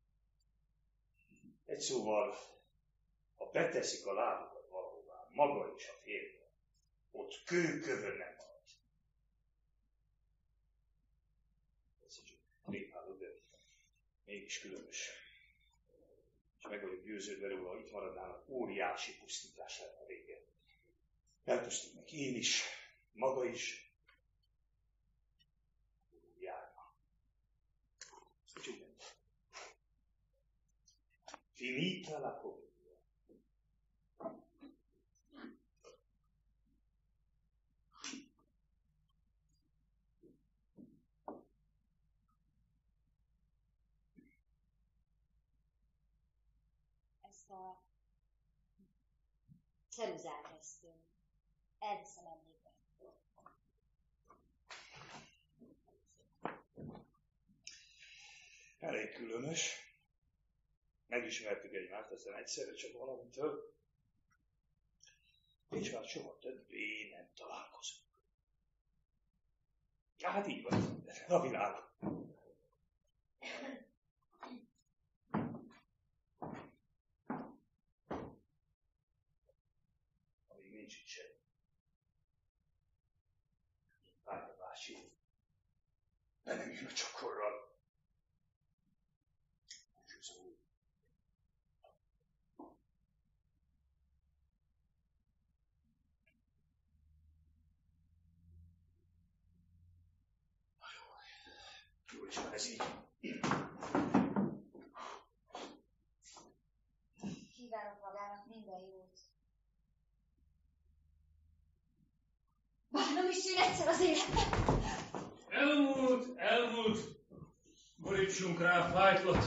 S2: Egy szóval, ha beteszik a lábukat valahová, maga is a férje, ott kőkövön nem marad. Ez csak népáló, de mégis különös. És meg vagyok győződve róla, ha itt maradnának, óriási pusztítás lenne a vége. Elpusztítnak én is, maga is. Járna. Úgyhogy finita la commedia.
S5: Ezt a ceruzát, ezt elviszem emlékben.
S2: Elég különös. Megismertük egymást, aztán egyszerre csak valamitől. És már soha többé nem találkozunk. Hát így van, a világ. Amíg nincs itt sem. Várja, bácsi. Ne menjünk a csokorral. Jó is van ez így.
S5: Kívánok magának minden jót. Bárnom is jön egyszer az életben.
S8: Elmúlt, elmúlt. Borítsunk rá a fájtlat.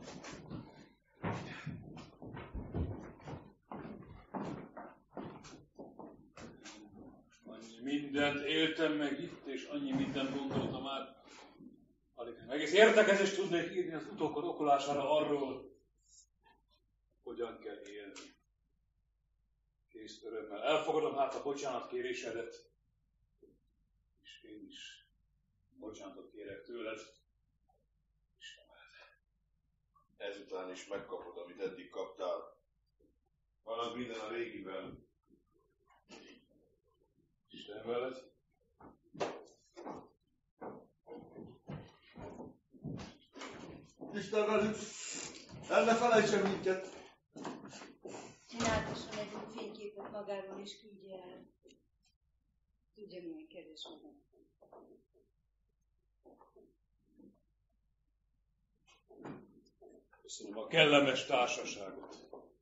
S8: Annyi mindent éltem meg itt, és annyi mindent gondoltam már. Alig nem egész értekezést tudnék írni az utókor okolására arról, hogyan kell élni. Kész örömmel elfogadom hát a bocsánatkérésedet, és én is bocsánatot kérek tőled, Istenem.
S3: Ezután is megkapod, amit eddig kaptál. Van minden a régiben.
S8: Isten veled.
S4: Isten velük, el ne felejtsen minket.
S6: Csináltasson egy új fényképet magáról és küldje el. Tudja, milyen kedves magam.
S8: Köszönöm a kellemes társaságot.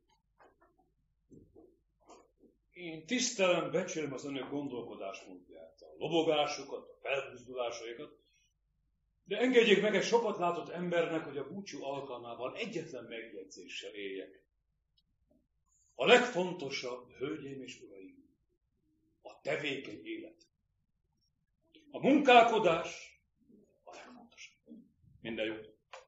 S8: Én tisztelem, becsülöm az önök gondolkodásmódját, a lobogásokat, a felbuzdulásaikat, de engedjék meg egy sokat látott embernek, hogy a búcsú alkalmával egyetlen megjegyzéssel éljek. A legfontosabb, hölgyeim és uraim, a tevékeny élet. A munkálkodás a legfontosabb. Minden jót!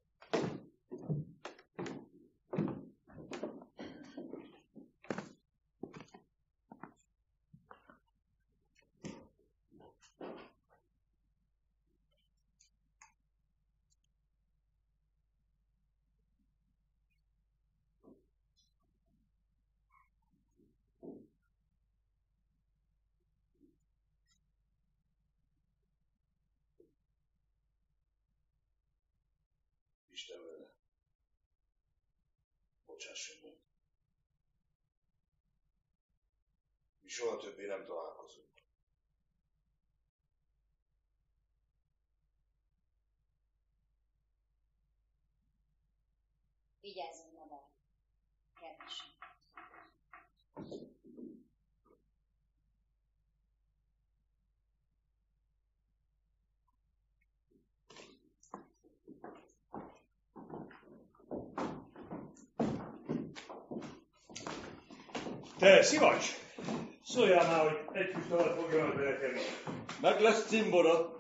S3: Isten vele. Bocsásson meg. Mi soha többé nem találkozunk.
S5: Vigyázzon magára, kedvesem.
S2: Te, Szivacs! Szóljál már, hogy egy füst alatt fogjanak beletenni.
S4: Meg lesz cimbora.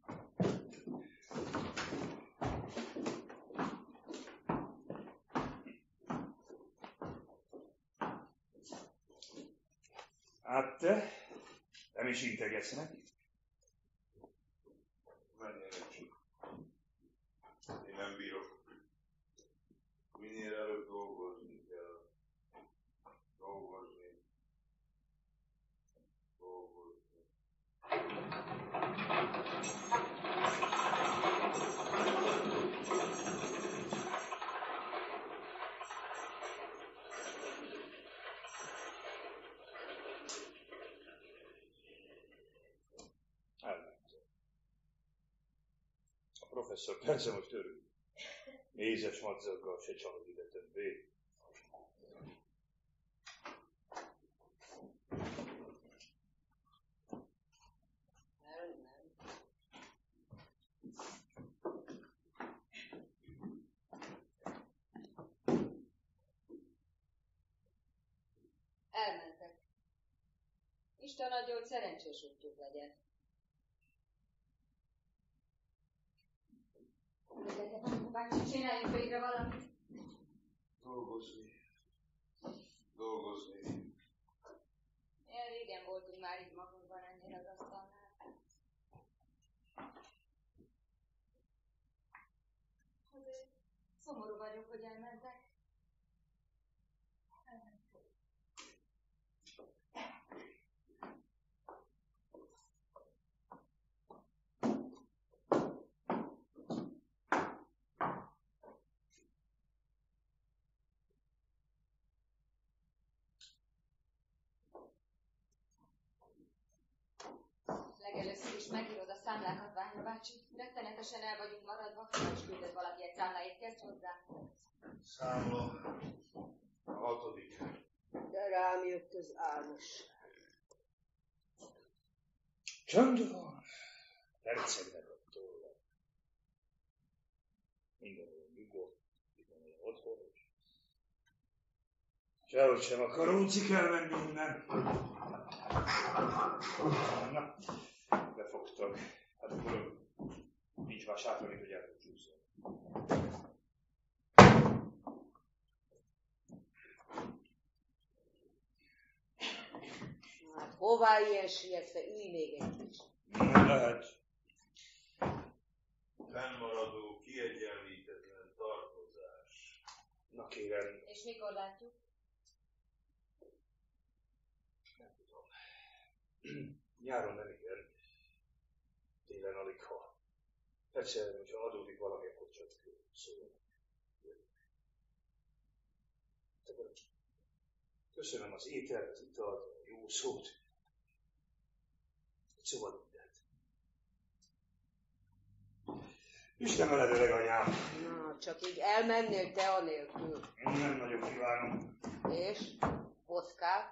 S2: Hát te nem is integetsz neki?
S3: Menjenek csak. Én nem bírok. Minél előbb dolgozni kell. Dolgozni. Dolgozni.
S2: A professzor persze most örül. Mézes madzaggal se csalod ide többé.
S7: Elmentek. Isten adja, hogy szerencsés útjuk legyen. De te, bácsi, csináljunk végre valamit.
S3: Dolgozni. Dolgozni.
S7: Ilyen régen voltunk már itt magunkban ennél az asztalnál. Azért szomorú vagyok, hogy elmentek. Elmentek. Legelőször is megírod a számlákat, Ványa bácsi. Rettenetesen el vagyunk maradva, ha is küldött valaki egy számláit, kezd hozzá.
S3: Számla. A hatodik.
S1: De rám jött az álmos.
S2: Csönd van. Percegnek a tollat. Minden olyan nyugodt, minden olyan otthonos. Sehogy sem a karócik elmenni innen. Na, befogtak. Hát akkor nincs más hátra, mint hogy elbúcsúzzon.
S1: Hát hová ilyen sietve, ülj még egy kicsit.
S2: Nem lehet.
S3: Fennmaradó, kiegyenlítetlen tartozás.
S2: Na kérem.
S7: És mikor látjuk?
S2: Nem tudom. Nyáron nem igen. Télen alig ha. Persze, hogyha adódik valami, akkor csak szólok. Köszönöm az ételt, az italt, a jó szót. Egy szóval mindent. Isten veled, öreg anyám.
S1: Na, csak így elmennél te anélkül.
S2: Nem nagyon kívánom.
S1: És? Vodkát?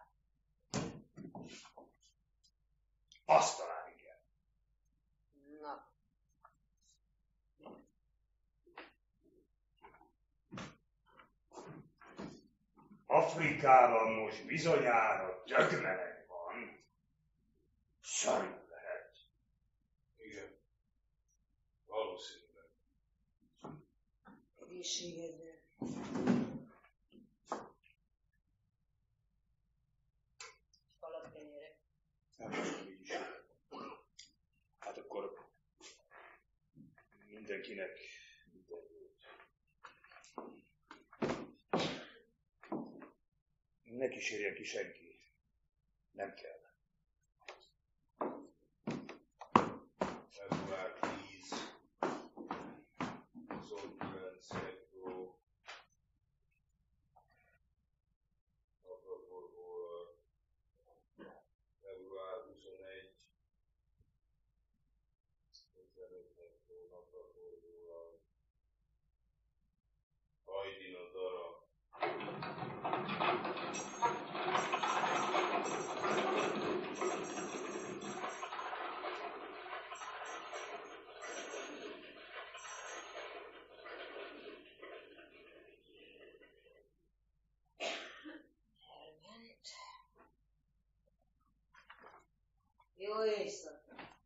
S2: Azt talán igen.
S1: Na.
S2: Afrikában most bizonyára dögmeleg van. Szörnyű lehet.
S3: Igen. Valószínűleg.
S1: Egészségedre. Palackenyére.
S2: Nem tudom, így is. Hát akkor mindenkinek minden jót. Ne kísérjen ki senki. Nem kell.
S3: február tíz, huszonkilenc hektó, napraforgóval, február huszonegy, tizenöt hektó, napraforgóval, Hajdina darab,
S1: Jó éjszaka!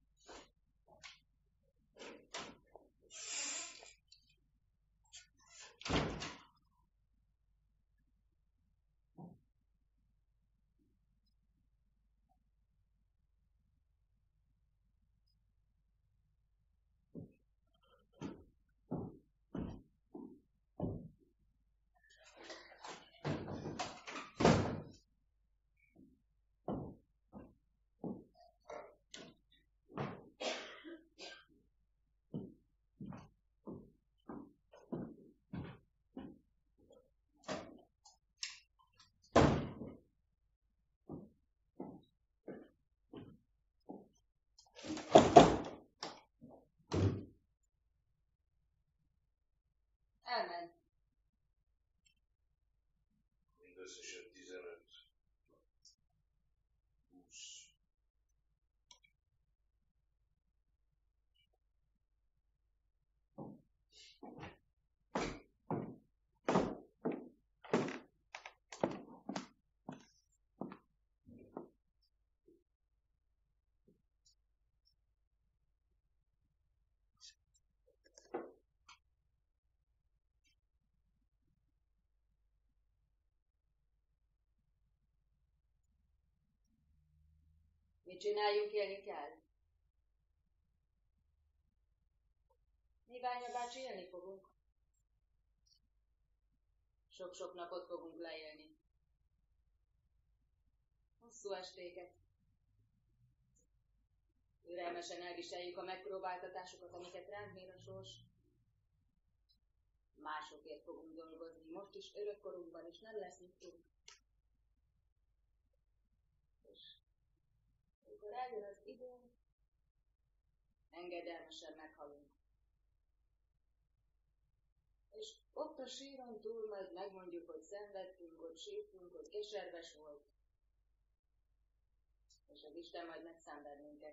S7: Elment.
S3: Mindösszesen tizenöt. húsz.
S7: Mit csináljunk, élni kell? Mi, Bánya bácsi, élni fogunk. Sok-sok napot fogunk leélni. Hosszú estéket. Türelmesen elviseljük a megpróbáltatásokat, amiket ránk mér a sors. Másokért fogunk dolgozni, most is, örökkorunkban is, nem lesz nyugtunk. És amikor eljön az idő, engedelmesen meghalunk. És ott a síron túl majd megmondjuk, hogy szenvedtünk, hogy sírtunk, hogy keserves volt. És az Isten majd megszám bennünket.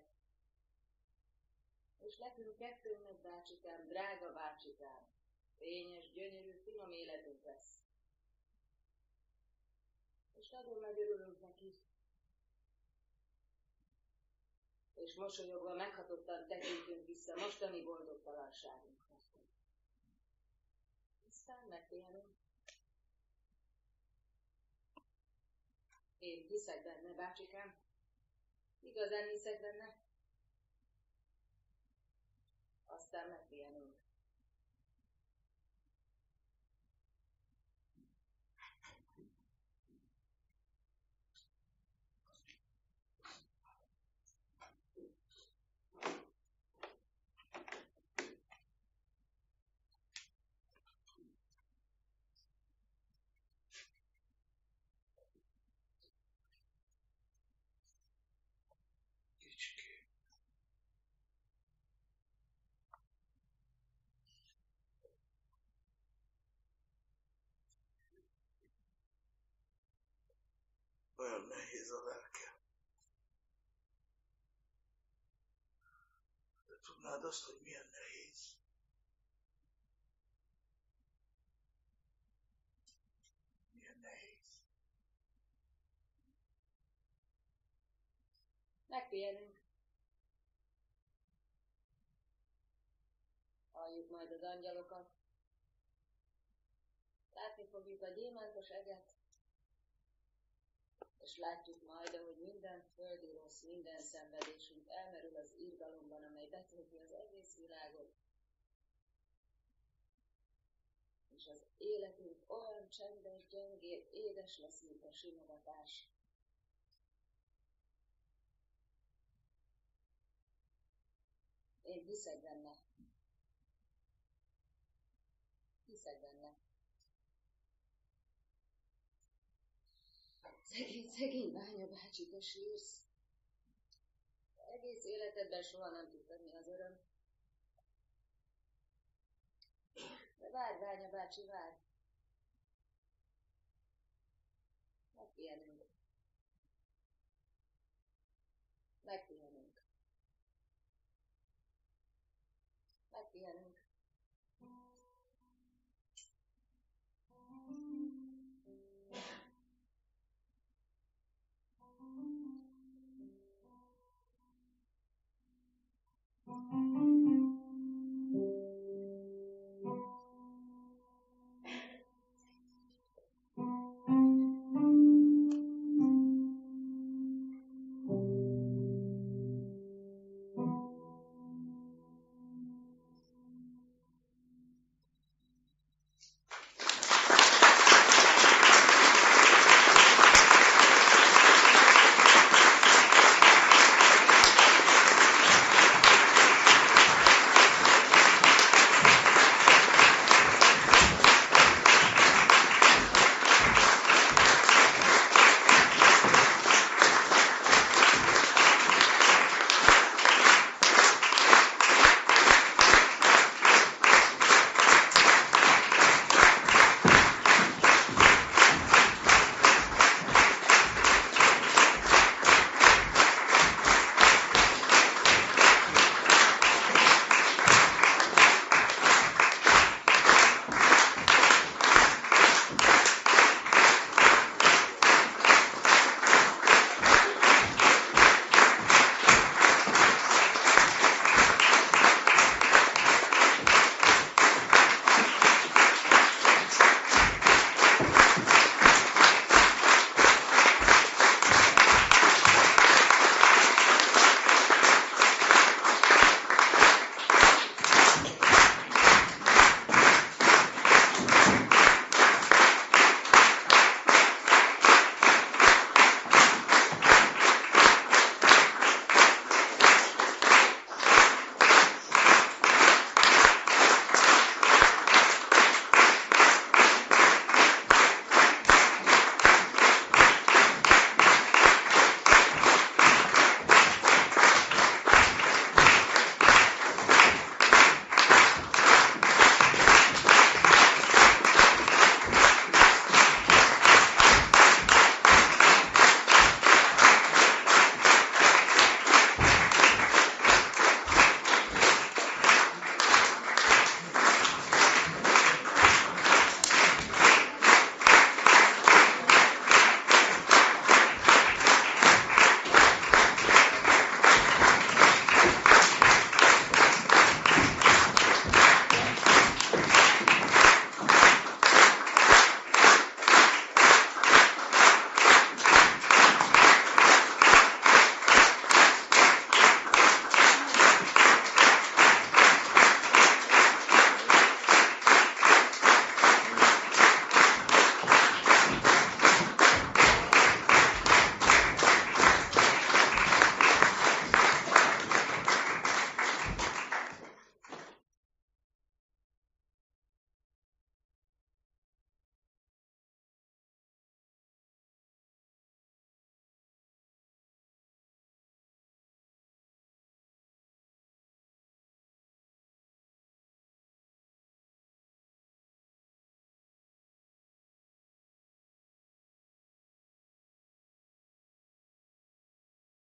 S7: És nekünk kettőnek, bácsikám, drága bácsikám, fényes, gyönyörű, finom életünk lesz. És nagyon megörülünk neki. És mosolyogva meghatottan tekintünk vissza mostani boldogtalanságunkra. Aztán megpihenünk. Én hiszek benne, bácsikám. Igazán hiszek benne. Aztán megpihenünk.
S3: Olyan nehéz a lelkem. De tudnád azt, hogy milyen nehéz? Milyen nehéz?
S7: Megpihenünk. Halljuk majd az angyalokat. Látni fogjuk a gyémántos eget. És látjuk majd, ahogy minden földi rossz, minden szenvedésünk elmerül az irgalomban, amely betölti az egész világot. És az életünk olyan csendes, gyengéd, édes lesz, mint a simogatás. Én hiszek benne. Hiszek benne. Szegény, szegény Bánya bácsi, te sírsz. Egész életedben soha nem tudtad, mi az öröm. De várj, Bánya bácsi, várj. Megpihenünk. Megpihenünk. Megpihenünk.